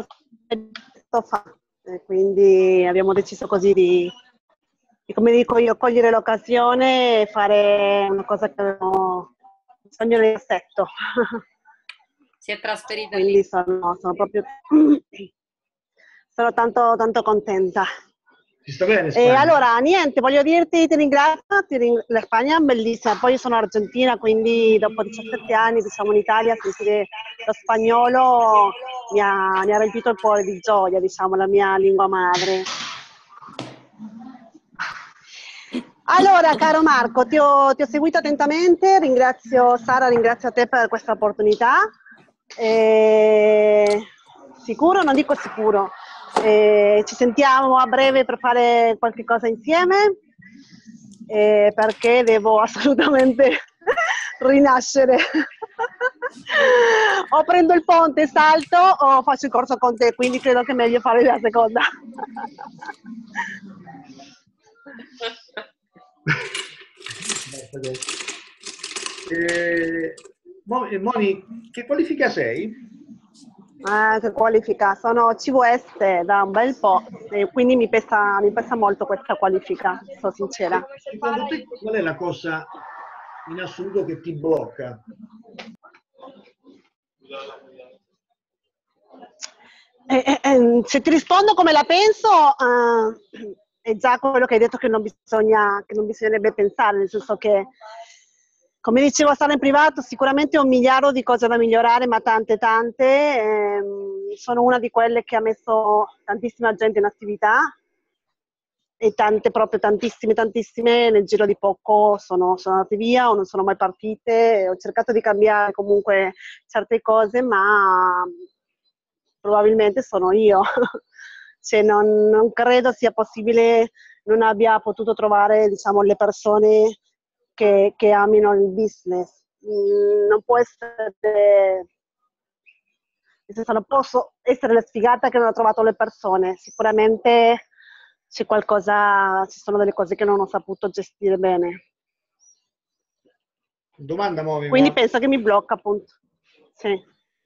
Quindi abbiamo deciso così di, come dico io, cogliere l'occasione e fare una cosa che avevo un sogno nel cassetto. Si è trasferita Quindi lì. sono proprio sono tanto contenta. Ti sta bene E Spagna? allora, niente, voglio dirti, ti ringrazio, la Spagna è bellissima, poi io sono argentina, quindi dopo 17 anni, diciamo, in Italia, sentire lo spagnolo mi ha riempito il cuore di gioia, diciamo, la mia lingua madre. Allora, caro Marco, ti ho seguito attentamente, ringrazio Sara, ringrazio a te per questa opportunità. Sicuro? Non dico sicuro. Ci sentiamo a breve per fare qualche cosa insieme, perché devo assolutamente rinascere. O prendo il ponte, salto, o faccio il corso con te, quindi credo che è meglio fare la seconda. Moni, che qualifica sei? Che qualifica? Sono CVS da un bel po', e quindi mi pesa molto questa qualifica, sono sincera. Secondo te qual è la cosa in assoluto che ti blocca? Se ti rispondo come la penso, è già quello che hai detto che non bisognerebbe pensare, nel senso che, come dicevo a Sara in privato, sicuramente ho un miliardo di cose da migliorare, ma tante. Sono una di quelle che ha messo tantissima gente in attività e proprio tantissime, nel giro di poco sono andate via o non sono mai partite. Ho cercato di cambiare comunque certe cose, ma probabilmente sono io. Cioè, non credo sia possibile, non abbia potuto trovare, diciamo, le persone che amino il business. Non può essere, nel senso, non posso essere la sfigata che non ho trovato le persone. Sicuramente ci sono delle cose che non ho saputo gestire bene. Domanda, Momi. Quindi penso che mi blocca, appunto. Sì.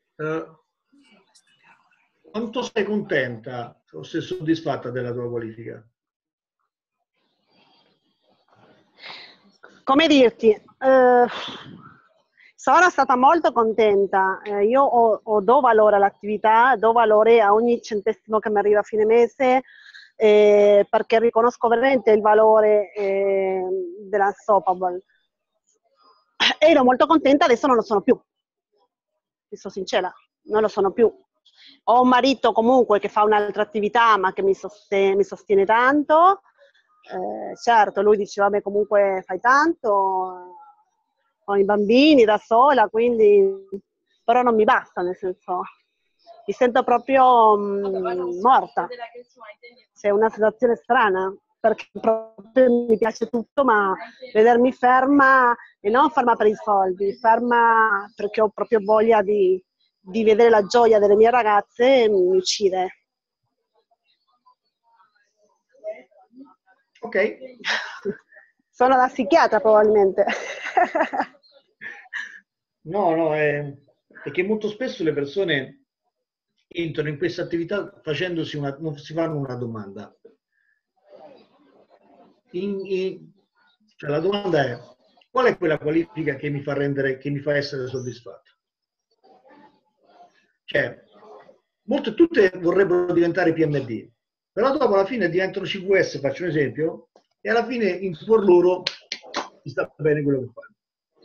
Quanto sei contenta o sei soddisfatta della tua qualifica? Come dirti, sono stata molto contenta. Io do valore all'attività, do valore a ogni centesimo che mi arriva a fine mese, perché riconosco veramente il valore dell'Unstoppable. Ero molto contenta, adesso non lo sono più. Mi sono sincera, non lo sono più. Ho un marito comunque che fa un'altra attività, ma che mi sostiene tanto. certo, lui diceva, vabbè, comunque fai tanto, ho i bambini da sola, quindi però non mi basta, nel senso, mi sento proprio morta. C'è una situazione strana, perché proprio mi piace tutto, ma vedermi ferma, e non ferma per i soldi, ferma perché ho proprio voglia di vedere la gioia delle mie ragazze, mi uccide. Ok. Sono la psichiatra probabilmente. No, è che molto spesso le persone entrano in questa attività facendosi non si fanno una domanda. Cioè la domanda è: qual è quella qualifica che mi fa essere soddisfatto? Cioè, tutte vorrebbero diventare PMD, però dopo alla fine diventano CVS, faccio un esempio, e alla fine in cuor loro ti sta bene quello che fanno.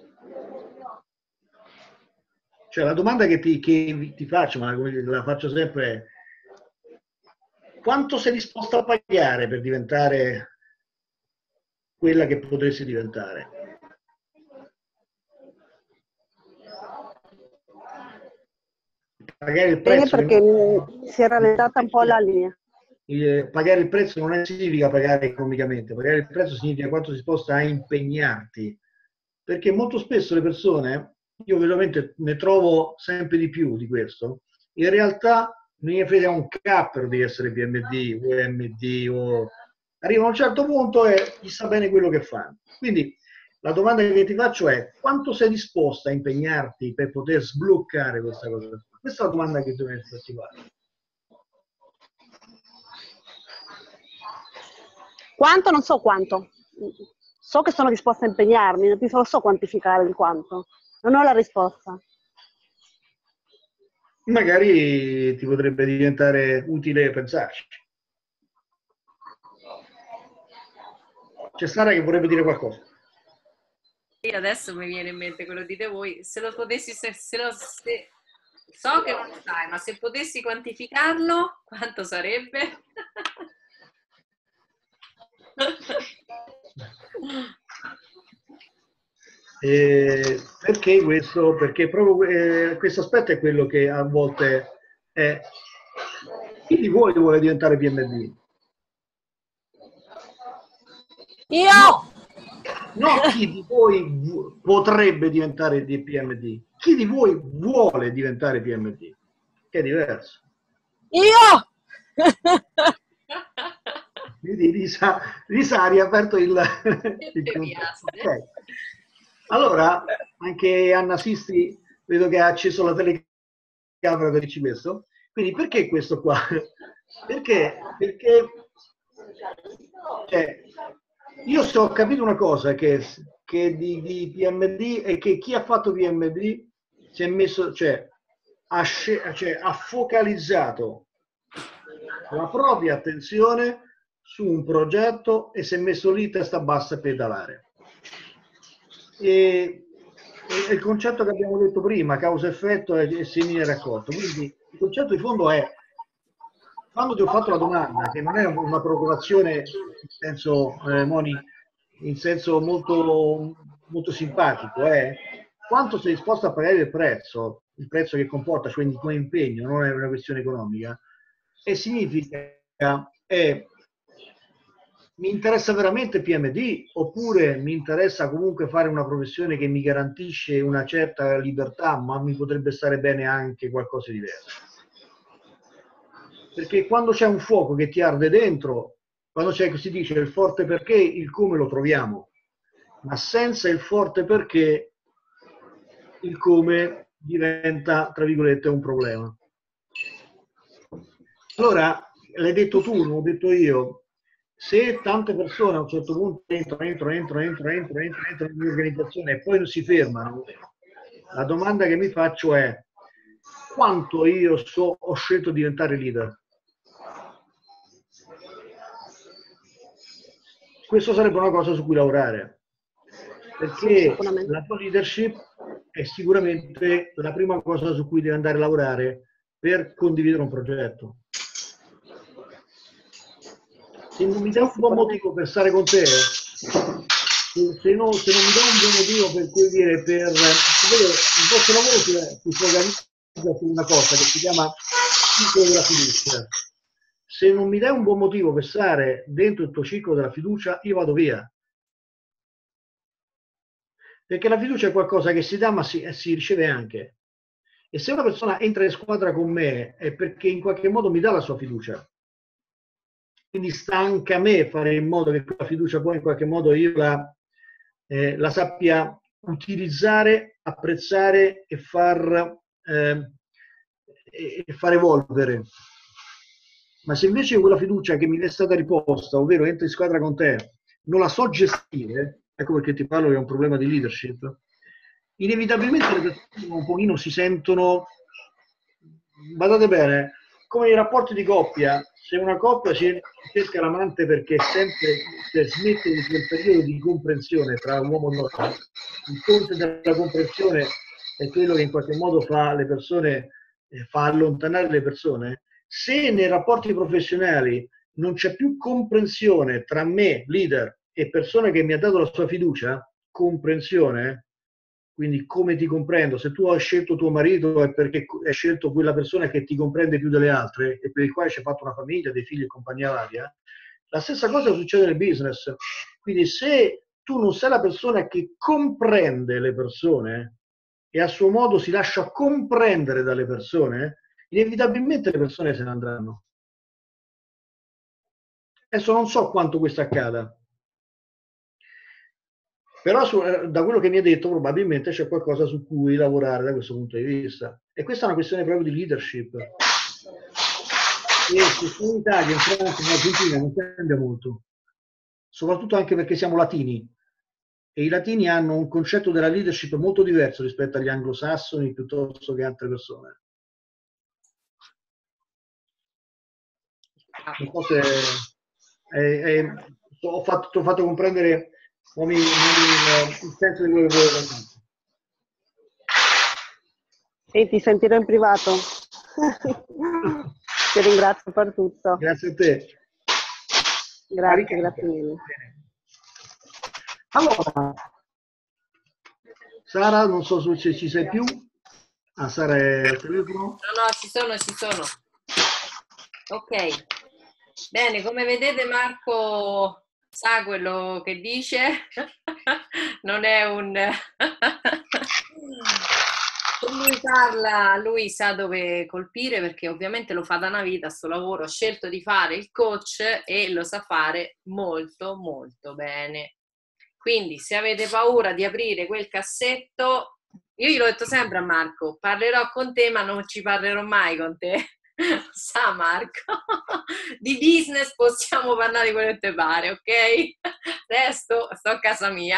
Cioè la domanda che ti faccio, ma la faccio sempre, è: quanto sei disposto a pagare per diventare quella che potresti diventare? Pagare il prezzo. Perché si è rallentata un po' la linea. Pagare il prezzo non significa pagare economicamente, pagare il prezzo significa quanto sei disposto a impegnarti, perché molto spesso le persone, io veramente ne trovo sempre di più di questo, in realtà non gli frega un cappero di essere PMD, UMD, arrivano a un certo punto e gli sta bene quello che fanno. Quindi la domanda che ti faccio è: quanto sei disposta a impegnarti per poter sbloccare questa cosa? Questa è la domanda che dovresti farti fare. Quanto? Non so quanto. So che sono disposta a impegnarmi, non lo so quantificare il quanto. Non ho la risposta. Magari ti potrebbe diventare utile pensarci. C'è Sara che vorrebbe dire qualcosa. Io adesso mi viene in mente quello dite voi, se lo potessi, so che non lo sai, ma se potessi quantificarlo, quanto sarebbe? Perché questo? Perché proprio questo aspetto è quello che a volte è: chi di voi vuole diventare PMD? Io! No, chi di voi potrebbe diventare PMD? Chi di voi vuole diventare PMD? Che è diverso. Io! Quindi Lisa ha riaperto il okay. Allora, anche Anna Sisti vedo che ha acceso la telecamera per dirci questo. Quindi perché questo qua? Perché io ho capito una cosa che di PMD è che chi ha fatto PMD si è messo, ha focalizzato la propria attenzione su un progetto e si è messo lì testa bassa a pedalare. E il concetto che abbiamo detto prima, causa-effetto e semine raccolto. Quindi il concetto di fondo è: quando ti ho fatto la domanda, che non è una provocazione in senso, Moni, in senso molto, molto simpatico, è quanto sei disposto a pagare il prezzo che comporta, cioè il tuo impegno, non è una questione economica, e significa mi interessa veramente PMD oppure mi interessa comunque fare una professione che mi garantisce una certa libertà, ma mi potrebbe stare bene anche qualcosa di diverso. Perché quando c'è un fuoco che ti arde dentro, quando c'è, si dice, il forte perché, il come lo troviamo, ma senza il forte perché il come diventa, tra virgolette, un problema. Allora, l'hai detto tu, non l'ho detto io. Se tante persone a un certo punto entrano in un'organizzazione e poi non si fermano, la domanda che mi faccio è: quanto io ho scelto di diventare leader? Questo sarebbe una cosa su cui lavorare, perché la tua leadership è sicuramente la prima cosa su cui devi andare a lavorare per condividere un progetto. se non mi dai un buon motivo per stare con te, se non mi dai un buon motivo per cui dire, il vostro lavoro si focalizza su una cosa che si chiama ciclo della fiducia. Se non mi dai un buon motivo per stare dentro il tuo ciclo della fiducia, io vado via. Perché la fiducia è qualcosa che si dà ma si riceve anche. E se una persona entra in squadra con me è perché in qualche modo mi dà la sua fiducia. Quindi sta anche a me fare in modo che quella fiducia poi in qualche modo io la sappia utilizzare, apprezzare e far evolvere. Ma se invece quella fiducia che mi è stata riposta, ovvero entro in squadra con te, non la so gestire, ecco perché ti parlo che è un problema di leadership, inevitabilmente le persone un pochino si sentono, badate bene, come nei rapporti di coppia, se una coppia cerca l'amante perché sempre per smettere di quel periodo di comprensione tra uomo e donna, il ponte della comprensione è quello che in qualche modo fa le persone, fa allontanare le persone. Se nei rapporti professionali non c'è più comprensione tra me, leader, e persona che mi ha dato la sua fiducia, comprensione, quindi come ti comprendo, se tu hai scelto tuo marito è perché hai scelto quella persona che ti comprende più delle altre e per il quale ci hai fatto una famiglia, dei figli e compagnia varia, la stessa cosa succede nel business. Quindi se tu non sei la persona che comprende le persone e a suo modo si lascia comprendere dalle persone, inevitabilmente le persone se ne andranno. Adesso non so quanto questo accada, però da quello che mi ha detto probabilmente c'è qualcosa su cui lavorare da questo punto di vista. E questa è una questione proprio di leadership. E se in Italia, in Francia, in Argentina non cambia molto, soprattutto anche perché siamo latini. E i latini hanno un concetto della leadership molto diverso rispetto agli anglosassoni piuttosto che altre persone. Non so se ti ho fatto comprendere il senso di quello che volevo dire. E ti sentirò in privato. Ti ringrazio per tutto. Grazie a te. Grazie mille. Allora, Sara, non so se ci sei più. Ah, Sara è al telefono? No, ci sono. Ok. Bene, come vedete Marco sa quello che dice. Non è un... Se lui parla, lui sa dove colpire perché ovviamente lo fa da una vita sto lavoro, ha scelto di fare il coach e lo sa fare molto molto bene. Quindi se avete paura di aprire quel cassetto, io gliel'ho detto sempre a Marco, parlerò con te ma non ci parlerò mai con te. Sa Marco, di business possiamo parlare di quello che ti pare, ok? Resto sto a casa mia.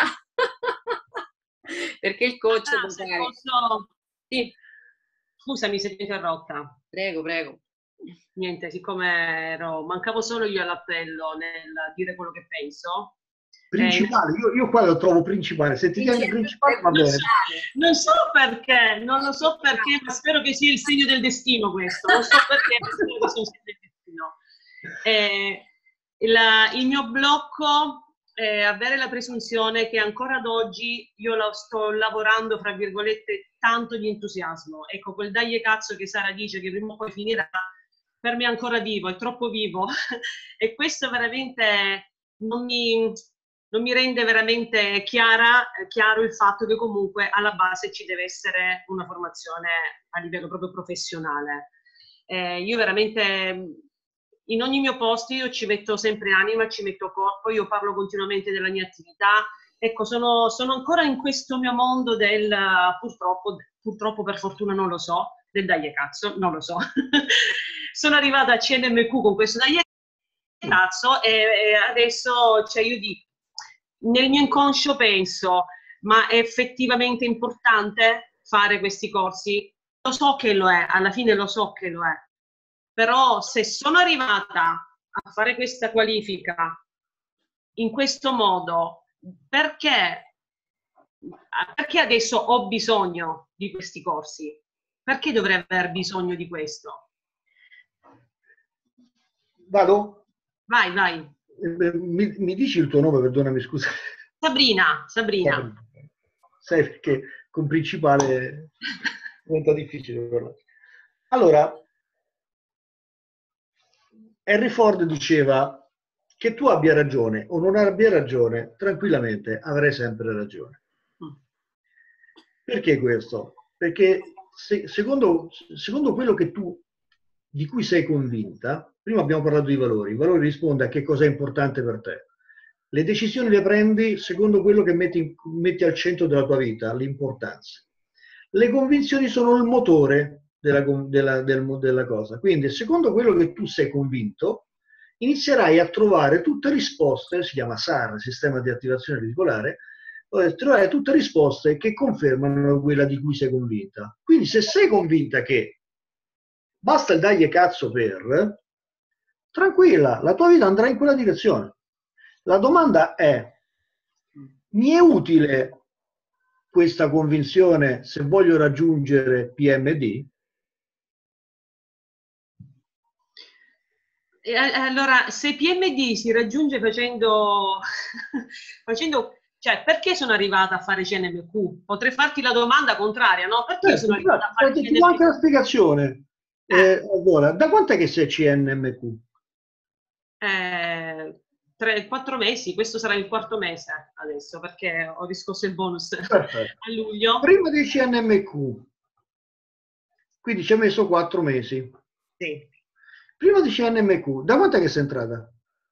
Perché il coach... se posso... Sì. Scusami se ti interrotta. Prego. Niente, siccome mancavo solo io all'appello nel dire quello che penso. Principale, io qua lo trovo principale. Se ti tieni principale va bene. Non lo so perché, ma spero che sia il segno del destino questo. Non so perché, ma spero che sia il segno del destino. Il mio blocco è avere la presunzione che ancora ad oggi io sto lavorando, fra virgolette, tanto di entusiasmo. Ecco, quel dai cazzo che Sara dice che prima o poi finirà, per me è ancora vivo, è troppo vivo. E questo veramente non mi rende veramente chiaro il fatto che comunque alla base ci deve essere una formazione a livello proprio professionale. Io veramente in ogni mio posto io ci metto sempre anima, ci metto corpo, io parlo continuamente della mia attività. Ecco, sono ancora in questo mio mondo del purtroppo per fortuna non lo so, del dai cazzo, non lo so. Sono arrivata a CNMQ con questo dai cazzo e adesso, cioè io dico, nel mio inconscio penso, ma è effettivamente importante fare questi corsi? Lo so che lo è, alla fine lo so che lo è, però se sono arrivata a fare questa qualifica in questo modo, perché adesso ho bisogno di questi corsi? Perché dovrei aver bisogno di questo? Vado? Vai. Mi dici il tuo nome, perdonami, scusa. Sabrina. Sai perché con principale diventa difficile parlare. Allora, Henry Ford diceva che tu abbia ragione o non abbia ragione, tranquillamente avrai sempre ragione. Perché questo? Perché secondo quello che di cui sei convinta, prima abbiamo parlato di valori, i valori risponde a che cosa è importante per te. Le decisioni le prendi secondo quello che metti al centro della tua vita, l'importanza. Le convinzioni sono il motore della cosa. Quindi, secondo quello che tu sei convinto, inizierai a trovare tutte risposte, si chiama SAR, Sistema di Attivazione Reticolare, troverai tutte risposte che confermano quella di cui sei convinta. Quindi, se sei convinta che basta il dagli cazzo per, tranquilla, la tua vita andrà in quella direzione. La domanda è: mi è utile questa convinzione se voglio raggiungere PMD? Allora, se PMD si raggiunge facendo, cioè, perché sono arrivata a fare CNMQ? Potrei farti la domanda contraria, no? Perché sono arrivata a fare CNMQ? Ti do anche la spiegazione. Allora, da quant'è che sei CNMQ? 3-4 mesi, questo sarà il 4º mese adesso, perché ho riscosso il bonus Perfetto. a luglio. Prima del CNMQ, quindi ci hai messo 4 mesi. Sì. Prima di CNMQ, da quant'è che sei entrata?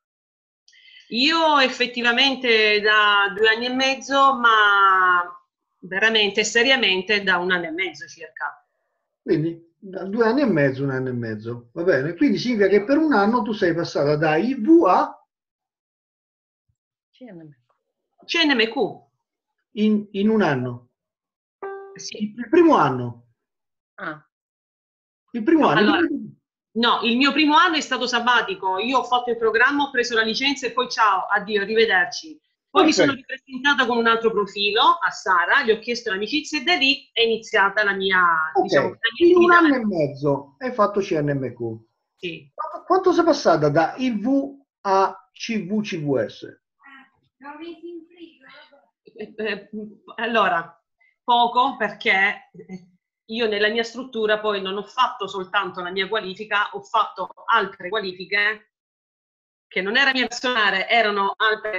Io effettivamente da 2 anni e mezzo, ma veramente, seriamente, da 1 anno e mezzo circa. Quindi da 2 anni e mezzo, 1 anno e mezzo, va bene? Quindi significa che per 1 anno tu sei passata da IV a CNMQ. In 1 anno? Sì. Il primo anno? Il primo anno? Allora, no, il mio primo anno è stato sabbatico. Io ho fatto il programma, ho preso la licenza e poi ciao, addio, arrivederci. Poi mi sono ripresentata con un altro profilo a Sara, gli ho chiesto l'amicizia e da lì è iniziata la mia, diciamo, la mia in 1 attività. anno e mezzo hai fatto CNMQ. Sì. Quanto sei passata da IV a CV-CVS? Allora, poco, perché io nella mia struttura poi non ho fatto soltanto la mia qualifica, ho fatto altre qualifiche che non era mia personale, erano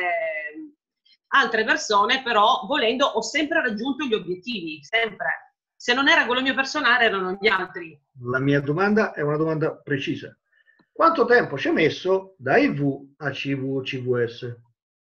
altre persone, però volendo ho sempre raggiunto gli obiettivi, sempre. Se non era quello mio personale, erano gli altri. La mia domanda è una domanda precisa. Quanto tempo ci hai messo da IV a CV-CVS?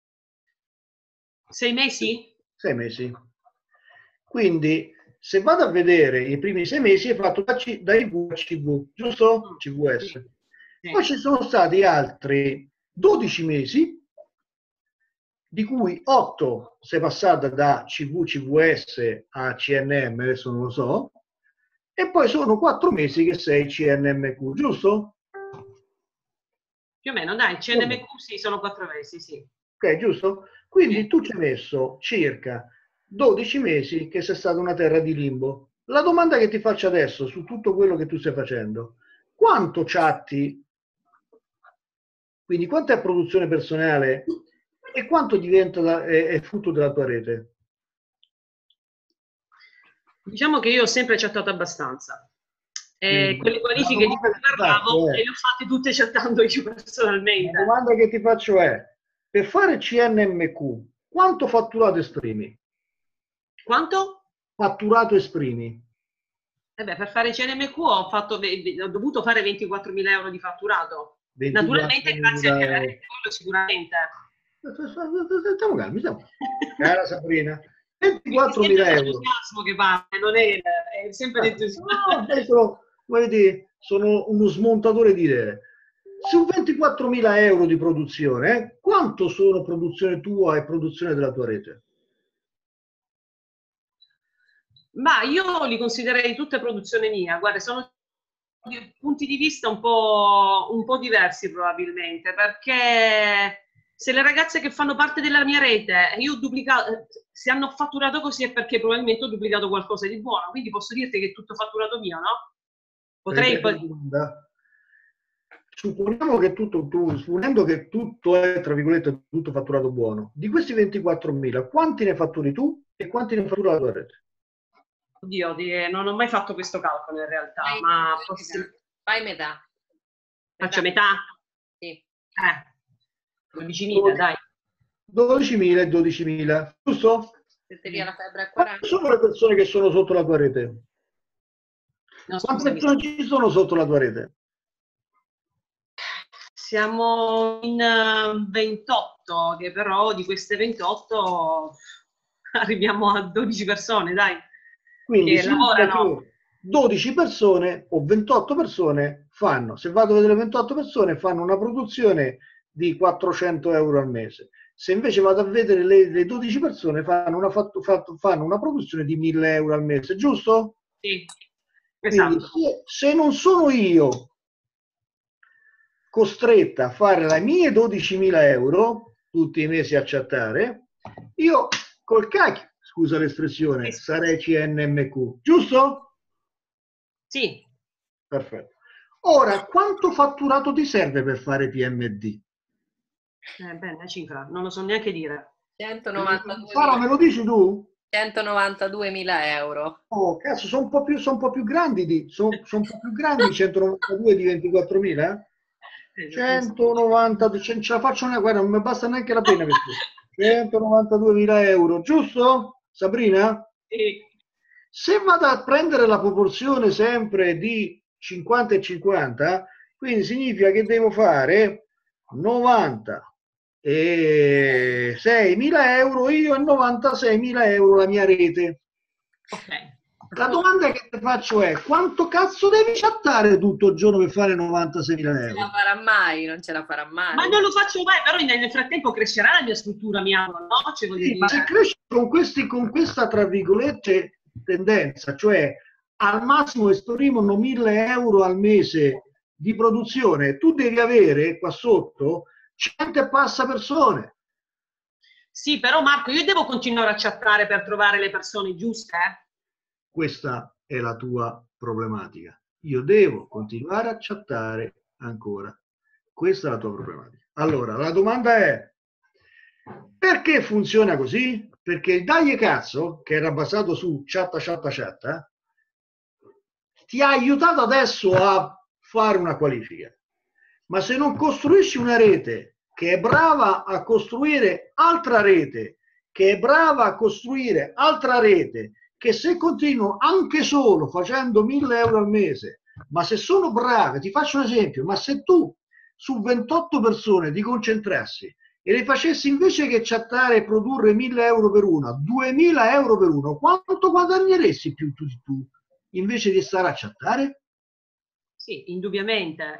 6 mesi? 6 mesi. Quindi, se vado a vedere i primi 6 mesi, hai fatto da IV a CV, giusto? CVS. Sì. Poi ci sono stati altri 12 mesi, di cui 8 sei passata da CV-CVS a CNM, adesso non lo so, e poi sono 4 mesi che sei CNMQ, giusto? Più o meno, dai, CNMQ sì, sono 4 mesi, sì. Ok, giusto? Quindi tu ci hai messo circa 12 mesi che sei stata una terra di limbo. La domanda che ti faccio adesso su tutto quello che tu stai facendo: quanto chatti, quindi quanto è produzione personale e quanto diventa è frutto della tua rete? Diciamo che io ho sempre chattato abbastanza. Quelle qualifiche di cui parlavo le ho fatte tutte chattando io personalmente. La domanda che ti faccio è: per fare CNMQ, quanto fatturato esprimi? Quanto? Fatturato esprimi. Per fare CNMQ ho dovuto fare 24.000 euro di fatturato. Naturalmente grazie anche alla rete, quello sicuramente. Stiamo calmi, cara Sabrina. 24.000 euro. Che parla, non è sempre l'entusiasmo. Sono uno smontatore di idee. Su 24.000 euro di produzione, quanto sono produzione tua e produzione della tua rete? Ma io li considererei tutte produzione mia. Guarda, sono punti di vista un po' diversi probabilmente, perché se le ragazze che fanno parte della mia rete, io ho duplicato, se hanno fatturato così è perché probabilmente ho duplicato qualcosa di buono, quindi posso dirti che è tutto fatturato mio, no? Potrei... supponiamo che supponendo che tutto è, tra virgolette, tutto fatturato buono, di questi 24.000, quanti ne fatturi tu e quanti ne fattura la tua rete? Oddio, non ho mai fatto questo calcolo in realtà, ma fai metà. Faccio metà? Sì. 12.000, dai. 12.000 e 12.000, giusto? Se ti via la febbre a 40. Quante sono le persone che sono sotto la tua rete? No, quante persone ci sono sotto la tua rete? Siamo in 28, che però di queste 28 arriviamo a 12 persone, dai. Quindi che lavorano. 12 persone o 28 persone fanno, se vado a vedere 28 persone, fanno una produzione di 400 euro al mese. Se invece vado a vedere le 12 persone, fanno una produzione di 1.000 euro al mese, giusto? Sì, esatto. Quindi, se non sono io costretta a fare le mie 12.000 euro tutti i mesi a chattare, io col cacchio, scusa l'espressione, sarei CNMQ, giusto? Sì. Perfetto. Ora, quanto fatturato ti serve per fare PMD? Bene, cifra, non lo so neanche dire. 192.000. Sara, me lo dici tu? 192.000 euro. Oh, cazzo, sono un po' più grandi sono un po' più grandi 192 di 24.000? 190, ce la faccio una guarda, non mi basta neanche la pena per questo. 192.000 euro, giusto? Sabrina? Sì. Se vado a prendere la proporzione sempre di 50 e 50, quindi significa che devo fare 90 e 6.000 euro io e 96.000 euro la mia rete. Ok. La domanda che ti faccio è: quanto cazzo devi chattare tutto il giorno per fare 96.000 euro? Non ce la farà mai, non ce la farà mai. Ma non lo faccio mai, però nel frattempo crescerà la mia struttura, mi auguro, no? Cioè, sì, ma se cresci con questa, tra virgolette, tendenza, cioè al massimo esprimono 1.000 euro al mese di produzione, tu devi avere qua sotto 100 e passa persone. Sì, però Marco, io devo continuare a chattare per trovare le persone giuste, Questa è la tua problematica. Io devo continuare a chattare ancora. Questa è la tua problematica. Allora, la domanda è: perché funziona così? Perché il dai e cazzo, che era basato su chatta, ti ha aiutato adesso a fare una qualifica. Ma se non costruisci una rete che è brava a costruire altra rete, che è brava a costruire altra rete, che se continuo anche solo facendo 1.000 euro al mese, ma se sono brave, ti faccio un esempio, ma se tu su 28 persone ti concentrassi e le facessi invece che chattare e produrre 1.000 euro per una, 2.000 euro per uno, quanto guadagneresti più tu invece di stare a chattare? Sì, indubbiamente,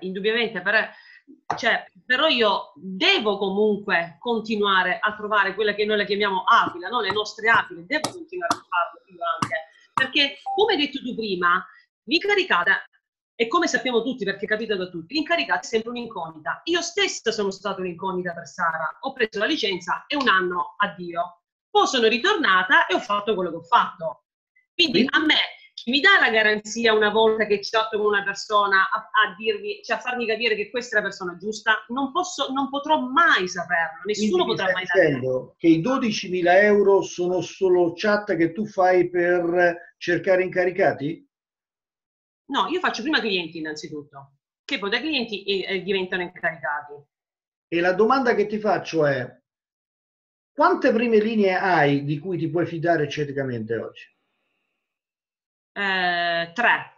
però io devo comunque continuare a trovare quella che noi la chiamiamo aquila, no? Le nostre aquile, devo continuare a farlo più anche, perché come hai detto tu prima, l'incaricata, e come sappiamo tutti perché capita da tutti, l'incaricata è sempre un'incognita. Io stessa sono stata un'incognita per Sara, ho preso la licenza e un anno addio, poi sono ritornata e ho fatto quello che ho fatto. Quindi a me mi dà la garanzia una volta che chatto con una persona a dirmi, cioè a farmi capire che questa è la persona giusta? Non potrò mai saperlo, nessuno potrà mai saperlo. Che i 12.000 euro sono solo chat che tu fai per cercare incaricati? No, io faccio prima clienti innanzitutto, che poi da clienti diventano incaricati. E la domanda che ti faccio è: quante prime linee hai di cui ti puoi fidare cieticamente oggi? 3.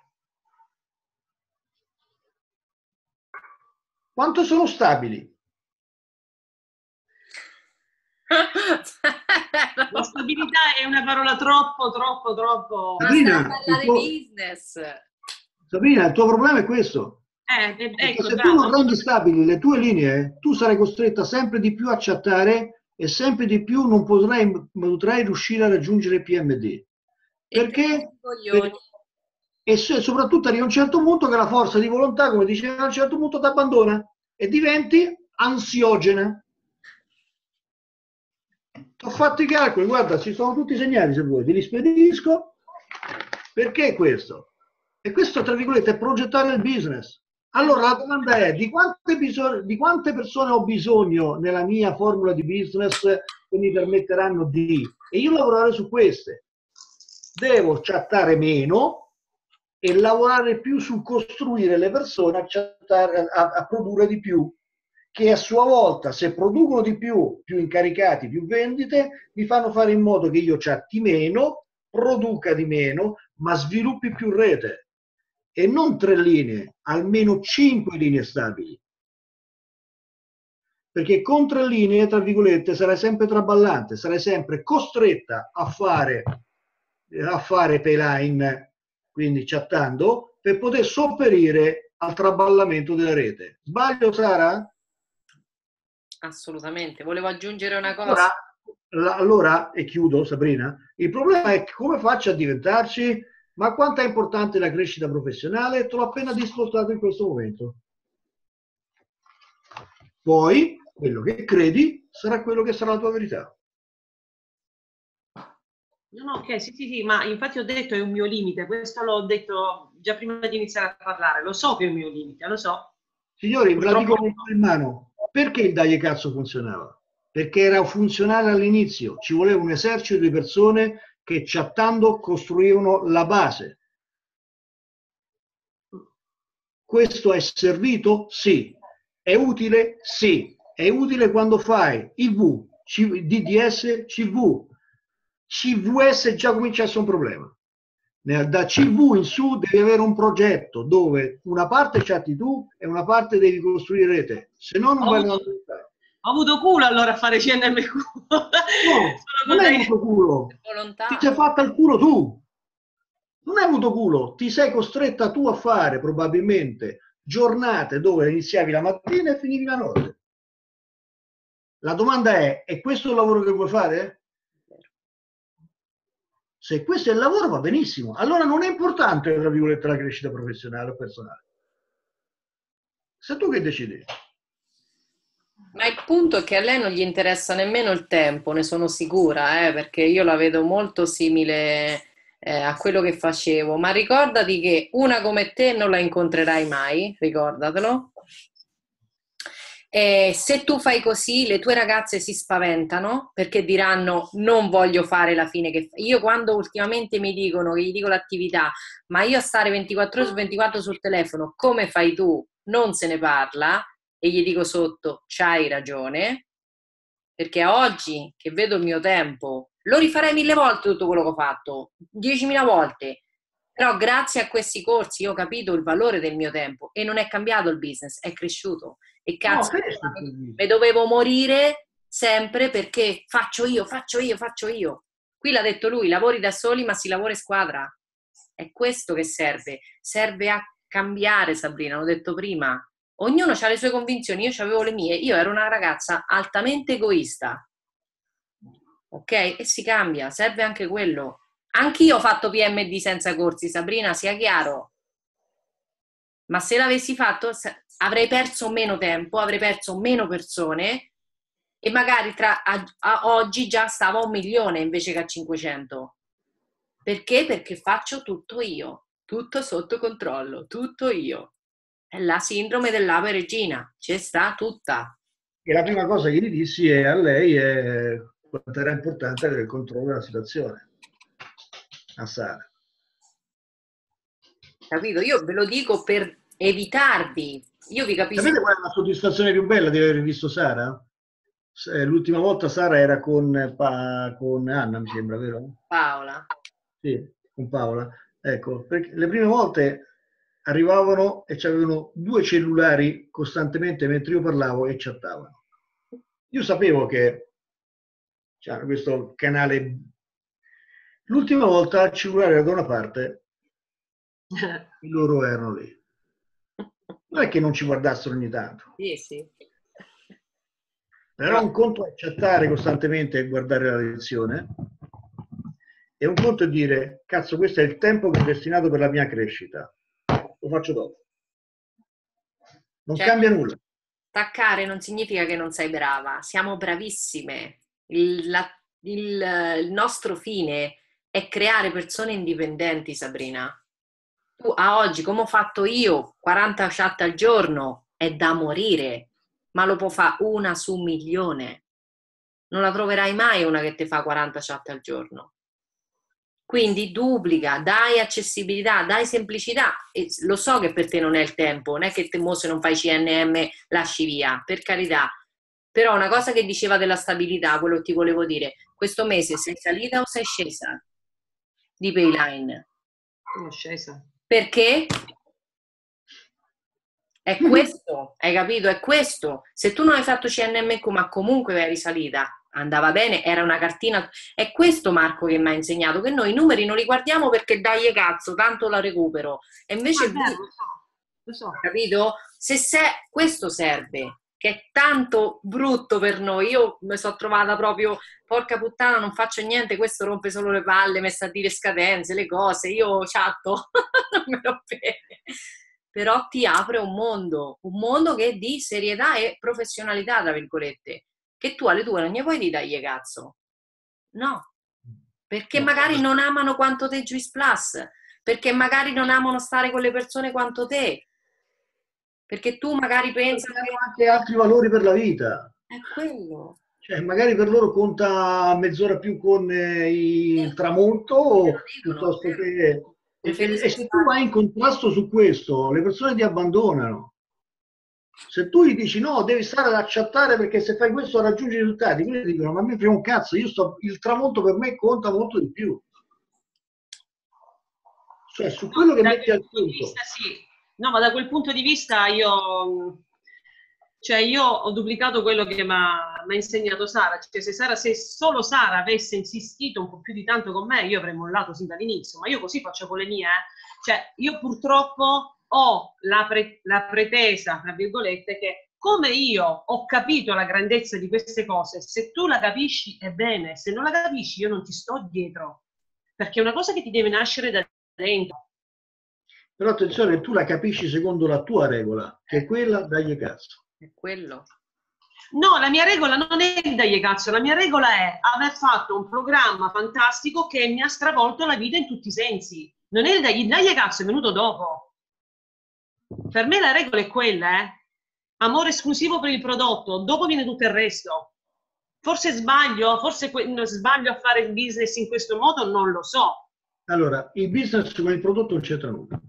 Quanto sono stabili? La stabilità è una parola troppo. Sabrina, il tuo problema è questo. Ecco, se tu non rendi stabili le tue linee, tu sarai costretta sempre di più a chattare e sempre di più non potrai riuscire a raggiungere PMD. Perché? E soprattutto arriva a un certo punto che la forza di volontà, come diceva, a un certo punto ti abbandona e diventi ansiogena. Ho fatto i calcoli, guarda, ci sono tutti segnali se vuoi, te li spedisco. Perché questo? E questo, tra virgolette, è progettare il business. Allora la domanda è: di quante persone ho bisogno nella mia formula di business che mi permetteranno di... E io lavorare su queste. Devo chattare meno e lavorare più su costruire le persone a produrre di più, che a sua volta, se producono di più, più incaricati, più vendite, mi fanno fare in modo che io chatti meno, produca di meno, ma sviluppi più rete. E non 3 linee, almeno 5 linee stabili. Perché con 3 linee, tra virgolette, sarai sempre traballante, sarai sempre costretta a fare payline, quindi chattando, per poter sopperire al traballamento della rete. Sbaglio, Sara? Assolutamente. Volevo aggiungere una cosa. Allora, e chiudo, Sabrina, il problema è come faccio a diventarci... Ma quanto è importante la crescita professionale? Te l'ho appena dispostato in questo momento. Poi, quello che credi sarà quello che sarà la tua verità. No, ok, sì, ma infatti ho detto è un mio limite, questo l'ho detto già prima di iniziare a parlare, lo so che è un mio limite, lo so. Signori, ve la dico in mano, perché il Dai Cazzo funzionava? Perché era funzionale all'inizio, ci voleva un esercito di persone che chattando costruivano la base. Questo è servito? Sì. È utile? Sì. È utile quando fai IV, DDS, CV. CVS già comincia a essere un problema. Da CV in su devi avere un progetto dove una parte chatti tu e una parte devi costruire rete, se no non vai a... Ho avuto culo allora a fare CNMQ. No, non hai avuto culo. Ti sei fatta il culo tu. Non hai avuto culo. Ti sei costretta tu a fare probabilmente giornate dove iniziavi la mattina e finivi la notte. La domanda è questo il lavoro che vuoi fare? Se questo è il lavoro va benissimo. Allora non è importante, tra virgolette, la crescita professionale o personale. Sei tu che decidi. Ma il punto è che a lei non gli interessa nemmeno il tempo, ne sono sicura, perché io la vedo molto simile a quello che facevo. Ma ricordati che una come te non la incontrerai mai, ricordatelo. Se tu fai così, le tue ragazze si spaventano perché diranno non voglio fare la fine che fai. Io quando ultimamente mi dicono, che gli dico l'attività, ma io a stare 24 ore su 24 sul telefono, come fai tu? Non se ne parla. E gli dico sotto, c'hai ragione, perché oggi che vedo il mio tempo, lo rifarei 1000 volte tutto quello che ho fatto, 10.000 volte, però grazie a questi corsi io ho capito il valore del mio tempo e non è cambiato il business, è cresciuto. E cazzo, me dovevo morire sempre perché faccio io. Qui l'ha detto lui, lavori da soli ma si lavora in squadra. È questo che serve a cambiare, Sabrina, l'ho detto prima. Ognuno ha le sue convinzioni, io avevo le mie, io ero una ragazza altamente egoista, ok? E si cambia, serve anche quello. Anch'io ho fatto PMD senza corsi, Sabrina, sia chiaro. Ma se l'avessi fatto avrei perso meno tempo, avrei perso meno persone e magari a oggi già stavo a 1 milione invece che a 500. Perché? Perché faccio tutto io, tutto sotto controllo, tutto io. È la sindrome dell'ape regina, ci sta tutta. E la prima cosa che gli dissi a lei è quanto era importante avere il controllo della situazione. A Sara. Capito? Io ve lo dico per evitarvi. Io vi capisco. Sapete qual è la soddisfazione più bella di aver visto Sara? L'ultima volta Sara era con Anna, mi sembra, vero? Paola. Sì, con Paola. Ecco, perché le prime volte arrivavano e c'avevano 2 cellulari costantemente mentre io parlavo e chattavano. Io sapevo che c'era questo canale. L'ultima volta il cellulare era da una parte e loro erano lì. Non è che non ci guardassero ogni tanto. Sì. Però un conto è chattare costantemente e guardare la lezione e un conto è dire cazzo, questo è il tempo che ho destinato per la mia crescita. Lo faccio dopo. Non cambia nulla. Staccare non significa che non sei brava, siamo bravissime. Il nostro fine è creare persone indipendenti, Sabrina. Tu a oggi, come ho fatto io, 40 chat al giorno, è da morire, ma lo può fare una su 1.000.000. Non la troverai mai una che ti fa 40 chat al giorno. Quindi duplica, dai accessibilità, dai semplicità. E lo so che per te non è il tempo, non è che te mo se non fai CNM lasci via, per carità. Però una cosa che diceva della stabilità, quello che ti volevo dire, questo mese sei salita o sei scesa di Payline? Sono scesa. Perché? È questo, hai capito? È questo. Se tu non hai fatto CNM, ma comunque eri salita, andava bene, era una cartina. È questo, Marco, che mi ha insegnato, che noi i numeri non li guardiamo perché dai cazzo, tanto la recupero. E invece, lo so. Capito? Questo serve, che è tanto brutto per noi. Io mi sono trovata proprio, porca puttana, non faccio niente, questo rompe solo le palle, messa a dire scadenze, le cose, io chatto, non me lo bene. Però ti apre un mondo che è di serietà e professionalità, tra virgolette, che tu alle tue non gli puoi dire dai cazzo. No, perché magari non amano quanto te Juice Plus, perché magari non amano stare con le persone quanto te, perché tu magari pensi che hanno anche altri valori per la vita. È quello. Cioè, magari per loro conta mezz'ora più con il tramonto piuttosto che... E se tu vai in contrasto su questo, le persone ti abbandonano. Se tu gli dici no, devi stare a chattare perché se fai questo raggiungi i risultati, quelli ti dicono ma a me frega un cazzo, il tramonto per me conta molto di più. Cioè, su quello che metti al punto. Sì. No, ma da quel punto di vista io ho duplicato quello che mi ha insegnato Sara. Cioè, se solo Sara avesse insistito un po' più di tanto con me, io avrei mollato sin dall'inizio, ma io così faccio con le mie. Cioè, io purtroppo ho la pretesa, tra virgolette, che come io ho capito la grandezza di queste cose, se tu la capisci è bene, se non la capisci io non ti sto dietro, perché è una cosa che ti deve nascere da dentro. Però attenzione, tu la capisci secondo la tua regola, che è quella dagli cazzo. È quello. No, la mia regola non è dagli cazzo, la mia regola è aver fatto un programma fantastico che mi ha stravolto la vita in tutti i sensi. Non è dagli cazzo, è venuto dopo. Per me la regola è quella, amore esclusivo per il prodotto, dopo viene tutto il resto. Forse sbaglio a fare il business in questo modo, non lo so. Allora, il business con il prodotto non c'entra nulla.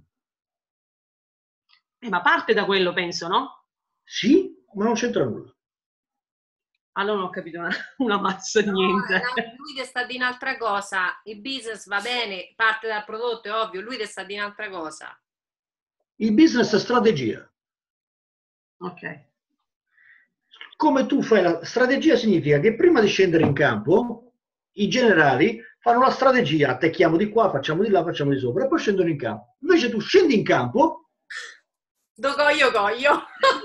Ma parte da quello, penso, no? Sì, ma non c'entra nulla. Allora non ho capito una mazza di niente. No, lui ti sta di un'altra cosa. Il business va bene, parte dal prodotto, è ovvio, lui ti sta di un'altra cosa. Il business è strategia. Ok. Come tu fai la strategia significa che prima di scendere in campo, i generali fanno la strategia, attacchiamo di qua, facciamo di là, facciamo di sopra, e poi scendono in campo. Invece tu scendi in campo... Coglio.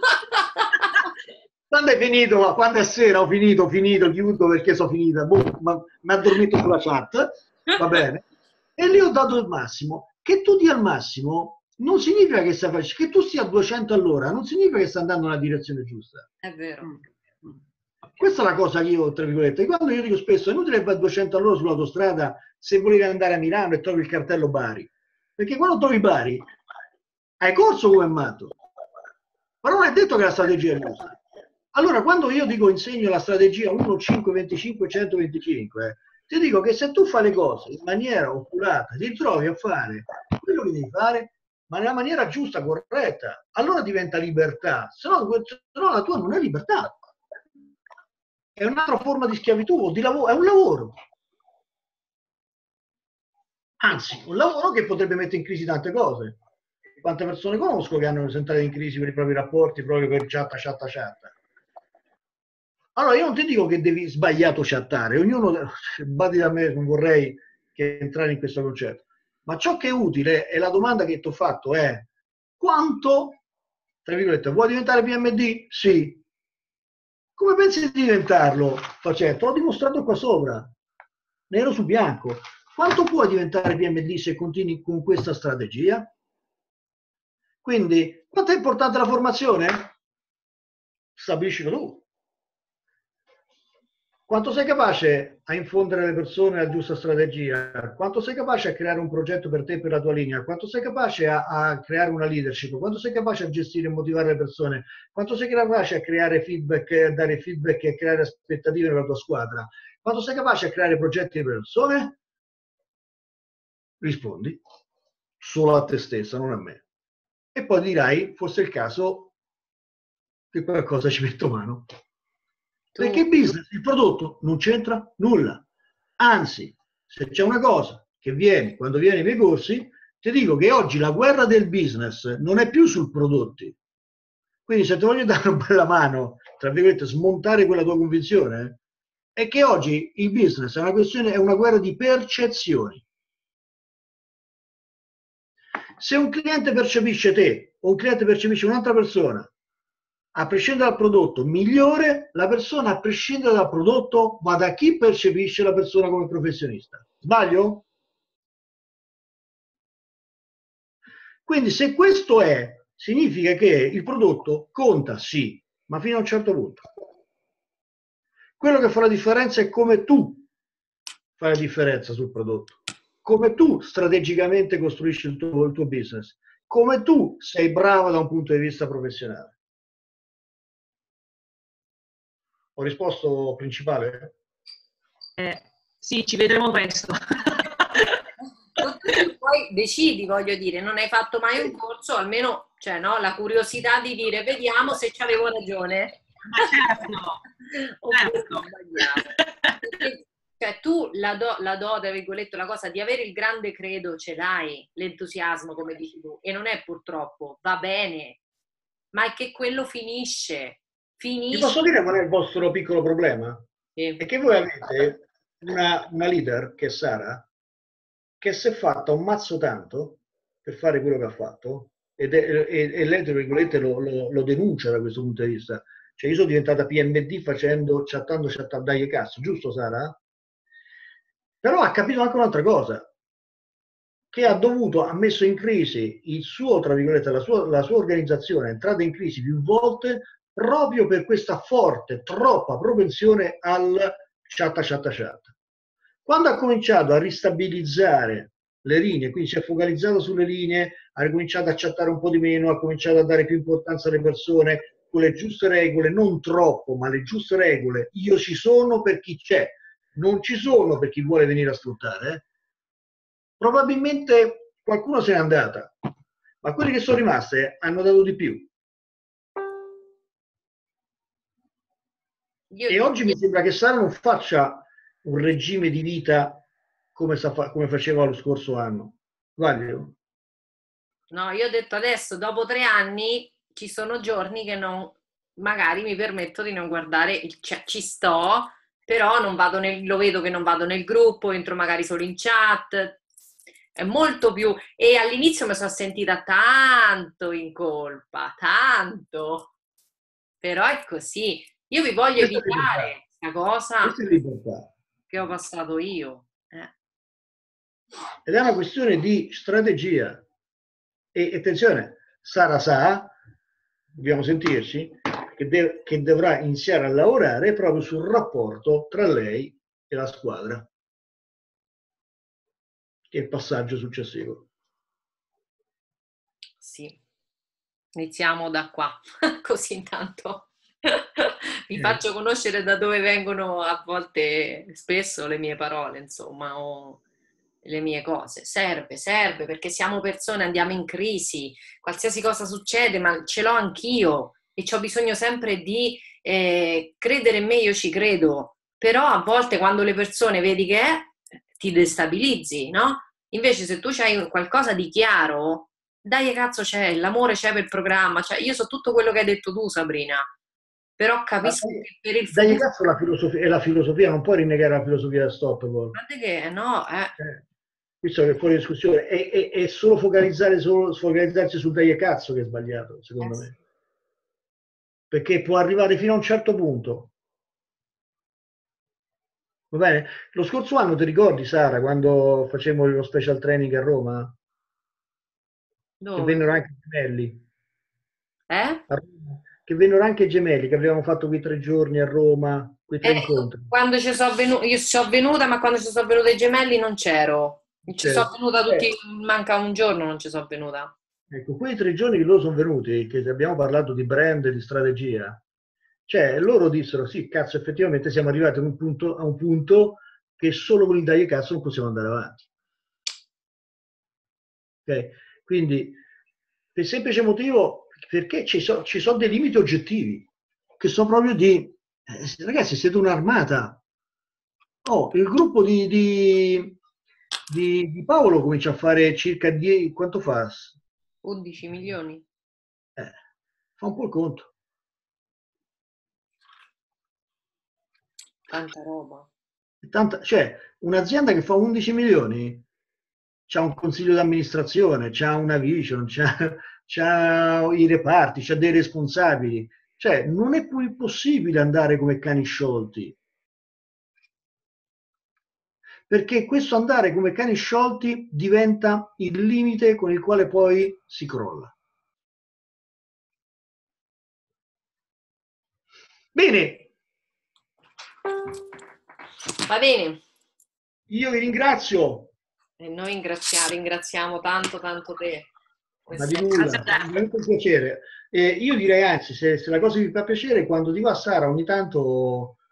Quando è finito, quando è sera ho finito, chiudo perché sono finita, mi addormento sulla chat, va bene, e lì ho dato il massimo. Che tu dia il massimo non significa che stai facendo, che tu sia a 200 all'ora, non significa che stai andando nella direzione giusta. È vero. Questa è la cosa che io, tra virgolette, quando io dico spesso, è inutile fare 200 all'ora sull'autostrada se volevi andare a Milano e trovi il cartello Bari, perché quando trovi Bari hai corso come matto, però non è detto che la strategia è giusta. Allora, quando io dico insegno la strategia 1, 5, 25, 125, ti dico che se tu fai le cose in maniera oculata, ti trovi a fare quello che devi fare, ma nella maniera giusta, corretta, allora diventa libertà, se no la tua non è libertà. È un'altra forma di schiavitù o di lavoro, è un lavoro. Anzi, un lavoro che potrebbe mettere in crisi tante cose. Quante persone conosco che hanno entrato in crisi per i propri rapporti proprio per chatta. Allora io non ti dico che devi sbagliato chattare, ognuno badi da me, non vorrei che entrare in questo concetto, ma ciò che è utile e la domanda che ti ho fatto è quanto, tra virgolette, vuoi diventare PMD? Sì. Come pensi di diventarlo? Te l'ho dimostrato qua sopra, nero su bianco. Quanto puoi diventare PMD se continui con questa strategia? Quindi, quanto è importante la formazione? Stabiliscilo tu. Quanto sei capace a infondere le persone la giusta strategia? Quanto sei capace a creare un progetto per te e per la tua linea? Quanto sei capace a creare una leadership? Quanto sei capace a gestire e motivare le persone? Quanto sei capace a creare feedback, a dare feedback e a creare aspettative nella tua squadra? Quanto sei capace a creare progetti per le persone? Rispondi solo a te stessa, non a me. E poi dirai, forse è il caso che qualcosa ci metto mano. Perché il business, il prodotto, non c'entra nulla. Anzi, se c'è una cosa che viene, quando vieni ai miei corsi, ti dico che oggi la guerra del business non è più sul prodotti. Quindi se ti voglio dare una bella mano, tra virgolette, smontare quella tua convinzione, è che oggi il business è una questione, è una guerra di percezioni. Se un cliente percepisce te o un cliente percepisce un'altra persona, a prescindere dal prodotto migliore, la persona a prescindere dal prodotto va da chi percepisce la persona come professionista. Sbaglio? Quindi se questo è, significa che il prodotto conta, sì, ma fino a un certo punto. Quello che fa la differenza è come tu fai la differenza sul prodotto, come tu strategicamente costruisci il tuo business, come tu sei bravo da un punto di vista professionale. Ho risposto principale? Sì, ci vedremo presto. Poi decidi, voglio dire, non hai fatto mai un corso, almeno, cioè, no, la curiosità di dire, vediamo se ci avevo ragione. Ma certo, certo. Perché, cioè, tu la do, tra virgolette, la cosa di avere il grande credo ce l'hai, l'entusiasmo, come dici tu, e non è purtroppo, va bene, ma è che quello finisce. Ti posso dire qual è il vostro piccolo problema? Sì. È che voi avete una leader, che è Sara, che si è fatta un mazzo tanto per fare quello che ha fatto, e lei, tra virgolette, lo denuncia da questo punto di vista. Cioè, io sono diventata PMD chattando dai cazzo, giusto Sara? Però ha capito anche un'altra cosa, che ha messo in crisi il suo, tra virgolette, la sua organizzazione, è entrata in crisi più volte proprio per questa forte, troppa propensione al chat. Quando ha cominciato a ristabilizzare le linee, quindi si è focalizzato sulle linee, ha ricominciato a chattare un po' di meno, ha cominciato a dare più importanza alle persone, con le giuste regole, non troppo, ma le giuste regole. Io ci sono per chi c'è, non ci sono per chi vuole venire a sfruttare. Probabilmente qualcuno se n'è andata, ma quelli che sono rimaste hanno dato di più. E oggi mi sembra che Sara non faccia un regime di vita come faceva lo scorso anno. Sbaglio? No, io ho detto adesso, dopo 3 anni, ci sono giorni che non, magari mi permetto di non guardare, ci sto, però non vado lo vedo che non vado nel gruppo, entro magari solo in chat, è molto più, e all'inizio mi sono sentita tanto in colpa, tanto, però è così. Io vi voglio evitare questa cosa che ho passato io. Ed è una questione di strategia. E attenzione, Sara sa, dobbiamo sentirci, che dovrà iniziare a lavorare proprio sul rapporto tra lei e la squadra, che è il passaggio successivo. Sì, iniziamo da qua, così intanto vi faccio conoscere da dove vengono a volte, spesso, le mie parole, insomma, o le mie cose. Serve, perché siamo persone, andiamo in crisi, qualsiasi cosa succede, ma ce l'ho anch'io e ho bisogno sempre di credere in me, io ci credo, però a volte quando le persone vedi che ti destabilizzi, no? Invece se tu c'hai qualcosa di chiaro, dai cazzo c'è, l'amore c'è per il programma, cioè io so tutto quello che hai detto tu, Sabrina, però capisco che per il futuro... Dai cazzo la filosofia, non puoi rinnegare la filosofia da Stop. Guarda che no, Questo è fuori discussione, è solo focalizzarsi sul dai cazzo che è sbagliato, secondo me. Perché può arrivare fino a un certo punto. Va bene? Lo scorso anno ti ricordi, Sara, quando facemmo lo special training a Roma? Dove? Che vennero anche i gemelli. A che vennero anche i gemelli, che avevamo fatto quei 3 giorni a Roma, quei 3 incontri. Quando ci sono venuta, io ci sono venuta, ma quando ci sono venuti i gemelli non c'ero. Ci sono venuta tutti, manca un giorno, non ci sono venuta. Ecco, quei 3 giorni che loro sono venuti, che abbiamo parlato di brand e di strategia, cioè loro dissero, sì, cazzo, effettivamente siamo arrivati a un punto che solo con il dai cazzo non possiamo andare avanti. Okay? Quindi, per il semplice motivo, perché ci sono dei limiti oggettivi, che sono proprio di, ragazzi, siete un'armata. Oh, il gruppo di Paolo comincia a fare circa 10, quanto fa? 11 milioni. Fa un po' il conto. Tanta roba. Cioè, un'azienda che fa 11 milioni c'ha un consiglio d'amministrazione, c'ha una vision, c'ha i reparti, c'ha dei responsabili. Cioè, non è più possibile andare come cani sciolti. Perché questo andare come cani sciolti diventa il limite con il quale poi si crolla. Bene. Va bene. Io vi ringrazio. E noi ringraziamo tanto te. Ma di nulla, veramente un piacere. Io direi anzi, se la cosa vi fa piacere, quando ti va Sara, ogni tanto